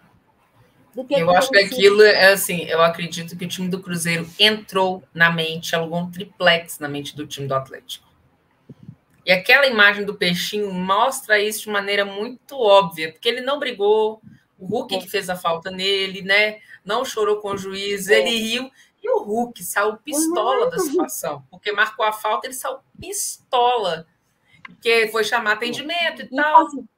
Que eu acho que aquilo é assim, eu acredito que o time do Cruzeiro entrou na mente, alugou um triplex na mente do time do Atlético. E aquela imagem do peixinho mostra isso de maneira muito óbvia, porque ele não brigou, o Hulk é. que fez a falta nele, né? Não chorou com o juiz, é. ele riu, e o Hulk saiu pistola uhum. da situação, porque marcou a falta, ele saiu pistola, porque foi chamar atendimento e, e tal. Assim,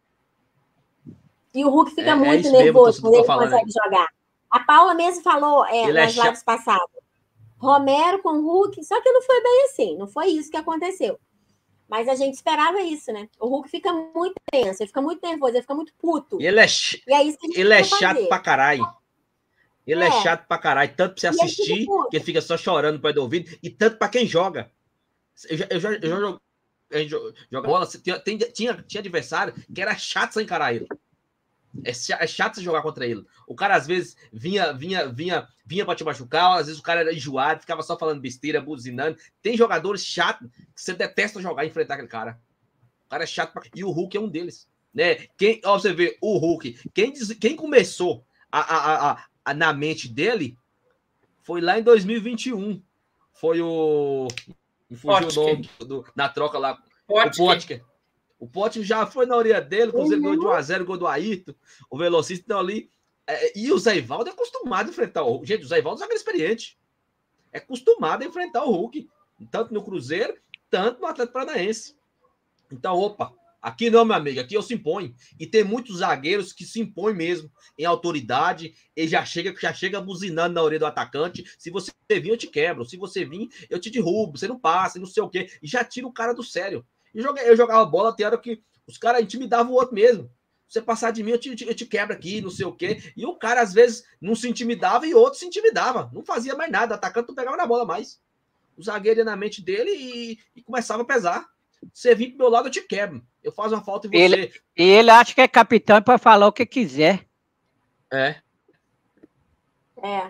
E o Hulk fica é, muito é nervoso quando ele falando, consegue né? jogar. A Paula mesmo falou é, nas é lives passadas. Romero com o Hulk, só que não foi bem assim, não foi isso que aconteceu. Mas a gente esperava isso, né? O Hulk fica muito tenso, ele fica muito nervoso, ele fica muito puto. E ele é, ch... e é, isso que ele é chato fazer. pra caralho. Ele é. é chato pra caralho, tanto pra você assistir, que ele fica só chorando perto do ouvido, e tanto pra quem joga. Eu já, eu já, eu já jogo, a gente joga bola, tinha, tinha, tinha adversário que era chato sem encarar ele. É chato você jogar contra ele. O cara, às vezes, vinha, vinha, vinha, vinha pra te machucar, às vezes o cara era enjoado, ficava só falando besteira, buzinando. Tem jogadores chatos que você detesta jogar e enfrentar aquele cara. O cara é chato pra... E o Hulk é um deles. Né? Quem, ó, você vê, o Hulk, quem, quem começou a, a, a, a, na mente dele foi lá em dois mil e vinte e um. Foi o... Me fugiu o nome do, na troca lá. Potker. O Potker. O Pote já foi na orelha dele, o Cruzeiro ganhou de um a zero, gol do Ayrton, o velocista então ali. É, e o Zé Ivaldo é acostumado a enfrentar o Hulk. Gente, o Zé Ivaldo é experiente. É acostumado a enfrentar o Hulk, tanto no Cruzeiro, tanto no Atlético Paranaense. Então, opa, aqui não, meu amigo, aqui eu se imponho. E tem muitos zagueiros que se impõem mesmo em autoridade, e já chega, já chega buzinando na orelha do atacante. Se você vir, eu te quebro. Se você vir, eu te derrubo. Você não passa, não sei o quê. E já tira o cara do sério. Eu jogava bola até a hora que os caras intimidavam o outro mesmo. Você passar de mim, eu te, eu te quebro aqui, não sei o quê. E o cara, às vezes, não se intimidava e o outro se intimidava. Não fazia mais nada. Atacante não pegava na bola mais. O zagueiro ia na mente dele e, e começava a pesar. Você vir pro meu lado, eu te quebro. Eu faço uma falta em você. Ele, ele acha que é capitão para falar o que quiser. É. É.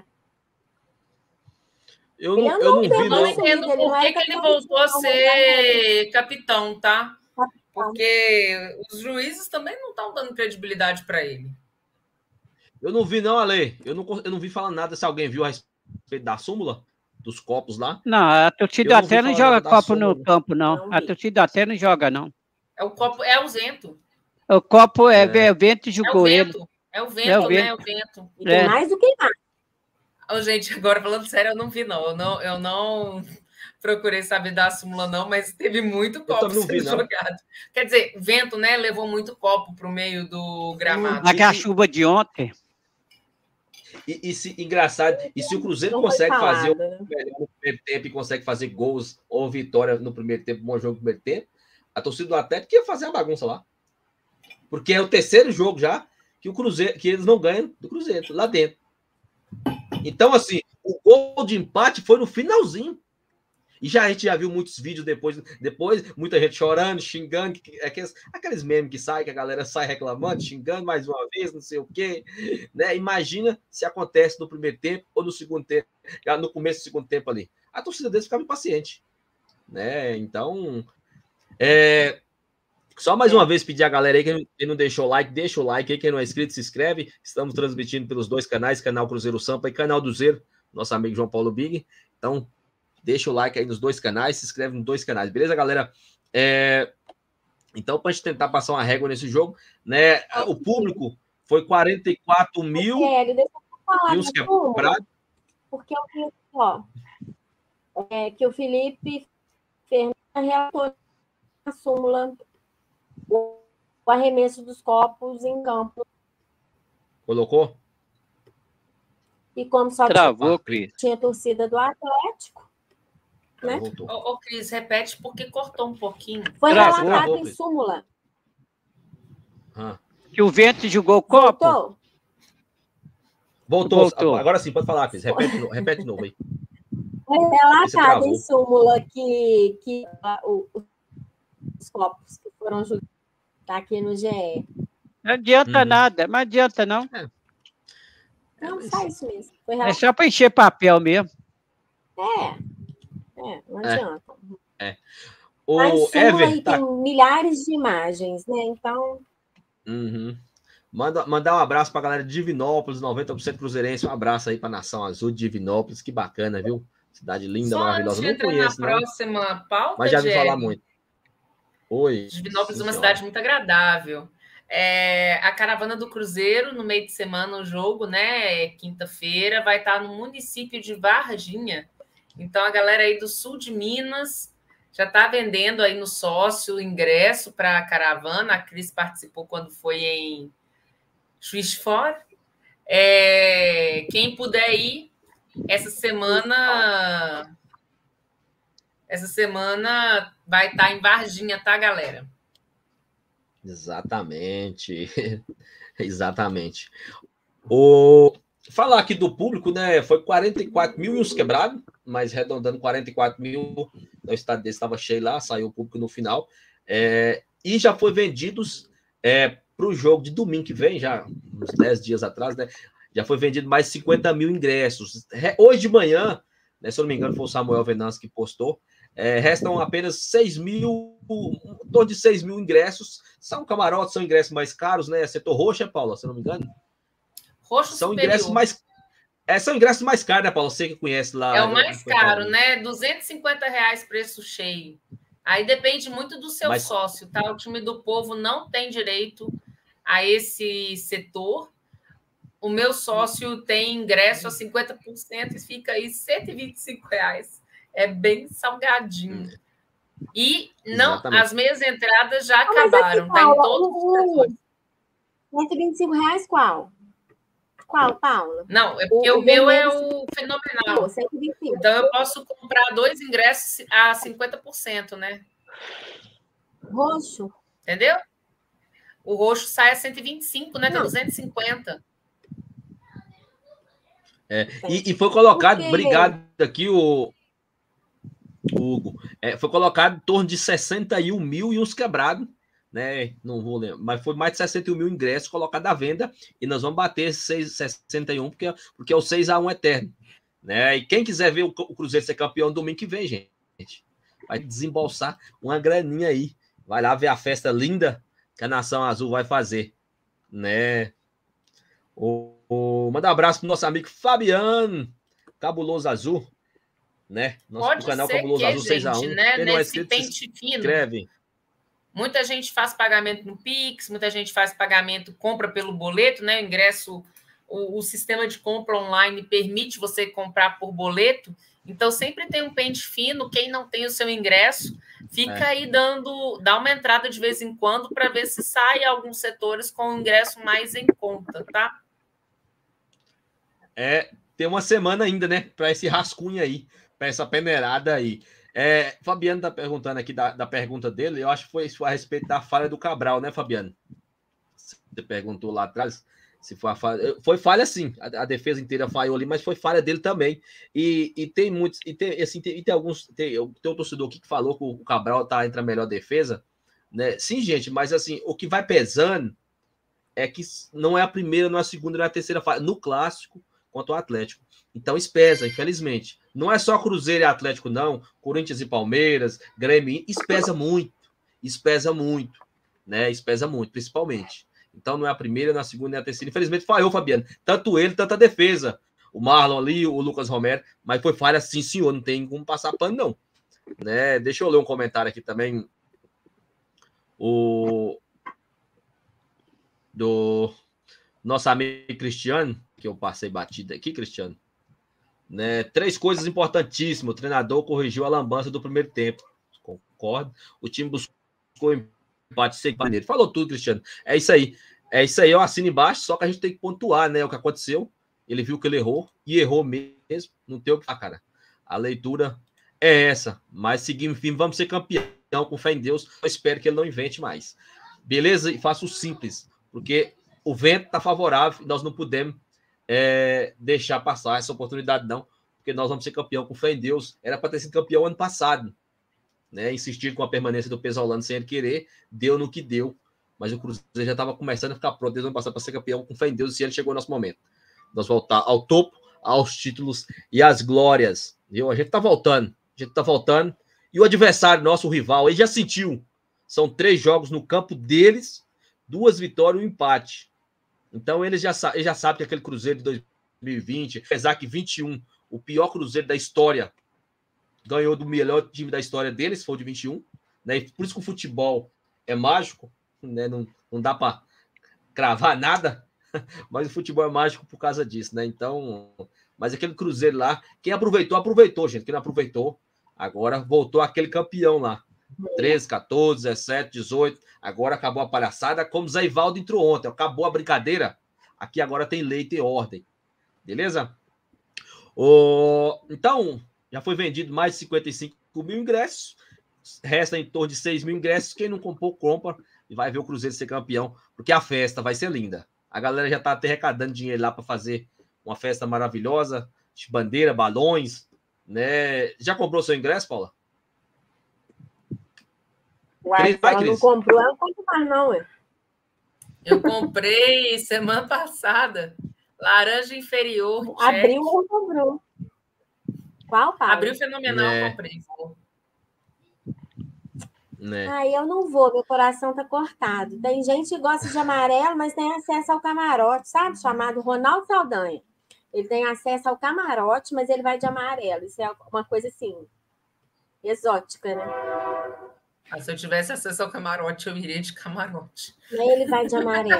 Eu não, eu não vi, não. não entendo por que, que ele voltou a ser capitão, tá? Porque os juízes também não estão dando credibilidade para ele. Eu não vi, não, Ale. Eu não, eu não vi falando nada. Se alguém viu a respeito da súmula, dos copos lá. Não, a torcida até não joga copo no campo, não. A torcida até não joga, não. É o copo, é o vento. O copo é, é. o vento jogou é o ele. vento. É o vento, é o vento. né? É o vento. E tem é. mais do que mais. Oh, gente, agora falando sério, eu não vi, não. Eu não, eu não procurei saber da súmula, não, mas teve muito copo sendo vi, jogado. Quer dizer, vento, né? Levou muito copo para o meio do gramado. Mas a chuva de ontem. E, e se, engraçado, e se o Cruzeiro não consegue falado, fazer né? o melhor no primeiro tempo e consegue fazer gols ou vitória no primeiro tempo, bom jogo no primeiro tempo, a torcida do Atlético ia fazer a bagunça lá. Porque é o terceiro jogo já que o Cruzeiro, que eles não ganham do Cruzeiro, lá dentro. Então, assim, o gol de empate foi no finalzinho. E já a gente já viu muitos vídeos depois, depois muita gente chorando, xingando, aqueles, aqueles memes que saem, que a galera sai reclamando, xingando mais uma vez, não sei o quê. Né? Imagina se acontece no primeiro tempo ou no segundo tempo, no começo do segundo tempo ali. A torcida deles ficava impaciente. Né? Então, é, só mais uma vez pedir a galera aí, quem não deixou o like, deixa o like aí, quem não é inscrito, se inscreve. Estamos transmitindo pelos dois canais, canal Cruzeiro Sampa e canal do Zero, nosso amigo João Paulo Big. Então, deixa o like aí nos dois canais, se inscreve nos dois canais, beleza, galera? É... Então, para a gente tentar passar uma régua nesse jogo, né? O público foi quarenta e quatro mil. Sério, deixa eu falar de quebrados. Porque eu vi, ó, é, que o Felipe Fernandes relatou na súmula o arremesso dos copos em campo. Colocou? E como só Travou, tinha, tinha torcida do Atlético, né? Ô, ô, Cris, repete porque cortou um pouquinho. Foi Travou, relatado travou, em súmula. Ah. Que o vento jogou o copo? Voltou? Voltou. Voltou. Agora sim, pode falar, Cris. Repete, repete de novo aí. Foi relatado em súmula que, que uh, os copos que foram jogados aqui no G E. Não adianta Uhum. nada, não adianta não. É. Não, É, só isso mesmo. Foi É só para encher papel mesmo. É, é, não É. adianta. É. O A súmula Ever, aí tá. tem milhares de imagens, né? Então, Uhum. Manda, mandar um abraço para a galera de Divinópolis, noventa por cento cruzeirense. Um abraço aí para a Nação Azul de Divinópolis. Que bacana, viu? Cidade linda, Só maravilhosa. antes de Não entrar conheço, na não, próxima pauta, mas já vi Jerry, falar muito. Oi. Divinópolis é uma Sim, cidade muito agradável. É, a caravana do Cruzeiro, no meio de semana, o jogo, né? Quinta-feira, vai estar no município de Varginha. Então, a galera aí do sul de Minas já está vendendo aí no sócio o ingresso para a caravana. A Cris participou quando foi em Juiz de Fora. É, quem puder ir, essa semana. Essa semana vai estar em Varginha, tá, galera? Exatamente. Exatamente. O... Falar aqui do público, né? Foi quarenta e quatro mil e uns quebrados, mas arredondando quarenta e quatro mil. O estádio desse estava cheio lá, saiu o público no final. É... E já foi vendidos é, para o jogo de domingo que vem, já uns dez dias atrás, né? Já foi vendido mais cinquenta mil ingressos. Hoje de manhã, né, se eu não me engano, foi o Samuel Venâncio que postou. É, restam apenas seis mil, em torno de seis mil ingressos. São camarotes, são ingressos mais caros, né? Setor roxo, é, Paula, se eu não me engano? Roxo são superior. ingressos mais é, São ingressos mais caros, né, Paula? Você que conhece lá. É o mais caro, né? duzentos e cinquenta reais preço cheio. Aí depende muito do seu Mas... sócio, tá? O time do povo não tem direito a esse setor. O meu sócio tem ingresso a cinquenta por cento e fica aí cento e vinte e cinco reais. É bem salgadinho. E não, as meias entradas já ah, acabaram, tá em todos os setores. cento e vinte e cinco reais qual? Qual, Paula? Não, é porque o, o meu é o fenomenal. cento e vinte e cinco. Então eu posso comprar dois ingressos a cinquenta por cento, né? Roxo. Entendeu? O roxo sai a cento e vinte e cinco, né? Tá duzentos e cinquenta. É, e, e foi colocado, porque... obrigado aqui, o Hugo, é, foi colocado em torno de sessenta e um mil e uns quebrados, né? Não vou lembrar, mas foi mais de sessenta e um mil ingressos colocados à venda e nós vamos bater esses sessenta e um, porque, porque é o seis a um eterno, né? E quem quiser ver o, o Cruzeiro ser campeão domingo que vem, gente, vai desembolsar uma graninha aí, vai lá ver a festa linda que a Nação Azul vai fazer, né? O, o, manda um abraço pro nosso amigo Fabiano, Cabuloso Azul, né? Nosso Pode canal ser Cabuloso que, Azul seis a um. gente, né? Quem não é Nesse inscrito, pente fino. Escreve. Muita gente faz pagamento no Pix, muita gente faz pagamento, compra pelo boleto, né? O ingresso, o, o sistema de compra online permite você comprar por boleto. Então, sempre tem um pente fino. Quem não tem o seu ingresso, fica é. aí dando, dá uma entrada de vez em quando para ver se sai alguns setores com o ingresso mais em conta, tá? É, tem uma semana ainda, né? Para esse rascunho aí, para essa peneirada aí. É, Fabiano tá perguntando aqui da, da pergunta dele, eu acho que foi, foi a respeito da falha do Cabral, né, Fabiano? Você perguntou lá atrás se foi a falha. Foi falha, sim. A, a defesa inteira falhou ali, mas foi falha dele também. E, e tem muitos. E tem, assim, tem, e tem alguns. Tem, tem um torcedor aqui que falou que o Cabral tá entre a melhor defesa, né? Sim, gente, mas assim, o que vai pesando é que não é a primeira, não é a segunda, não é a terceira falha. No clássico, quanto ao Atlético. Então, isso pesa, infelizmente. Não é só Cruzeiro e Atlético, não. Corinthians e Palmeiras, Grêmio, isso pesa muito. Isso pesa muito, né? Isso pesa muito, principalmente. Então, não é a primeira, não é a segunda, nem a terceira. Infelizmente, falhou, Fabiano. Tanto ele, tanto a defesa. O Marlon ali, o Lucas Romero. Mas foi falha sim, senhor. Não tem como passar pano, não. Né? Deixa eu ler um comentário aqui também. O... Do nosso amigo Cristiano, que eu passei batida aqui, Cristiano. Né? Três coisas importantíssimas. O treinador corrigiu a lambança do primeiro tempo. Concordo. O time buscou empate sem maneiro. Falou tudo, Cristiano. É isso aí. É isso aí. Eu assino embaixo, só que a gente tem que pontuar, né? O que aconteceu. Ele viu que ele errou e errou mesmo. Não tem o que falar, cara. A leitura é essa. Mas seguimos firme, vamos ser campeão com fé em Deus. Eu espero que ele não invente mais. Beleza? E faço simples, porque o vento está favorável e nós não podemos é, deixar passar essa oportunidade, não, porque nós vamos ser campeão com fé em Deus. Era para ter sido campeão ano passado, né? Insistir com a permanência do Pesolano sem ele querer, deu no que deu, mas o Cruzeiro já estava começando a ficar pronto desde o ano passado para ser campeão com fé em Deus, e ele chegou no nosso momento. Nós voltar ao topo, aos títulos e às glórias, viu? A gente está voltando, a gente está voltando, e o adversário nosso, o rival, ele já sentiu. São três jogos no campo deles, duas vitórias e um empate. Então, eles já, ele já sabem que aquele Cruzeiro de dois mil e vinte, apesar que vinte e um, o pior Cruzeiro da história, ganhou do melhor time da história deles, foi o de vinte e um. Né? E por isso que o futebol é mágico, né? não, não dá para cravar nada, mas o futebol é mágico por causa disso. Né? Então, mas aquele Cruzeiro lá, quem aproveitou, aproveitou, gente. Quem não aproveitou, agora voltou aquele campeão lá. treze, quatorze, dezessete, dezoito. Agora acabou a palhaçada, como o Zé Ivaldo entrou ontem. Acabou a brincadeira. Aqui agora tem lei, tem ordem. Beleza? O... Então, já foi vendido mais de cinquenta e cinco mil ingressos. Resta em torno de seis mil ingressos. Quem não comprou, compra. E vai ver o Cruzeiro ser campeão. Porque a festa vai ser linda. A galera já está até arrecadando dinheiro lá para fazer uma festa maravilhosa. De bandeira, balões. Né? Já comprou seu ingresso, Paula? Uai, se ela não comprou, ela não compra mais, não, ué. Eu comprei semana passada. Laranja inferior. Abril ou comprou? Qual, Paulo? Abril fenomenal, é. comprei. É. Aí eu não vou, meu coração tá cortado. Tem gente que gosta de amarelo, mas tem acesso ao camarote, sabe? Chamado Ronaldo Saldanha. Ele tem acesso ao camarote, mas ele vai de amarelo. Isso é uma coisa assim, exótica, né? Ah, se eu tivesse acesso ao camarote, eu iria de camarote. Aí ele vai de amarelo.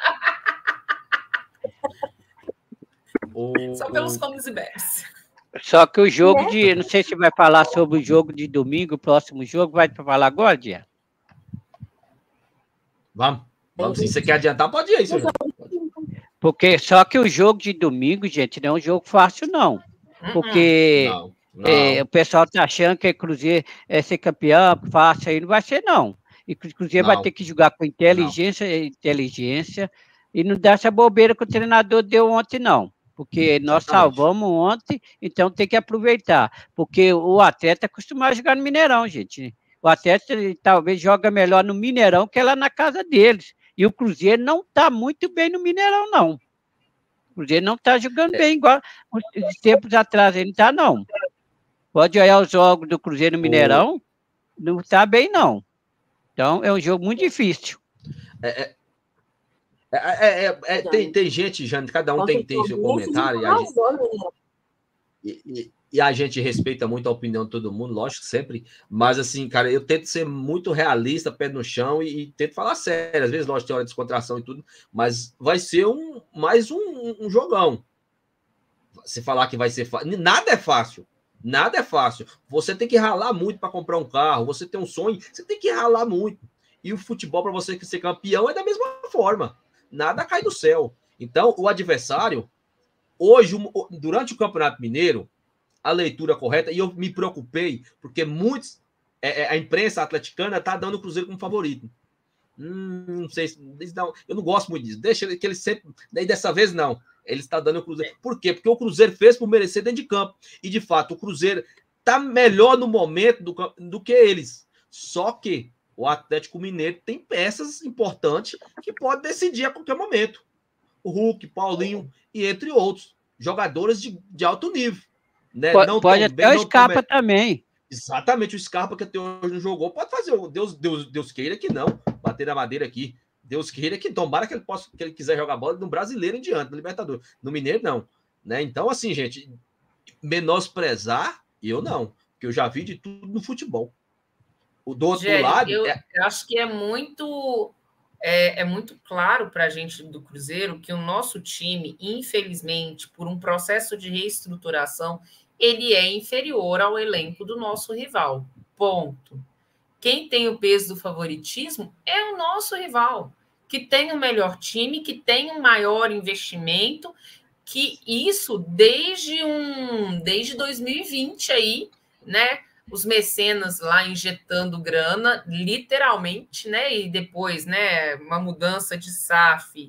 Só pelos comes e bebes. Só que o jogo é? de... Não sei se vai falar sobre o jogo de domingo, o próximo jogo. Vai falar agora, Dia? Vamos. Vamos sim. Se você quer adiantar, pode ir aí, senhor. Porque só que o jogo de domingo, gente, não é um jogo fácil, não. Porque... Não. É, o pessoal está achando que o Cruzeiro é ser campeão fácil, aí não vai ser, não. E o Cruzeiro não. vai ter que jogar com inteligência, não. inteligência, e não dá essa bobeira que o treinador deu ontem, não. Porque nós Exatamente. salvamos ontem, então tem que aproveitar. Porque o atleta costuma jogar no Mineirão, gente. O atleta talvez joga melhor no Mineirão que lá na casa deles. E o Cruzeiro não está muito bem no Mineirão, não. O Cruzeiro não está jogando é. bem, igual os tempos atrás, ele não está, não. Pode olhar os jogos do Cruzeiro no Mineirão, não está bem, não. Então, é um jogo muito difícil. É, é, é, é, é tem, tem gente, Jane, cada um tem, tem seu comentário. E a gente... E, e, e a gente respeita muito a opinião de todo mundo, lógico, sempre. Mas, assim, cara, eu tento ser muito realista, pé no chão, e, e tento falar sério. Às vezes, lógico, tem hora de descontração e tudo, mas vai ser um, mais um, um jogão. Você falar que vai ser fácil. Nada é fácil. Nada é fácil. Você tem que ralar muito para comprar um carro. Você tem um sonho, você tem que ralar muito. E o futebol, para você ser campeão, é da mesma forma. Nada cai do céu. Então, o adversário, hoje, durante o Campeonato Mineiro, a leitura correta, e eu me preocupei, porque muitos, é, a imprensa atleticana está dando o Cruzeiro como favorito. Hum, não sei, não, eu não gosto muito disso. Deixa ele que ele sempre. Daí dessa vez, não. Ele está dando o Cruzeiro. Por quê? Porque o Cruzeiro fez por merecer dentro de campo. E, de fato, o Cruzeiro está melhor no momento do, do que eles. Só que o Atlético Mineiro tem peças importantes que podem decidir a qualquer momento. O Hulk, Paulinho e entre outros. Jogadores de, de alto nível. Né? Pode, não pode bem, até o Scarpa tão... também. Exatamente, o Scarpa que até hoje não jogou. Pode fazer. Deus, Deus, Deus queira que não. Bater na madeira aqui. Deus queira que tomara que ele possa, que ele quiser jogar bola no brasileiro em diante, no Libertadores. No Mineiro, não. Né? Então, assim, gente, menosprezar, eu não. Porque eu já vi de tudo no futebol. O do outro Gério, lado. Eu, é... eu acho que é muito, é, é muito claro para a gente do Cruzeiro que o nosso time, infelizmente, por um processo de reestruturação, ele é inferior ao elenco do nosso rival. Ponto. Quem tem o peso do favoritismo é o nosso rival, que tem o melhor time, que tem um maior investimento, que isso desde um desde dois mil e vinte aí, né? Os mecenas lá injetando grana, literalmente, né? E depois, né? Uma mudança de S A F,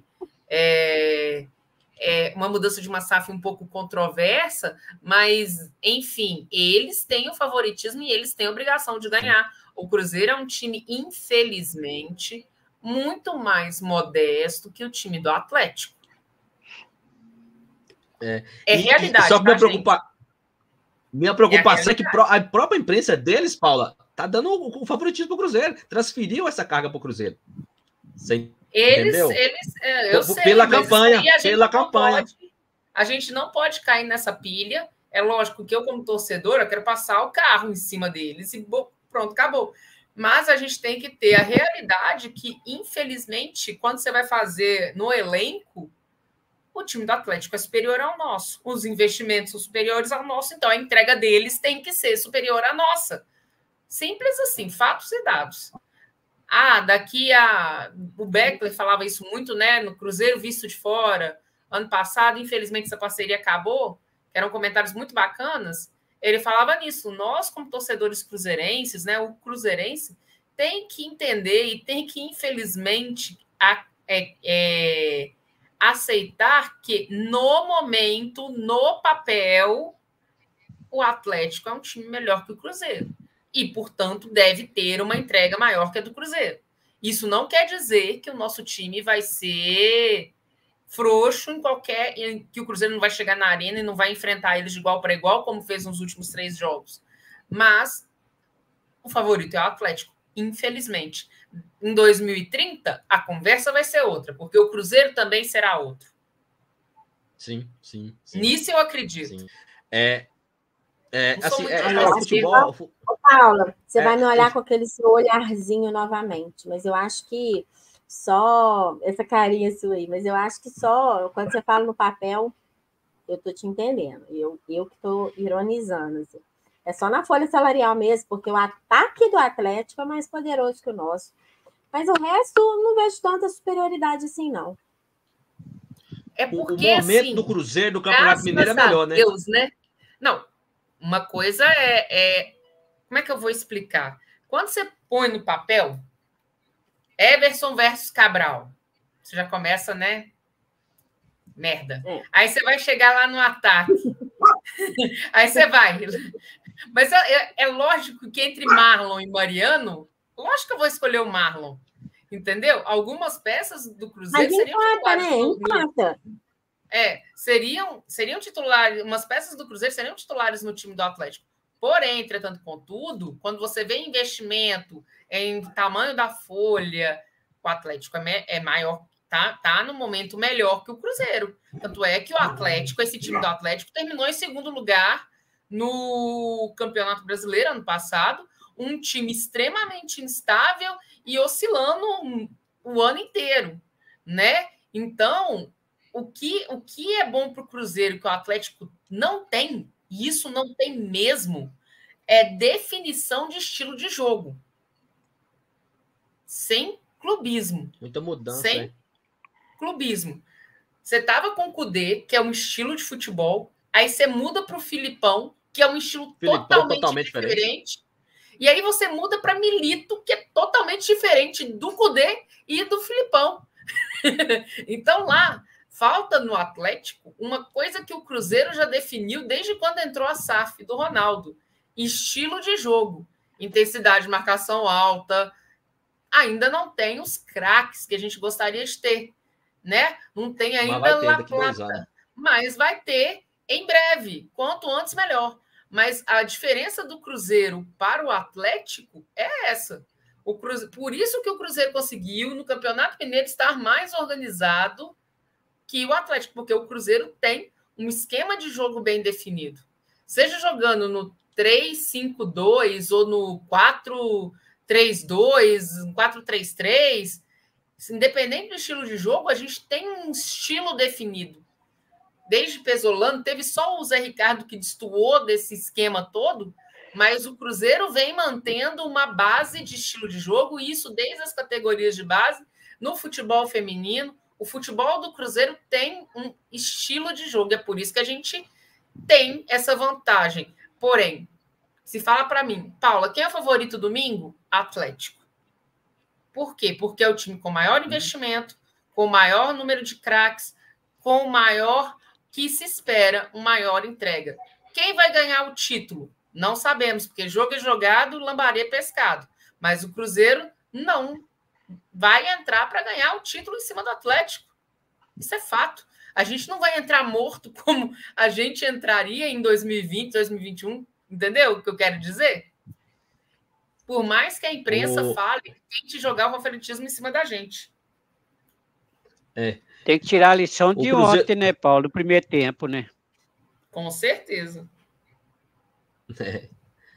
é, é, uma mudança de uma S A F um pouco controversa, mas, enfim, eles têm o favoritismo e eles têm a obrigação de ganhar. O Cruzeiro é um time, infelizmente, muito mais modesto que o time do Atlético. É, é e, realidade. E só que tá, minha, preocupa... minha preocupação é, é que a própria imprensa deles, Paula, tá dando o favoritismo pro Cruzeiro. Transferiu essa carga pro Cruzeiro. Você eles, entendeu? Eles, eu sei, pela campanha. Pela campanha. Pode, a gente não pode cair nessa pilha. É lógico que eu, como torcedor, eu quero passar o carro em cima deles e pronto, acabou. Mas a gente tem que ter a realidade que, infelizmente, quando você vai fazer no elenco, o time do Atlético é superior ao nosso. Os investimentos são superiores ao nosso, então a entrega deles tem que ser superior à nossa. Simples assim, fatos e dados. Ah, daqui a... O Beckler falava isso muito, né? No Cruzeiro visto de fora. Ano passado, infelizmente, essa parceria acabou. Eram comentários muito bacanas. Ele falava nisso. Nós, como torcedores cruzeirenses, né, o cruzeirense tem que entender e tem que, infelizmente, a, é, é, aceitar que, no momento, no papel, o Atlético é um time melhor que o Cruzeiro. E, portanto, deve ter uma entrega maior que a do Cruzeiro. Isso não quer dizer que o nosso time vai ser frouxo em qualquer... que o Cruzeiro não vai chegar na arena e não vai enfrentar eles de igual para igual, como fez nos últimos três jogos. Mas o favorito é o Atlético, infelizmente. Em dois mil e trinta, a conversa vai ser outra, porque o Cruzeiro também será outro. Sim, sim. sim. Nisso eu acredito. Sim. É, é, assim, é, é, é, futebol... Ô, Paula, você é, vai me olhar é, com aquele seu olharzinho novamente, mas eu acho que só essa carinha sua aí, mas eu acho que só quando você fala no papel, eu tô te entendendo. Eu, eu que tô ironizando. Assim. É só na folha salarial mesmo, porque o ataque do Atlético é mais poderoso que o nosso. Mas o resto, não vejo tanta superioridade assim, não. É porque, o momento assim, do Cruzeiro, do Campeonato Mineiro é melhor, né? Deus, né? Não, uma coisa é, é... Como é que eu vou explicar? Quando você põe no papel Everson versus Cabral, você já começa, né? Merda. É. Aí você vai chegar lá no ataque. Aí você vai. Mas é, é lógico que entre Marlon e Mariano, lógico que eu vou escolher o Marlon. Entendeu? Algumas peças do Cruzeiro Mas seriam empata, titulares. Né? Empata. É, seriam, seriam titulares, umas peças do Cruzeiro seriam titulares no time do Atlético. Porém, entretanto, contudo, quando você vê investimento em tamanho da folha, o Atlético é maior, tá, tá no momento melhor que o Cruzeiro. Tanto é que o Atlético, esse time do Atlético, terminou em segundo lugar no Campeonato Brasileiro ano passado, um time extremamente instável e oscilando o ano inteiro, né? Então, o que, o que é bom para o Cruzeiro que o Atlético não tem, e isso não tem mesmo, é definição de estilo de jogo. Sem clubismo. Muita mudança. Sem é. clubismo. Você tava com o Cudê, que é um estilo de futebol, aí você muda para o Filipão, que é um estilo Filipão, totalmente, totalmente diferente. diferente. E aí você muda para Milito, que é totalmente diferente do Cudê e do Filipão. Então lá, falta no Atlético uma coisa que o Cruzeiro já definiu desde quando entrou a S A F do Ronaldo. Estilo de jogo. Intensidade de marcação alta. Ainda não tem os craques que a gente gostaria de ter, né? Não tem ainda Mas vai ter La daqui dois Plata, anos. mas vai ter em breve, quanto antes melhor. Mas a diferença do Cruzeiro para o Atlético é essa. O Cruzeiro, por isso que o Cruzeiro conseguiu, no Campeonato Mineiro, estar mais organizado que o Atlético, porque o Cruzeiro tem um esquema de jogo bem definido. Seja jogando no três cinco dois ou no quatro três dois, quatro três três, independente do estilo de jogo, a gente tem um estilo definido. Desde Pesolano, teve só o Zé Ricardo que destoou desse esquema todo, mas o Cruzeiro vem mantendo uma base de estilo de jogo, e isso desde as categorias de base, no futebol feminino. O futebol do Cruzeiro tem um estilo de jogo, é por isso que a gente tem essa vantagem. Porém, se fala para mim, Paula, quem é o favorito domingo? Atlético. Por quê? Porque é o time com maior investimento, com maior número de craques, com maior que se espera, uma maior entrega. Quem vai ganhar o título? Não sabemos, porque jogo é jogado, lambaré é pescado. Mas o Cruzeiro não vai entrar para ganhar o título em cima do Atlético. Isso é fato. A gente não vai entrar morto como a gente entraria em dois mil e vinte, dois mil e vinte e um. Entendeu o que eu quero dizer? Por mais que a imprensa O... fale, tente jogar o favoritismo em cima da gente. É. Tem que tirar a lição de Cruzeiro... ontem, né, Paulo? Do primeiro tempo, né? Com certeza. É.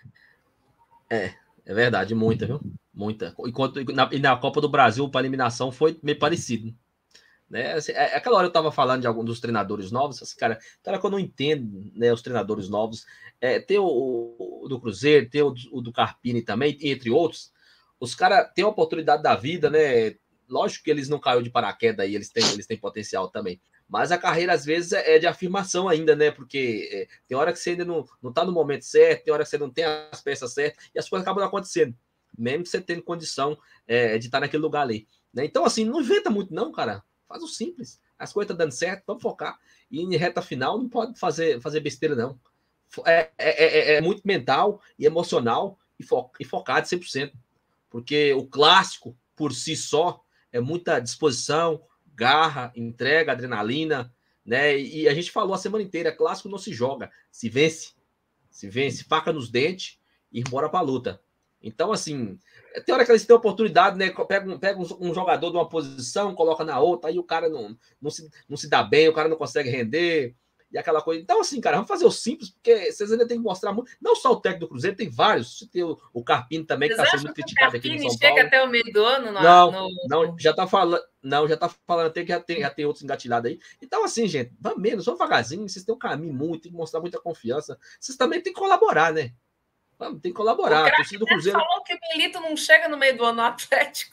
É, é verdade, muita, viu? Muita. Enquanto, na, e na Copa do Brasil, para eliminação, foi meio parecido. Né? Assim, é, aquela hora eu estava falando de alguns dos treinadores novos, assim, cara, cara que eu não entendo, né, os treinadores novos, é, tem o, o do Cruzeiro, tem o, o do Carpini também, entre outros, os caras têm a oportunidade da vida, né? Lógico que eles não caíram de paraquedas aí, eles têm, eles têm potencial também, mas a carreira às vezes é de afirmação ainda, né? Porque é, tem hora que você ainda não, não tá no momento certo, tem hora que você não tem as peças certas, e as coisas acabam acontecendo, mesmo você tendo condição é, de estar naquele lugar ali, né? Então, assim, não inventa muito não, cara. Faz o simples. As coisas estão dando certo, vamos focar. E em reta final não pode fazer, fazer besteira, não. É, é, é, é muito mental e emocional e, fo e focado cem por cento. Porque o clássico, por si só, é muita disposição, garra, entrega, adrenalina, né? E, e a gente falou a semana inteira, clássico não se joga, se vence. Se vence, faca nos dentes e bora pra luta. Então, assim, tem hora que eles têm oportunidade, né? Pega, um, pega um jogador de uma posição, coloca na outra, aí o cara não, não, se, não se dá bem, o cara não consegue render, e aquela coisa. Então, assim, cara, vamos fazer o simples, porque vocês ainda tem que mostrar muito. Não só o técnico do Cruzeiro, tem vários. Você tem o, o Carpini também, que está sendo muito criticado aqui no São Paulo. Chega até o meio do ano? No, não, no... não, já tá falando, não, já tá falando até que já tem, já tem outros engatilhados aí. Então, assim, gente, vamos menos, vamos devagarzinho, vocês têm um caminho muito, tem que mostrar muita confiança. Vocês também têm que colaborar, né? Tem que colaborar. O torcida do Cruzeiro falou que o Milito não chega no meio do ano no Atlético.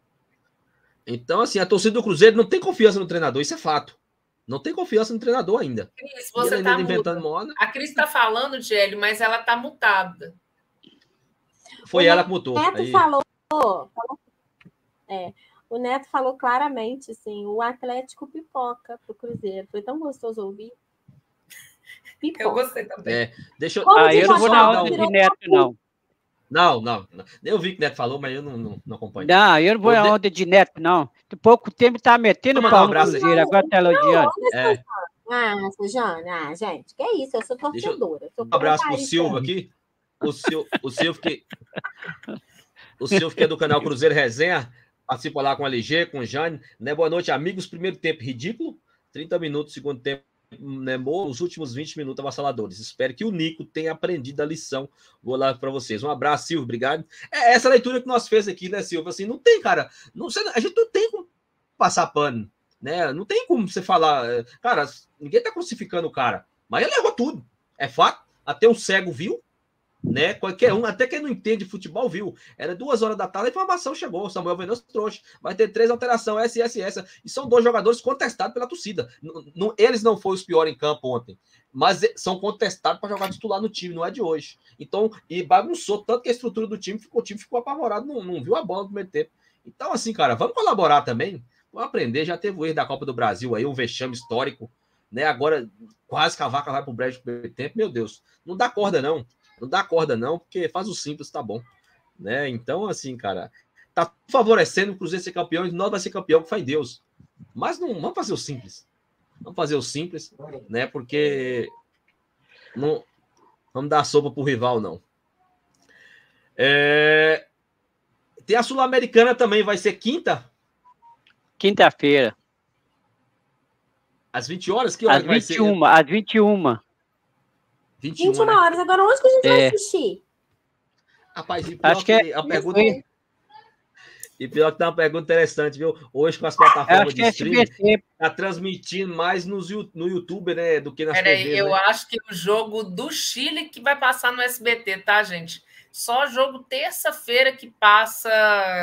Então, assim, a torcida do Cruzeiro não tem confiança no treinador, isso é fato. Não tem confiança no treinador ainda. Cris, você tá inventando moda. A Cris está falando, Gélio, mas ela tá mutada. Foi o ela que mutou. O Neto aí... falou, falou é, o Neto falou claramente, assim, o Atlético pipoca pro Cruzeiro. Foi tão gostoso ouvir. Pipoca. Eu gostei também. É, deixa eu... Ah, eu não vou na onda de Neto, não. Não, não, não. Eu vi que o Neto falou, mas eu não, não, não acompanho. Não, eu não vou na onda de Neto, não. De pouco tempo tá metendo pau no Cruzeiro, agora tá elogiando. É. Ah, Sujana, ah, gente, que é isso? Eu sou torcedora. Eu... Um abraço pro Silvio aqui. O, Sil... o Silvio que... O Silvio que é do canal Cruzeiro Resenha. participa lá com a L G, com o Jane. Né? Boa noite, amigos. Primeiro tempo ridículo, trinta minutos, segundo tempo, né, os últimos vinte minutos avassaladores. Espero que o Nico tenha aprendido a lição. Vou lá para vocês. Um abraço, Silvio, obrigado. É essa leitura que nós fez aqui, né, Silvio? Assim, não tem, cara, não, a gente não tem como passar pano, né? Não tem como você falar, cara, ninguém tá crucificando o cara, mas ele errou tudo, é fato. Até um cego viu, né? Qualquer um, até quem não entende futebol, viu. Era duas horas da tarde, a informação chegou. Samuel Veloso trouxe. Vai ter três alterações, S S S. E são dois jogadores contestados pela torcida. N- n- eles não foram os piores em campo ontem, mas são contestados para jogar titular no time, não é de hoje. Então, e bagunçou tanto que a estrutura do time ficou, o time ficou apavorado, não, não viu a bola no primeiro tempo. Então, assim, cara, vamos colaborar também. Vamos aprender. Já teve o erro da Copa do Brasil aí, um vexame histórico, né? Agora, quase que a vaca vai pro brejo no primeiro tempo. Meu Deus, não dá corda, não. Não dá corda, não, porque faz o simples, tá bom. Né? Então, assim, cara, tá favorecendo o Cruzeiro ser campeão e nós vai ser campeão, que faz Deus. Mas não vamos fazer o simples. Vamos fazer o simples, né? Porque não vamos dar sopa pro rival, não. É... Tem a Sul-Americana também, vai ser quinta? Quinta-feira. Às vinte horas? Que hora às que vai vinte e uma, ser? às vinte e uma. vinte e uma, vinte e uma né? horas. Agora, onde que a gente É. vai assistir? Rapaz, e pior Acho que é- a pergunta... foi- E pior que tem uma pergunta interessante, viu? Hoje, com as Eu plataformas acho de que é streaming, S B T. tá transmitindo mais nos, Yu- no YouTube, né? Do que nas Peraí, T Vs, eu né? acho que o jogo do Chile que vai passar no S B T, tá, gente? Só jogo terça-feira que passa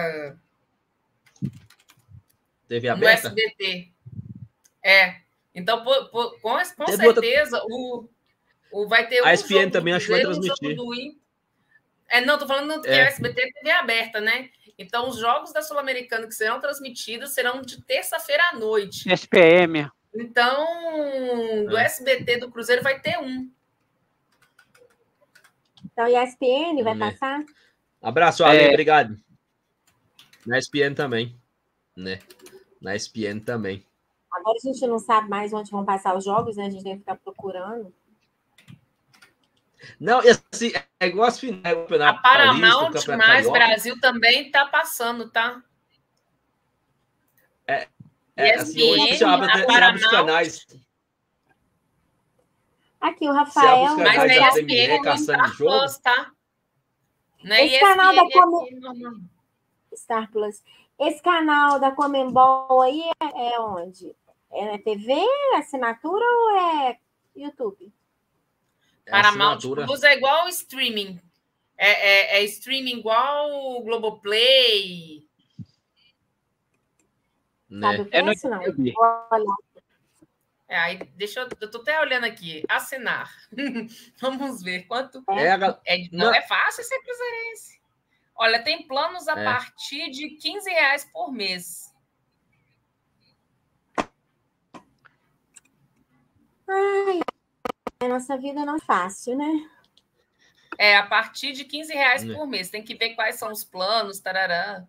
T V no aberta? S B T. É. Então, pô, pô, com, com Teve outra- certeza, o, o, vai ter um A E S P N jogo também do acho que vai Cruzeiro, um jogo transmitir. do Inter. É, não, tô falando que É. a S B T é T V aberta, né? Então, os jogos da Sul-Americana que serão transmitidos serão de terça-feira à noite. S P M. Então, do É. S B T do Cruzeiro vai ter um. Então, E S P N vai Né. passar? Abraço, Ale, É. obrigado. Na E S P N também, né? Na E S P N também. Agora a gente não sabe mais onde vão passar os jogos, né? A gente tem que ficar procurando. Não, e assim, é igual as finais do A Campeonato Paramount Paulista, o Campeonato mais Carioca. Brasil também está passando, tá? É, E assim, hoje S P N, você abre, a até- você abre os Paramount, canais. Aqui, o Você abre Rafael. os mas canais é da E S P Premier, N no caçando Star jogo. Plus, tá? Não é Esse canal da E S P N, Come- é normal. Star Plus. Esse canal da Comembol aí é, é onde? É na T V, assinatura ou é YouTube? É Paramount assinatura. Plus é igual o streaming. É, é, é streaming igual o Globoplay. Sabe Né? o que É é no isso, não? YouTube. Olha, É, aí, deixa eu. Eu tô até olhando aqui. Assinar. Vamos ver quanto. É, a gal- É, não, Não. é fácil ser cruzeirense. Olha, tem planos a É. partir de quinze reais por mês. a nossa vida não é fácil, né? É, a partir de quinze reais Né. por mês. Tem que ver quais são os planos, tarará.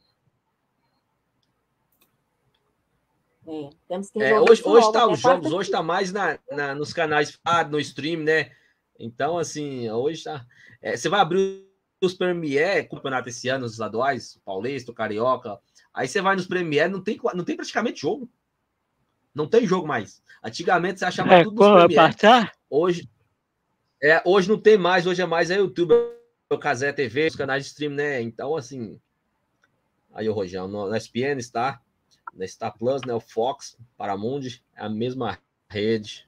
É, temos que É, resolver hoje isso hoje logo, tá até os jogos, quarta- hoje tá mais na, na- nos canais ah, no stream, né? Então, assim, hoje tá. É, você vai abrir os Premier, campeonato esse ano, os estaduais, Paulista, Carioca. Aí você vai nos Premier, não tem, não tem praticamente jogo. Não tem jogo mais. Antigamente você achava É, tudo nos quando vai Premier. passar? Hoje, é, hoje não tem mais, hoje é mais é YouTube, o Casé T V, os canais de stream, né? Então, assim. Aí o Rojão, no, no S P N está, na Star Plus, né? O Fox, Paramount, é a mesma rede.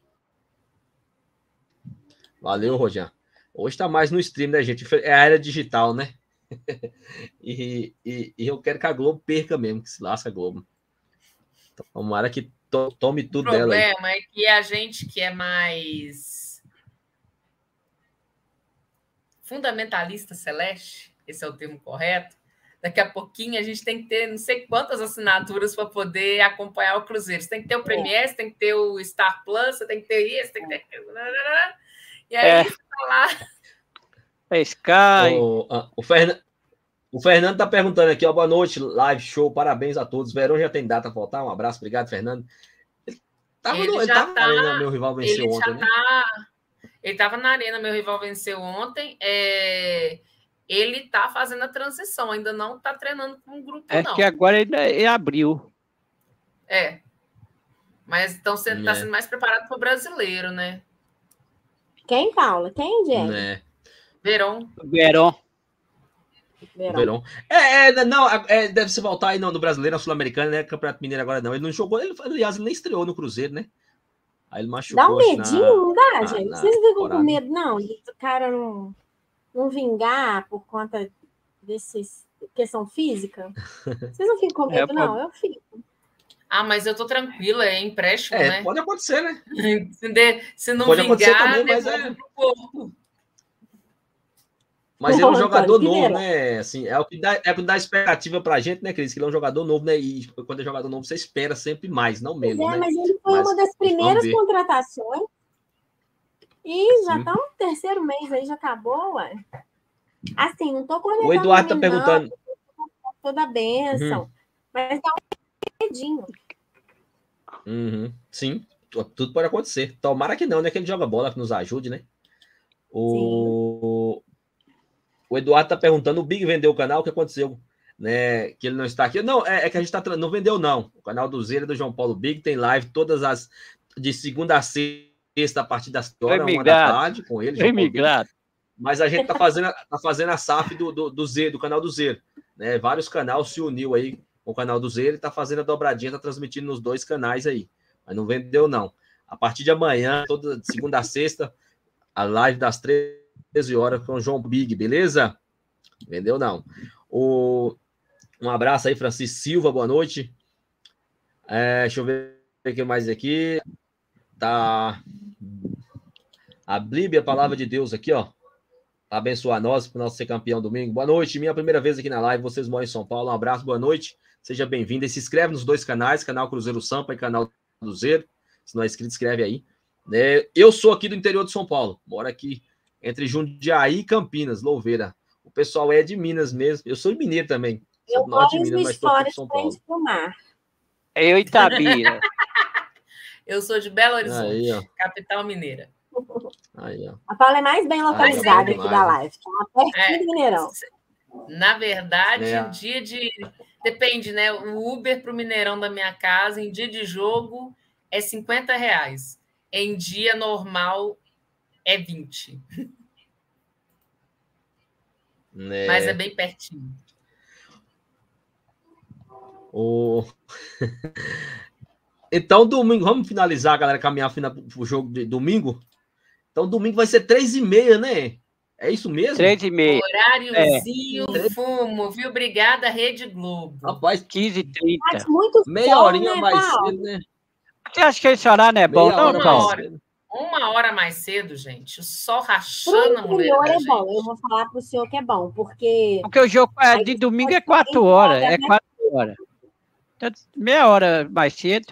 Valeu, Rojão. Hoje tá mais no stream, né, gente? É a era digital, né? e, e, e eu quero que a Globo perca mesmo, que se lasca a Globo. Tomara que to, tome O tudo dela aí. problema é que a gente que é mais fundamentalista celeste, esse é o termo correto, daqui a pouquinho a gente tem que ter não sei quantas assinaturas para poder acompanhar o Cruzeiro. Você tem que ter o Premier, você tem que ter o Star Plus, você tem que ter isso, tem que ter... E aí, É. você tá lá... É Sky. O, a- o, Fernan- o Fernando tá perguntando aqui, ó, boa noite, live show, parabéns a todos. Verão já tem data a faltar, um abraço, obrigado, Fernando. Ele tava, Ele no, ele já tava tá- na arena, meu rival venceu Ele ontem, já né? tá... Ele estava na arena, meu rival venceu ontem. É... ele está fazendo a transição, ainda não está treinando com um grupo, Acho não. que agora ele, ele abriu. É. Mas então você está É. sendo mais preparado para o brasileiro, né? Quem, Paula? Quem, Diego? É. Verão. Verón. O Verón. É, é, não, é, deve se voltar aí não, no brasileiro, na Sul-Americana, né? Campeonato Mineiro agora não. Ele não jogou, ele, aliás, ele nem estreou no Cruzeiro, né? Aí ele machucou. Dá um medinho, na, não dá, na, gente? na Vocês ficam temporada. com medo, não? De o cara não, não vingar por conta desses questão física? Vocês não ficam com medo, É, não? Eu fico. Ah, mas eu tô tranquila, é empréstimo, É, né? pode acontecer, né? Se, de- se não Pode acontecer vingar, também, mas devolve é- pro corpo. Mas ele é um Antônio jogador novo, Pinheiro. né? Assim, é o que dá, é o que dá expectativa pra gente, né, Cris? Que ele é um jogador novo, né? E quando é jogador novo, você espera sempre mais, não Pois menos, é, né? mas ele foi Mas uma das vamos primeiras ver. contratações. E já Sim. está no terceiro mês aí, já acabou, ué. Assim, não tô cornetando O Eduardo tá ele, não, perguntando. toda a bênção. Uhum. Mas dá um medinho. Uhum, sim, tu- tudo pode acontecer. Tomara que não, né? Que ele joga bola, que nos ajude, né? O, o Eduardo tá perguntando, o Big vendeu o canal, o que aconteceu? Né? Que ele não está aqui. Não, é, é que a gente tá. tra- Não vendeu, não. O canal do Zera do João Paulo Big tem live todas as. De segunda a sexta, a partir das horas, uma da migrado. tarde, com ele, Foi João Paulo Big. migrado. Mas a gente tá fazendo, a- tá fazendo a S A F do, do, do Z, do canal do Zero. Né? Vários canais se uniu aí com o canal do Zero e tá fazendo a dobradinha, tá transmitindo nos dois canais aí. Mas não vendeu, não. A partir de amanhã, toda de segunda a sexta, a live das treze horas com o João Big, beleza? Vendeu, não. O... Um abraço aí, Francisco Silva, boa noite. É, deixa eu ver o que mais aqui. Tá. A Bíblia, a palavra de Deus aqui, ó. Abençoar nós, para nós ser campeão domingo. Boa noite, minha primeira vez aqui na live. Vocês moram em São Paulo. Um abraço, boa noite. Seja bem-vindo. E se inscreve nos dois canais, canal Cruzeiro Sampa e canal do Zero. Se não é inscrito, inscreve aí. É, eu sou aqui do interior de São Paulo. Moro aqui entre Jundiaí e Campinas, Louveira. O pessoal é de Minas mesmo. Eu sou mineiro também. Sou Eu do norte de moro em Minas, mas Juiz de estou aqui Fora, de São de Paulo. frente pro mar. Eu Itabira. Eu sou de Belo Horizonte, Aí, ó. capital mineira. Aí, ó. A Paula é mais bem localizada aqui demais, da né? live, que é uma pertinho É. do Mineirão. Na verdade, É. dia de. Depende, né? O Uber para o Mineirão da minha casa, em dia de jogo, é cinquenta reais. Em dia normal, é vinte. Né? Mas é bem pertinho. O... Então, domingo, vamos finalizar, galera, caminhar para o jogo de domingo. Então, domingo vai ser três e meia, né? É isso mesmo? Três e meia. Horáriozinho, fumo, viu? Obrigada, Rede Globo. Rapaz, quinze e trinta. Mas muito meia sol, horinha né, mais Paulo? cedo, né? Você acha que esse horário não é bom, Meia não, hora Uma Paulo? mais hora. cedo. Uma hora mais cedo, gente. O sol Pro rachando a mulher interior da é gente. bom. Eu vou falar pro senhor que é bom, porque Porque o jogo é Aí de você domingo é pode quatro sair horas. fora, É né? quatro horas. Então, meia hora mais cedo.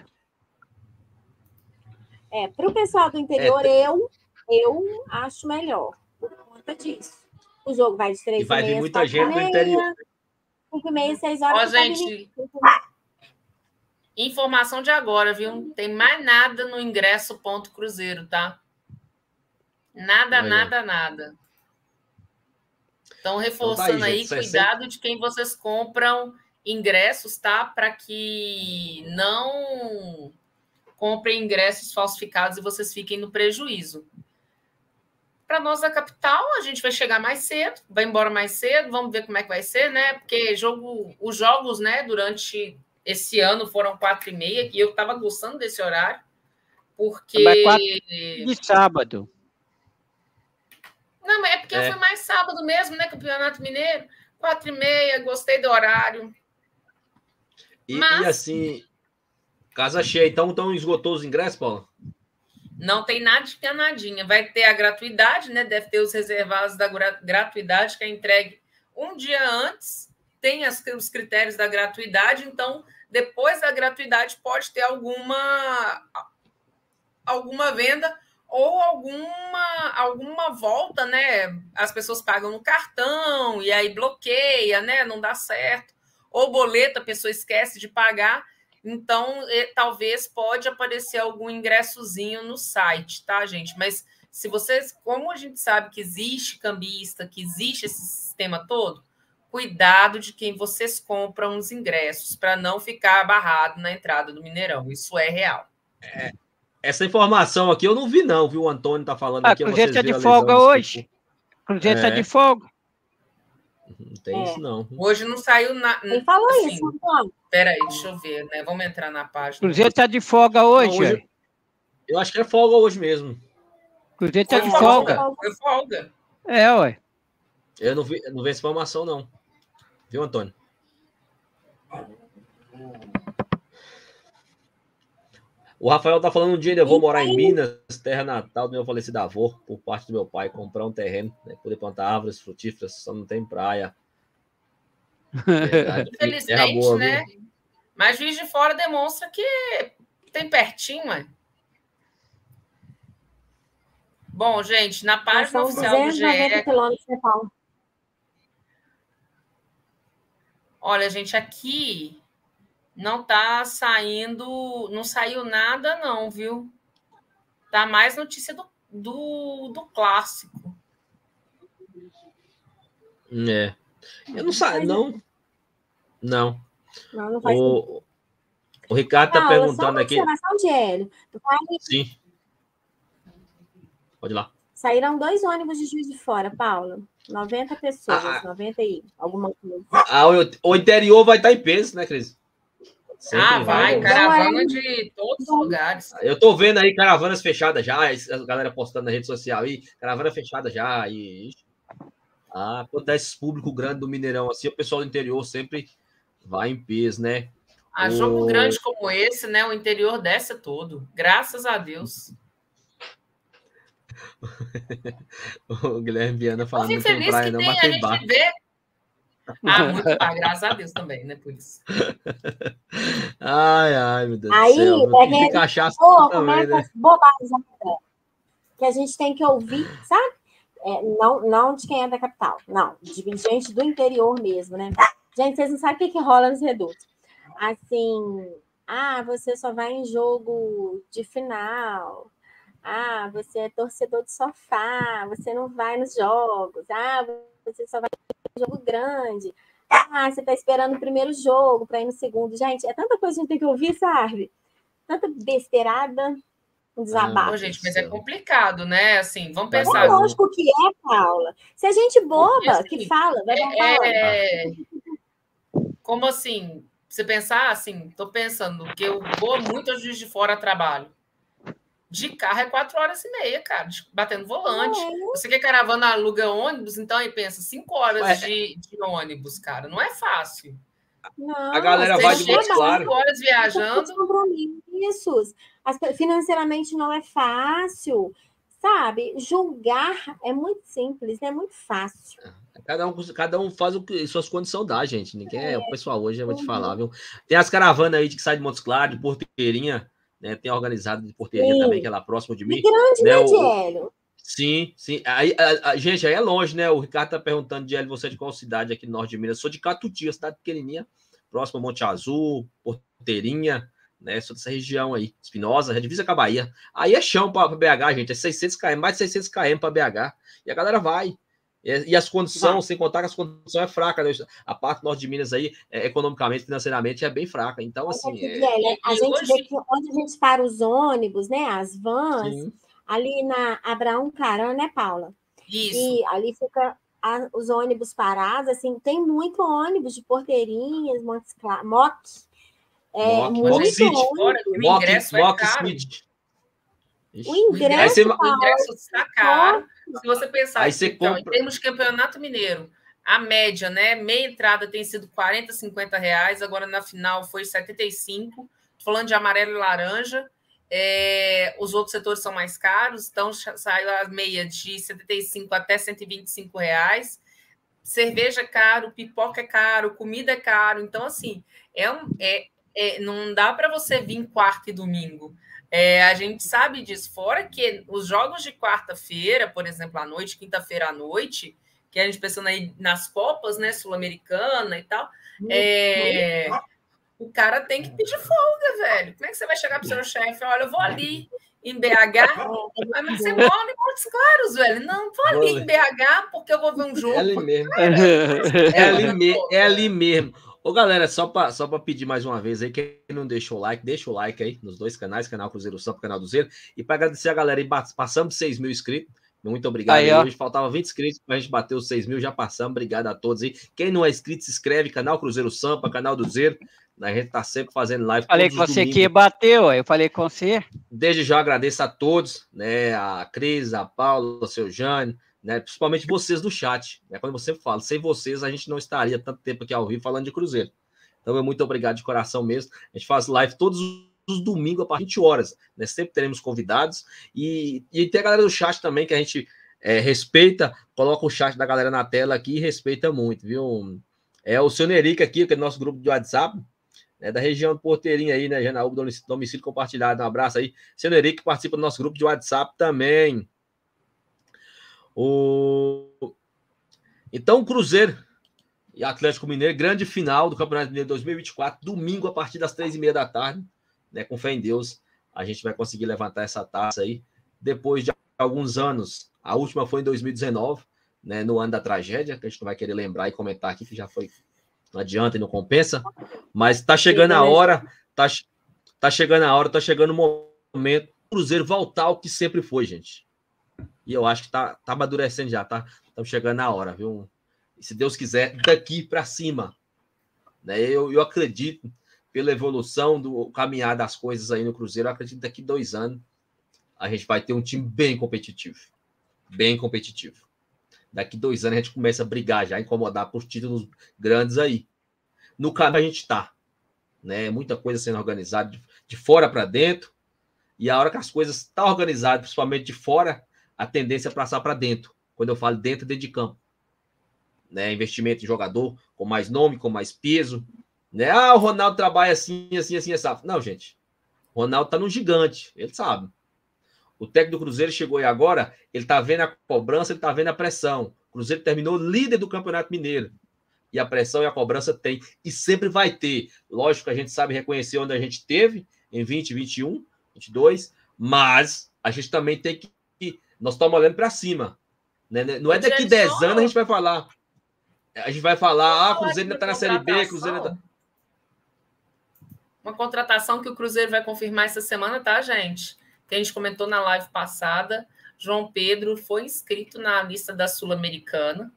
é, pro pessoal do interior, É, eu, eu acho melhor, por conta disso. O jogo vai de E três e vai vir meia, muita quatro e gente no interior. meia, cinco e meia, seis horas. Ó, você pode gente, vir. informação de agora, viu? Não tem mais nada no ingresso ponto Cruzeiro, tá? Nada, Olha. nada, nada. Então, reforçando Então tá aí, aí, gente, cuidado de quem vocês compram ingressos, tá? Para que não comprem ingressos falsificados e vocês fiquem no prejuízo. Para nós da capital, a gente vai chegar mais cedo, vai embora mais cedo, vamos ver como é que vai ser, né? Porque jogo, os jogos, né, durante esse ano foram quatro e meia, e eu estava gostando desse horário, porque... Mas quatro de sábado. Não, é porque É. eu fui mais sábado mesmo, né? Campeonato Mineiro, quatro e meia, gostei do horário. E, Mas- e assim, casa cheia. Então, então esgotou os ingressos, Paula? Não tem nada de canadinha. Vai ter a gratuidade, né? Deve ter os reservados da gra- gratuidade, que é entregue um dia antes. Tem as- os critérios da gratuidade. Então, depois da gratuidade, pode ter alguma, alguma venda ou alguma, alguma volta, né? As pessoas pagam no cartão e aí bloqueia, né? Não dá certo. Ou boleto, a pessoa esquece de pagar. Então, talvez pode aparecer algum ingressozinho no site, tá, gente? Mas se vocês, como a gente sabe que existe cambista, que existe esse sistema todo, cuidado de quem vocês compram os ingressos para não ficar barrado na entrada do Mineirão. Isso é real. É, essa informação aqui eu não vi, não, viu? O Antônio tá falando Ah, aqui. Cruzeiro está de folga hoje. Cruzeiro está é. de folga. Não tem é. isso, não. Hoje não saiu nada. Quem falou assim, isso, Antônio? Peraí, deixa eu ver, né? Vamos entrar na página. Cruzeiro está de folga hoje. Não, hoje eu acho que é folga hoje mesmo. Cruzeiro está de folga. Foi folga. É, ué. Eu não vi, não vi essa informação, não. Viu, Antônio? O Rafael tá falando um dia eu vou morar em Minas, terra natal do meu falecido avô, por parte do meu pai, comprar um terreno, né, poder plantar árvores frutíferas, só não tem praia. Verdade, infelizmente, boa, né? Viu? Mas Juiz de Fora demonstra que tem pertinho, mãe. Bom, gente, na página oficial do G E... quilômetros de Paulo. Olha, gente, aqui não tá saindo, não saiu nada não, viu? Tá mais notícia do, do, do clássico. É. Eu não sei, não. Não. Não, não faz o, o Ricardo tá Paula, perguntando só uma aqui. observação de Hélio. Vai... Sim. Pode ir lá. Saíram dois ônibus de Juiz de Fora, Paula. noventa pessoas, ah, noventa e alguma coisa. Ah, o, o interior vai estar em peso, né, Cris? Sempre ah, vai, vai. Caravana de todos os lugares. Eu tô vendo aí caravanas fechadas já, a galera postando na rede social aí, caravana fechada já. E... Ah, quando dá esse público grande do Mineirão assim, o pessoal do interior sempre vai em peso, né? A o... jogo grande como esse, né? O interior desce todo. Graças a Deus. O Guilherme Viana falando que tem praia, não, tem, mas tem bar. Vê... Ah, muito bar, graças a Deus também, né? Por isso. Ai, ai, meu Deus aí, do céu. Aí, é cachaça pô, também, né? Bobagem que a gente tem que ouvir, sabe? É, não, não de quem é da capital, não, de gente do interior mesmo, né? Gente, vocês não sabem o que, que rola nos redutos. Assim, ah, você só vai em jogo de final. Ah, você é torcedor de sofá, você não vai nos jogos. Ah, você só vai em jogo grande. Ah, você está esperando o primeiro jogo para ir no segundo. Gente, é tanta coisa que a gente tem que ouvir, sabe? Tanta besteirada, um desabafo. Ah, gente, mas é complicado, né? Assim, vamos pensar. É lógico que é, Paula. Se a gente boba assim, que fala, vai é, é... Como assim? Você pensar assim, estou pensando que eu vou muito a Juiz de Fora a trabalho. De carro é quatro horas e meia, cara, batendo volante. É. Você que a caravana aluga ônibus, então aí pensa, cinco horas de, de ônibus, cara. Não é fácil. Não, a galera vai de Montes Claros. cinco horas viajando. Compromissos. Financeiramente não é fácil. Sabe? Julgar é muito simples, é muito fácil. Cada um, cada um faz o que suas condições dá, gente. Ninguém é, o pessoal hoje, eu vou te falar, viu? Tem as caravanas aí que saem de Montes Claros, de Porteirinha. Né, tem a organizada de Porteirinha sim. também, que é lá próximo de mim. E grande, né, né, Diélio? Sim, sim. Aí, a, a, gente, aí é longe, né? O Ricardo tá perguntando, Diélio, você é de qual cidade aqui no norte de Minas? Eu sou de Catuti, cidade pequenininha, próximo a Monte Azul, Porteirinha, né? Sou dessa região aí, Espinosa, divisa com a Bahia. Aí é chão para B H, gente, é seiscentos quilômetros, mais de seiscentos quilômetros para B H. E a galera vai. E as condições, sem contar que as condições é fraca, né? A parte norte de Minas aí, é, economicamente, financeiramente, é bem fraca. Então, assim. É, é... A gente hoje... vê que onde a gente para os ônibus, né? As vans, sim. Ali na Abraão Caran, né, Paula? Isso. E ali fica a, os ônibus parados, assim, tem muito ônibus de Porteirinhas, Montes Claros, M O C. É, Mock, muito Mock City. Fora, o ingresso Mock, é caro. City. O ingresso, você... o ingresso está caro. Se você pensar aí aqui, você então, compra... em termos de campeonato mineiro, a média, né? Meia entrada tem sido quarenta, cinquenta reais, agora na final foi setenta e cinco. Falando de amarelo e laranja, é... os outros setores são mais caros, então saiu a meia de setenta e cinco até cento e vinte e cinco reais. Cerveja é caro, pipoca é caro, comida é caro. Então, assim, é um, é, é, não dá para você vir quarta e domingo. É, a gente sabe disso, fora que os jogos de quarta-feira, por exemplo, à noite, quinta-feira à noite, que a gente pensando aí nas Copas, né, Sul-Americana e tal, é, o cara tem que pedir folga, velho. Como é que você vai chegar para o seu chefe? Olha, eu vou ali em B H. Mas você mora em Montes Claros, velho. Não, vou ali vou em B H porque eu vou ver um jogo. É ali mesmo. É ali, me... é ali mesmo. Ô, galera, só para só para pedir mais uma vez aí, quem não deixou o like, deixa o like aí nos dois canais, canal Cruzeiro Sampa, canal do Zero. E para agradecer a galera aí, passamos de seis mil inscritos. Muito obrigado. Aí, aí. Hoje faltava vinte inscritos para a gente bater os seis mil, já passamos. Obrigado a todos aí. Quem não é inscrito, se inscreve, canal Cruzeiro Sampa, canal do Zero. A gente tá sempre fazendo live. Falei com você que bateu, eu falei com você. Desde já agradeço a todos, né? A Cris, a Paula, o seu Jânio, né? Principalmente vocês do chat. Né? Quando você fala, sem vocês a gente não estaria tanto tempo aqui ao vivo falando de Cruzeiro. Então, muito obrigado de coração mesmo. A gente faz live todos os domingos a partir de vinte horas. Né? Sempre teremos convidados. E, e tem a galera do chat também que a gente é, respeita, coloca o chat da galera na tela aqui e respeita muito, viu? É o seu Nerica aqui, que é nosso grupo de WhatsApp. É da região do Porteirinho aí, né? Janaúba, domicílio compartilhado. Um abraço aí. Seu Henrique, que participa do nosso grupo de WhatsApp também. O... Então, Cruzeiro e Atlético Mineiro, grande final do Campeonato Mineiro dois mil e vinte e quatro, domingo a partir das três e meia da tarde, né? Com fé em Deus, a gente vai conseguir levantar essa taça aí. Depois de alguns anos, a última foi em dois mil e dezenove, né? No ano da tragédia, que a gente não vai querer lembrar e comentar aqui, que já foi... Não adianta e não compensa, mas tá chegando a hora, tá, tá chegando a hora, tá chegando o momento do Cruzeiro voltar ao que sempre foi, gente. E eu acho que tá, tá amadurecendo já, tá? Estamos chegando a hora, viu? E se Deus quiser, daqui para cima. Né? Eu, eu acredito, pela evolução do caminhar das coisas aí no Cruzeiro, eu acredito que daqui a dois anos a gente vai ter um time bem competitivo. Bem competitivo. Daqui dois anos a gente começa a brigar já, a incomodar por títulos grandes aí. No caminho a gente está. Né? Muita coisa sendo organizada de, de fora para dentro. E a hora que as coisas estão organizadas, principalmente de fora, a tendência é passar para dentro. Quando eu falo dentro, dentro de campo. Né? Investimento em jogador com mais nome, com mais peso. Né? Ah, o Ronaldo trabalha assim, assim, assim, assim. Não, gente. O Ronaldo está no gigante. Ele sabe. O técnico do Cruzeiro chegou aí agora, ele está vendo a cobrança, ele está vendo a pressão. O Cruzeiro terminou líder do Campeonato Mineiro. E a pressão e a cobrança tem. E sempre vai ter. Lógico que a gente sabe reconhecer onde a gente teve, em vinte, vinte e um, vinte e dois, mas a gente também tem que... Nós estamos olhando para cima. Né? Não é daqui dez anos a gente vai falar. A gente vai falar, ah, Cruzeiro ainda está na Série B, Cruzeiro ainda... Uma contratação que o Cruzeiro vai confirmar essa semana, tá, gente? Que a gente comentou na live passada, João Pedro foi inscrito na lista da Sul-Americana.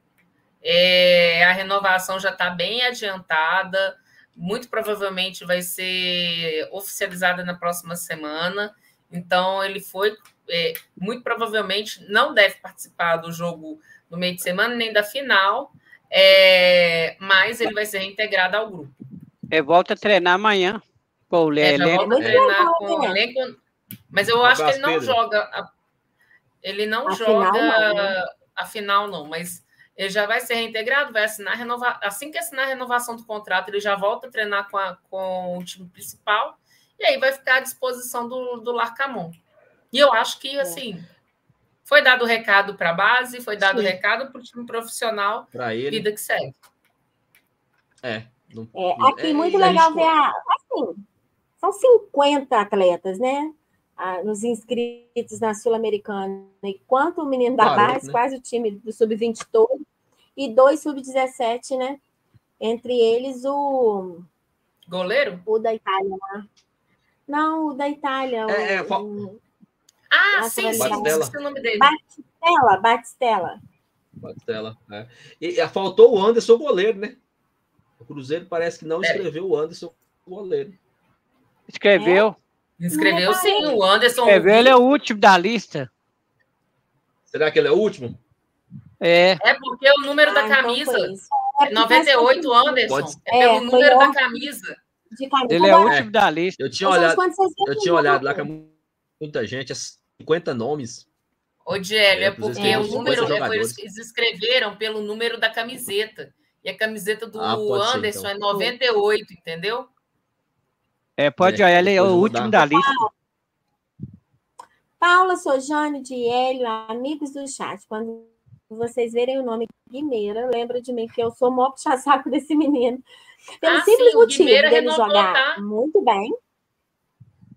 É, a renovação já está bem adiantada, muito provavelmente vai ser oficializada na próxima semana. Então, ele foi, é, muito provavelmente, não deve participar do jogo no meio de semana, nem da final, é, mas ele vai ser reintegrado ao grupo. Ele volta a treinar amanhã. Com o é, já volta a treinar com o elenco. Mas eu acho que ele não joga. A, ele não a joga final, não, né? A final, não, mas ele já vai ser reintegrado, vai assinar renovar. Assim que assinar a renovação do contrato, ele já volta a treinar com, a, com o time principal, e aí vai ficar à disposição do, do Larcamon. E eu acho que, assim, foi dado o recado para a base, foi dado o recado para o time profissional, para ele. Vida que segue. É. Não, é aqui, é, muito legal ver a. Assim, são cinquenta atletas, né? Ah, nos inscritos na Sul-Americana. Enquanto o menino da Claro, base, né? quase o time do sub vinte todo, e dois sub dezessete, né? Entre eles o. Goleiro? O da Itália lá. Não, o da Itália. É, é, o, o... Ah, sim, sim, esqueci o nome dele. Batistella, Batistella. Batistella, é. E, e faltou o Anderson goleiro, né? O Cruzeiro parece que não escreveu é. o Anderson goleiro. Escreveu. É? Escreveu sim, o Anderson. Escreveu, ele é o último da lista. Será que ele é o último? É. É porque o número ah, da camisa. Então é noventa e oito, Anderson. Pode... É pelo é, número da camisa. Ele é o último é. da lista. Eu tinha olhado, eu tinha olhado lá com muita gente, cinquanta nomes. Ô, Diélio, é, é porque o número. Eles escreveram pelo número da camiseta. E a camiseta do ah, Anderson ser, então. é noventa e oito, entendeu? É, pode olhar, ele é o último da lista. Paula, Sojane, Diélio, amigos do chat, quando vocês verem o nome Guimeira, lembra de mim, que eu sou o maior puxa-saco desse menino. Pelo ah, simples sim, motivo dele jogar tá? muito bem.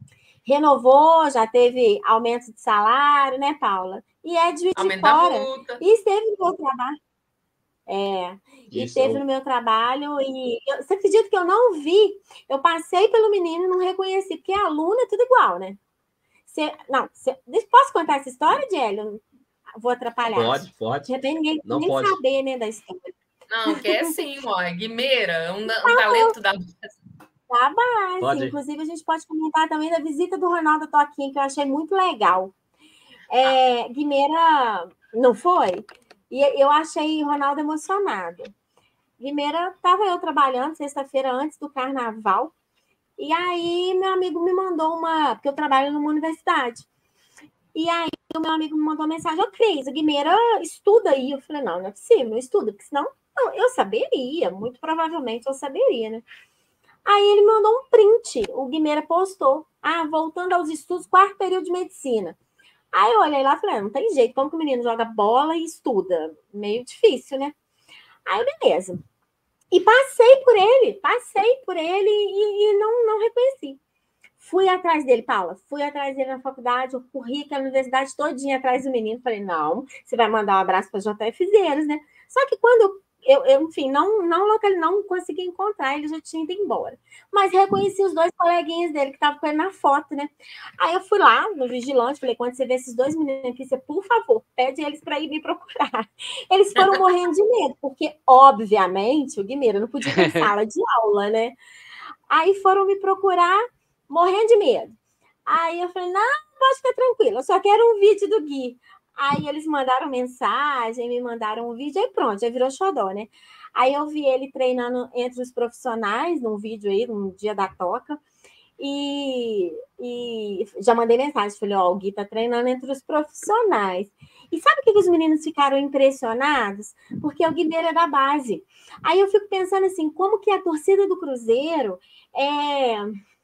renovou, já teve aumento de salário, né, Paula? E é de fora. E esteve no meu trabalho. É, e Isso, teve eu- no meu trabalho, e eu, você acredita que eu não vi? Eu passei pelo menino e não reconheci, porque aluna é tudo igual, né? Você, não, você, posso contar essa história, Diélio? Vou atrapalhar. Pode, pode. De repente ninguém Não nem pode. saber, né, da história. Não, quer sim, ó. Guimeira, um, um talento da da base. Pode. Inclusive, a gente pode comentar também da visita do Ronaldo Toquinho, que eu achei muito legal. É, Guimeira não foi? E eu achei o Ronaldo emocionado. Guimeira, estava eu trabalhando sexta-feira antes do carnaval, e aí meu amigo me mandou uma, porque eu trabalho numa universidade, e aí o meu amigo me mandou uma mensagem: ô Cris, o Guimeira estuda aí. Eu falei: não, não é possível, não estuda, porque senão não, eu saberia, muito provavelmente eu saberia, né? Aí ele mandou um print, o Guimeira postou: ah, voltando aos estudos, quarto período de medicina. Aí eu olhei lá e falei: não tem jeito, como que o menino joga bola e estuda? Meio difícil, né? Aí, beleza. E passei por ele, passei por ele e, e não, não reconheci. Fui atrás dele, Paula, fui atrás dele na faculdade, eu corri aquela universidade todinha atrás do menino. Falei: não, você vai mandar um abraço para J F Zeiros, né? Só que quando eu, eu enfim, não, não, não consegui encontrar, ele já tinha ido embora. Mas reconheci os dois coleguinhas dele que estavam com ele na foto, né? Aí eu fui lá no vigilante, falei: quando você vê esses dois meninos aqui, você, por favor, pede eles para ir me procurar. Eles foram morrendo de medo, porque, obviamente, o Guimeira não podia ter sala de aula, né? Aí foram me procurar, morrendo de medo. Aí eu falei: não, pode ficar tranquilo, eu só quero um vídeo do Gui. Aí eles mandaram mensagem, me mandaram um vídeo, aí pronto, já virou xodó, né? Aí eu vi ele treinando entre os profissionais, num vídeo aí, num dia da toca, e, e já mandei mensagem, falei: ó, o Gui tá treinando entre os profissionais. E sabe o que os meninos ficaram impressionados? Porque o Guimeira é da base. Aí eu fico pensando assim, como que a torcida do Cruzeiro é...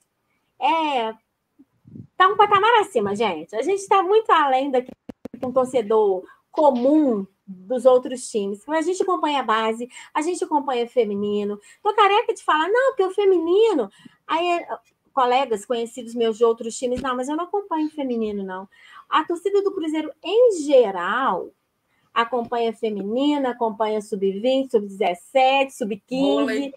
é tá um patamar acima, gente. A gente está muito além daquele um torcedor comum dos outros times. A gente acompanha a base, a gente acompanha o feminino. Tô careca de falar: não, porque o feminino... Aí, colegas conhecidos meus de outros times: não, mas eu não acompanho o feminino, não. A torcida do Cruzeiro, em geral, acompanha feminina, acompanha sub vinte, sub dezessete, sub quinze,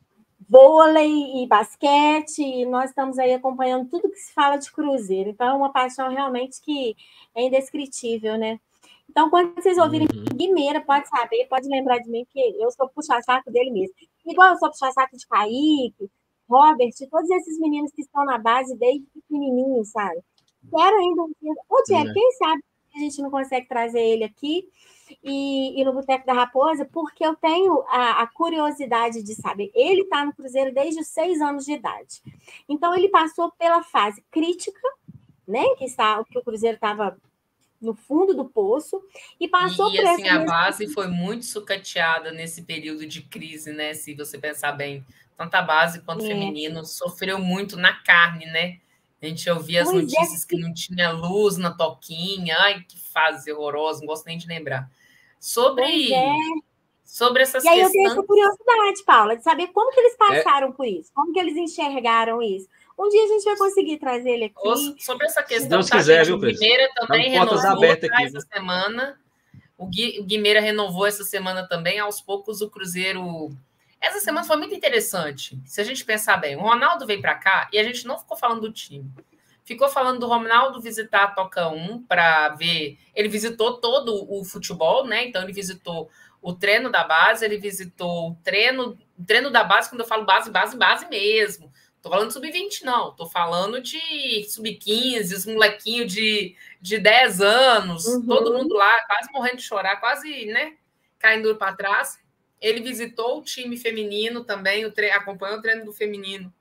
vôlei e basquete, e nós estamos aí acompanhando tudo que se fala de Cruzeiro. Então, é uma paixão realmente que é indescritível, né? Então, quando vocês ouvirem uhum. Guimeira, pode saber, pode lembrar de mim, que eu sou puxa-saco dele mesmo. Igual eu sou puxa-saco de Kaique, Robert, todos esses meninos que estão na base desde pequenininho, sabe? Quero ainda... Ô, Diego, uhum. quem sabe a gente não consegue trazer ele aqui e, e no Boteco da Raposa, porque eu tenho a, a curiosidade de saber. Ele está no Cruzeiro desde os seis anos de idade. Então, ele passou pela fase crítica, né? Que, está, que o Cruzeiro estava no fundo do poço, e passou e, por assim, essa... a base foi muito sucateada nesse período de crise, né? Se você pensar bem, tanto a base quanto o é. feminino sofreu muito na carne, né? A gente ouvia as pois notícias é. que não tinha luz na toquinha. Ai, que fase horrorosa, não gosto nem de lembrar. Sobre, é. sobre essas questões... E aí questões... eu tenho essa curiosidade, Paula, de saber como que eles passaram é. por isso, como que eles enxergaram isso. Um dia a gente vai conseguir trazer ele aqui. Sobre essa questão, Deus tá, quiser, gente? Viu, o Guimeira também renovou aqui, essa semana. O, Gui, o Guimeira renovou essa semana também. Aos poucos, o Cruzeiro... Essa semana foi muito interessante. Se a gente pensar bem, o Ronaldo veio para cá e a gente não ficou falando do time. Ficou falando do Ronaldo visitar a Toca um para ver... Ele visitou todo o futebol, né? Então, ele visitou o treino da base, ele visitou o treino, o treino da base, quando eu falo base, base, base mesmo. Tô falando de sub vinte, não. Tô falando de sub quinze, os molequinhos de, de dez anos, uhum. todo mundo lá, quase morrendo de chorar, quase, né, caindo para trás. Ele visitou o time feminino também, o tre... acompanhou o treino do feminino.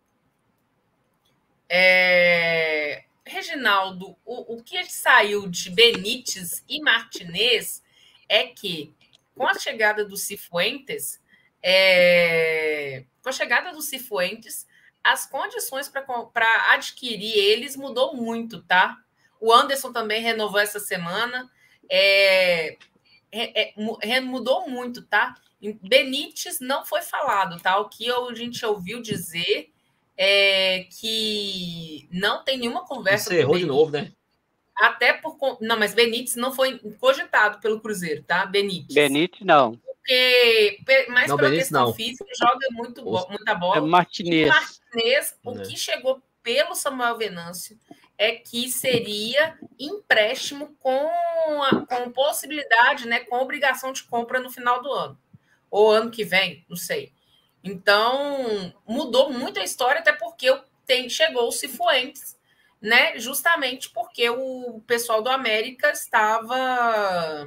É... Reginaldo, o, o que saiu de Benítez e Martinez é que, com a chegada do Cifuentes, é... com a chegada do Cifuentes, as condições para adquirir eles mudou muito, tá? O Anderson também renovou essa semana. É, é, é, mudou muito, tá? Benítez não foi falado, tá? O que a gente ouviu dizer é, que não tem nenhuma conversa. Você errou de novo, né? Até por... Não, mas Benítez não foi cogitado pelo Cruzeiro, tá? Benítez. Benítez, não. Porque, mais não, pela Benítez, questão não. física, muita muito, muita bola. É Martinez. E Martinez, o é. que chegou pelo Samuel Venâncio é que seria empréstimo com, a, com possibilidade, né, com obrigação de compra no final do ano. Ou ano que vem, não sei. Então, mudou muito a história, até porque tem, chegou o Cifuentes, né, justamente porque o pessoal do América estava...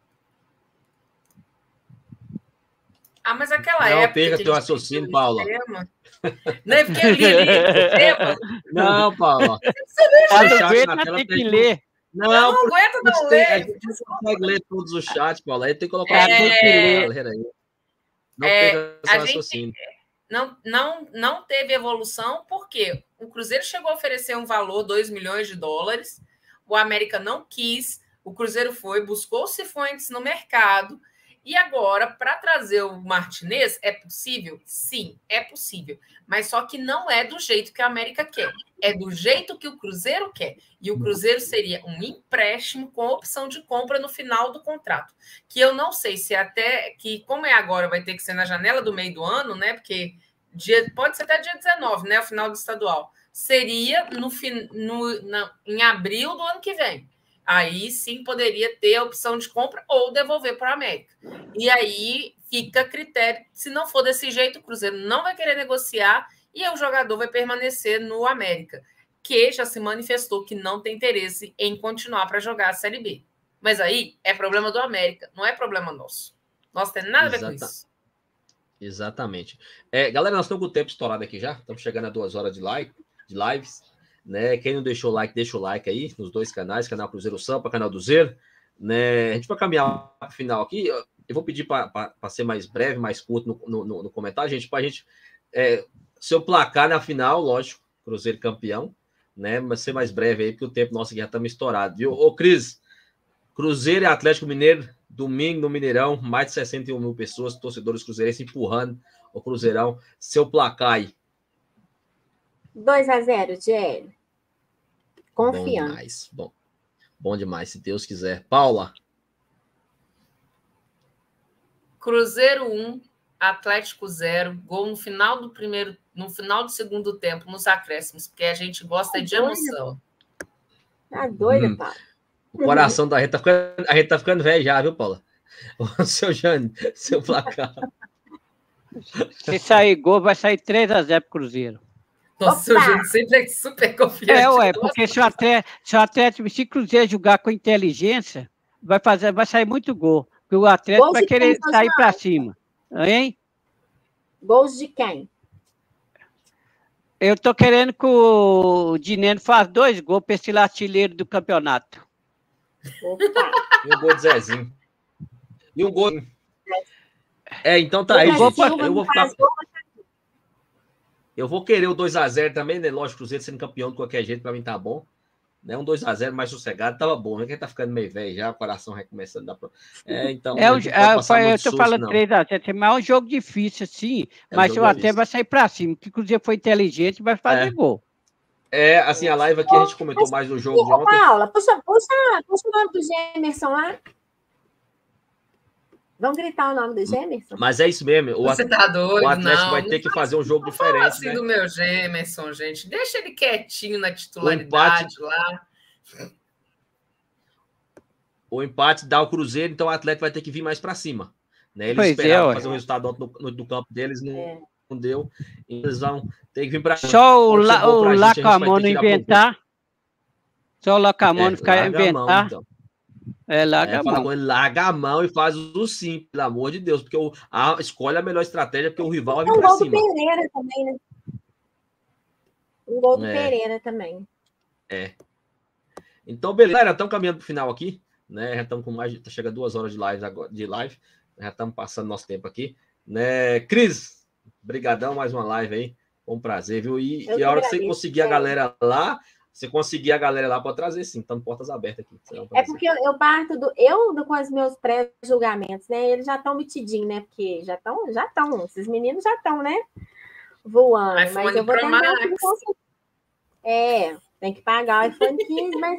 Ah, mas aquela não, época... Perca teu raciocínio, Paula. Não é porque li, li, Não, Paula. Você na tela tem que ler. Não, não aguento não ler. A gente não consegue ler todos os chats, Paula. Aí tem que colocar é... tem que ler. Aí. Não é... perca a raciocínio. Gente... Não, não, não teve evolução, porque o Cruzeiro chegou a oferecer um valor, dois milhões de dólares, o América não quis, o Cruzeiro foi, buscou o Cifuentes no mercado, e agora, para trazer o Martinez, é possível? Sim, é possível. Mas só que não é do jeito que a América quer. É do jeito que o Cruzeiro quer. E o Cruzeiro seria um empréstimo com opção de compra no final do contrato. Que eu não sei se até... que como é agora, vai ter que ser na janela do meio do ano, né? Porque dia, pode ser até dia dezenove, né? O final do estadual. Seria no, no, na, em abril do ano que vem. Aí sim poderia ter a opção de compra ou devolver para a América. E aí fica a critério. Se não for desse jeito, o Cruzeiro não vai querer negociar e o jogador vai permanecer no América, que já se manifestou que não tem interesse em continuar para jogar a Série B. Mas aí é problema do América, não é problema nosso. Nós temos nada a ver Exata... com isso. Exatamente. É, galera, nós estamos com o tempo estourado aqui já. Estamos chegando a duas horas de, like, de lives. Né? Quem não deixou o like, deixa o like aí nos dois canais, canal Cruzeiro Sampa, canal do Zero, né? A gente vai caminhar para o final aqui. Eu vou pedir para ser mais breve, mais curto no, no, no comentário, gente, para a gente é, seu placar na final, lógico, Cruzeiro campeão, né? Mas ser mais breve aí, porque o tempo nosso aqui já estamos estourado, viu? Ô, Cris, Cruzeiro e Atlético Mineiro, domingo no Mineirão, mais de sessenta e um mil pessoas, torcedores cruzeirenses empurrando o Cruzeirão. Seu placar aí. dois a zero, Diego. Confiando. Bom demais. Bom, bom demais, se Deus quiser. Paula. Cruzeiro um, Atlético zero, gol no final do primeiro, no final do segundo tempo, nos acréscimos, porque a gente gosta tá de doida, emoção. Tá doida, hum. Paula. O coração da gente tá ficando, a gente tá ficando velho já, viu, Paula? O seu Jane, seu placar. Se sair gol, vai sair três a zero pro Cruzeiro. Nossa, o Júnior sempre é super confiante. É, ué, porque se o Atlético, se o Atlético, se o Cruzeiro jogar com inteligência, vai, fazer, vai sair muito gol. Porque o Atlético vai querer sair para cima. Hein? Gols de quem? Eu tô querendo que o Dineno faça dois gols para esse artilheiro do campeonato. Opa. E um gol de Zezinho. E um gol... É, então tá aí, gente. Eu vou ficar... Eu vou querer o dois a zero também, né? Lógico, o Cruzeiro sendo campeão de qualquer jeito, para mim tá bom. Né? Um dois a zero mais sossegado, tava bom. Né? Quem tá ficando meio velho já, o coração vai começando a dar pra... É, então... É, eu, eu, eu tô falando três a zero, mas é um jogo difícil, assim, é mas um o Atlético vai sair para cima, que o Cruzeiro foi inteligente vai fazer é. gol. É, assim, a live aqui a gente comentou mais do jogo de ontem. Paula, puxa, puxa, puxa o nome do Gemerson lá. Vamos gritar o nome do Gemerson? Mas é isso mesmo. O Você at... tá doido, o Atlético não, vai ter não que fazer um jogo não diferente, fala assim né? do meu Gemerson, gente. Deixa ele quietinho na titularidade o empate... lá. O empate dá o Cruzeiro, então o Atlético vai ter que vir mais para cima. Né? Eles pois esperavam é, fazer o resultado no, no, no campo deles, não, é. não deu. Eles vão ter que vir para Só o, la, o Lacamon não inventar. Só o Lacamon não ficar inventar. Então. É, larga é, a fala mão. com ele, larga a mão e faz o sim, pelo amor de Deus, porque o, a, escolhe a melhor estratégia, porque o rival vai vir um para gol cima. do Pereira também, né? Um gol do é. Pereira também. É. Então, beleza, galera, estamos caminhando para o final aqui, né? Já estamos com mais, chega duas horas de live agora, de live, já estamos passando nosso tempo aqui, né? Cris, brigadão, mais uma live aí, foi um prazer, viu? E, e a hora que você conseguir a galera lá, você conseguir a galera lá para trazer, sim, estamos portas abertas aqui. É porque eu, eu parto do. Eu, do, com os meus pré-julgamentos, né? Eles já estão metidinhos, né? Porque já estão, já estão. Esses meninos já estão, né? voando. iPhone Mas eu vou Pro tentar. Max. É, tem que pagar o iPhone quinze, mas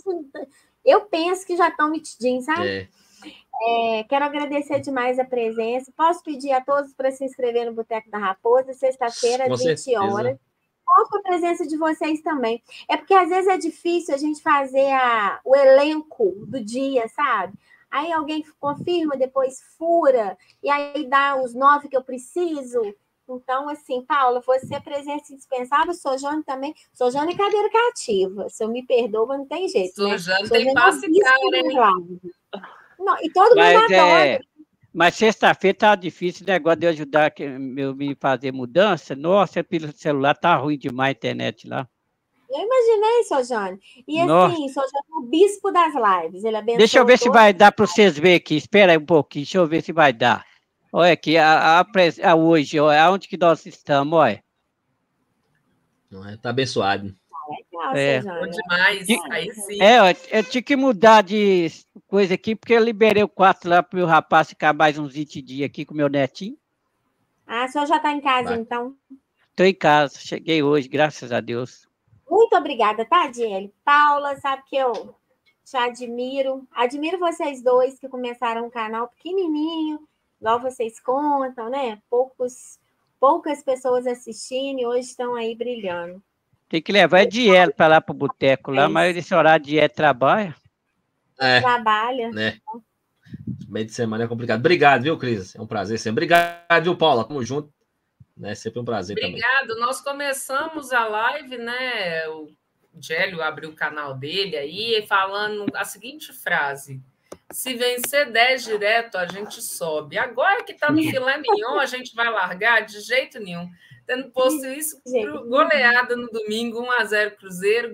eu penso que já estão mitidinhos, sabe? É. É, quero agradecer demais a presença. Posso pedir a todos para se inscrever no Boteco da Raposa, sexta-feira, Com às vinte certeza. horas. Conto com a presença de vocês também. É porque às vezes é difícil a gente fazer a, o elenco do dia, sabe? Aí alguém confirma, depois fura, e aí dá os nove que eu preciso. Então, assim, Paula, você é presença indispensável, Sojane também. Sojane é cadeira cativa. Se eu me perdoa, não tem jeito, Sojane né? tem Sojane passe é o bispo cara, hein? das lives. Não, e todo Mas, mundo adora. é, mas sexta-feira tá difícil o negócio de eu ajudar que- eu me fazer mudança. Nossa, pelo celular tá ruim demais a internet lá. Eu imaginei, Sojane. E Nossa. assim, Sojane é o bispo das lives. Ele abençoa Deixa eu ver se todos. vai dar para vocês verem aqui. Espera aí um pouquinho, deixa eu ver se vai dar. Olha aqui, a, a, pres- a hoje, olha, onde que nós estamos, olha. Não é? Tá abençoado. Legal, É. Sojane. Bom demais. Aí sim. É, ó, eu tinha que mudar de coisa aqui, porque eu liberei o quarto lá para o rapaz ficar mais uns vinte dias aqui com o meu netinho. Ah, a senhora já está em casa, Vai. então. Estou em casa, cheguei hoje, graças a Deus. Muito obrigada, tá, Diele? Paula, sabe que eu te admiro. Admiro vocês dois que começaram um canal pequenininho, igual vocês contam, né? Poucos, poucas pessoas assistindo e hoje estão aí brilhando. Tem que levar a Diele para lá para o boteco lá, É mas esse horário de Diele trabalha. É, Trabalha. né? Meio de semana é complicado. Obrigado, viu, Cris? É um prazer sempre. Obrigado, viu, Paula? Tamo junto. Né? Sempre um prazer também. Obrigado. Nós começamos a live, né? O Gélio abriu o canal dele aí, falando a seguinte frase: se vencer dez direto, a gente sobe. Agora que está no filé mignon, a gente vai largar? De jeito nenhum. Tendo posto isso, Gente. goleada no domingo, um a zero Cruzeiro.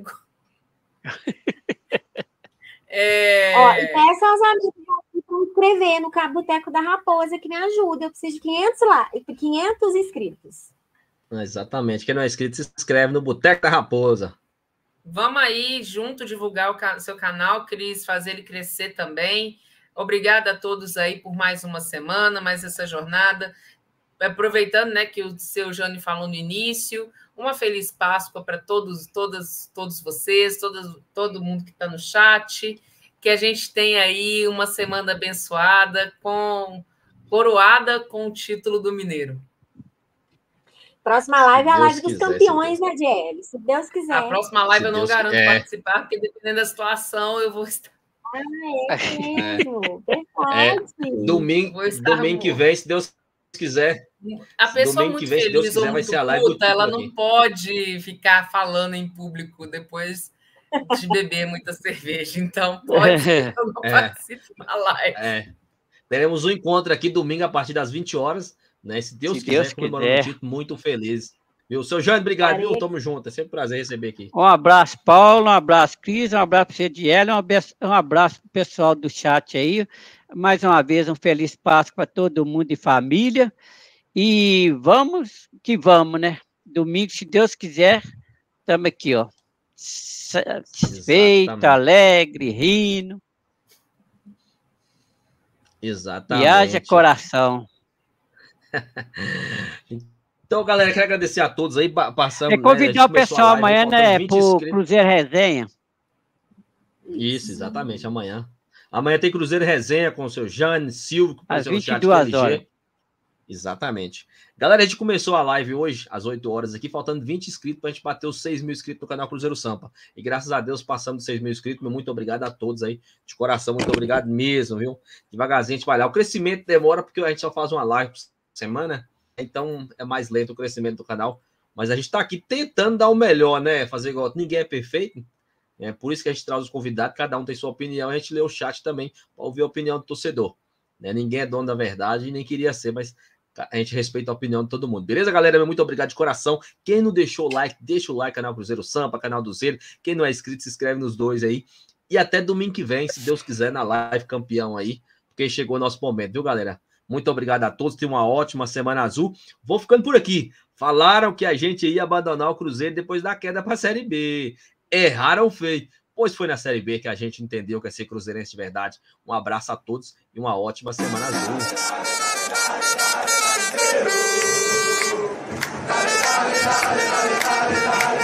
É... Ó, e peça aos amigos para inscrever no Boteco da Raposa, que me ajuda. Eu preciso de quinhentos lá, quinhentos inscritos. Exatamente. Quem não é inscrito, se inscreve no Boteco da Raposa. Vamos aí, junto, divulgar o seu canal, Cris, fazer ele crescer também. Obrigada a todos aí por mais uma semana, mais essa jornada. Aproveitando, né, que o seu Jane falou no início, uma feliz Páscoa para todos, todas, todos vocês, todas, todo mundo que está no chat, que a gente tenha aí uma semana abençoada, com, coroada com o título do Mineiro. Próxima live é a Deus live dos quiser, campeões, se né, Diele? Se Deus quiser. A próxima live Se eu não Deus garanto é. participar, porque dependendo da situação eu vou estar. Ah, é mesmo. Verdade. Domingo, Vou estar domingo que morto. vem, se Deus quiser. A pessoa Domingo muito que vem, se Deus feliz ou quiser, vai muito ser a live do puta, ela título não aqui. pode ficar falando em público depois de beber muita cerveja. Então, pode ser que eu não É. participe da live. É. Teremos um encontro aqui domingo a partir das vinte horas, né? Se Deus Se quiser, Deus comemorando o quiser. título, muito feliz. Viu? Seu Jane, obrigado, Parei. viu? Tamo junto. É sempre um prazer receber aqui. Um abraço, Paulo, um abraço, Cris, um abraço para você, Diele, um abraço, um abraço para o pessoal do chat aí. Mais uma vez, um feliz Páscoa para todo mundo e família. E vamos que vamos, né? Domingo, se Deus quiser, estamos aqui, ó. Satisfeito, Exatamente. alegre, rindo. Exatamente. E haja coração. Então, galera, quero agradecer a todos aí. pa- Passamos, É convidar né? o pessoal amanhã, né, para para o Cruzeiro Resenha. Isso, exatamente, amanhã. Amanhã tem Cruzeiro Resenha com o seu Jane, Silvio, que Às apareceu no chat vinte e duas T L G. horas. Exatamente. Galera, a gente começou a live hoje, às oito horas aqui, faltando vinte inscritos para a gente bater os seis mil inscritos no canal Cruzeiro Sampa. E graças a Deus passamos dos seis mil inscritos. Meu muito obrigado a todos aí, de coração, muito obrigado mesmo, viu? Devagarzinho a gente vai lá. O crescimento demora porque a gente só faz uma live por semana, então é mais lento o crescimento do canal. Mas a gente está aqui tentando dar o melhor, né? Fazer igual. Ninguém é perfeito. É por isso que a gente traz os convidados, cada um tem sua opinião, a gente lê o chat também para ouvir a opinião do torcedor. Né? Ninguém é dono da verdade e nem queria ser, mas a gente respeita a opinião de todo mundo. Beleza, galera? Muito obrigado de coração. Quem não deixou o like, deixa o like, canal Cruzeiro Sampa, canal do Zero. Quem não é inscrito, se inscreve nos dois aí. E até domingo que vem, se Deus quiser, na live campeão aí, porque chegou o nosso momento, viu, galera? Muito obrigado a todos, tenham uma ótima semana azul. Vou ficando por aqui. Falaram que a gente ia abandonar o Cruzeiro depois da queda para a Série B. Erraram feio, pois foi na Série B que a gente entendeu que é ser cruzeirense de verdade. Um abraço a todos e uma ótima semana azul. dale, dale, dale, dale, dale.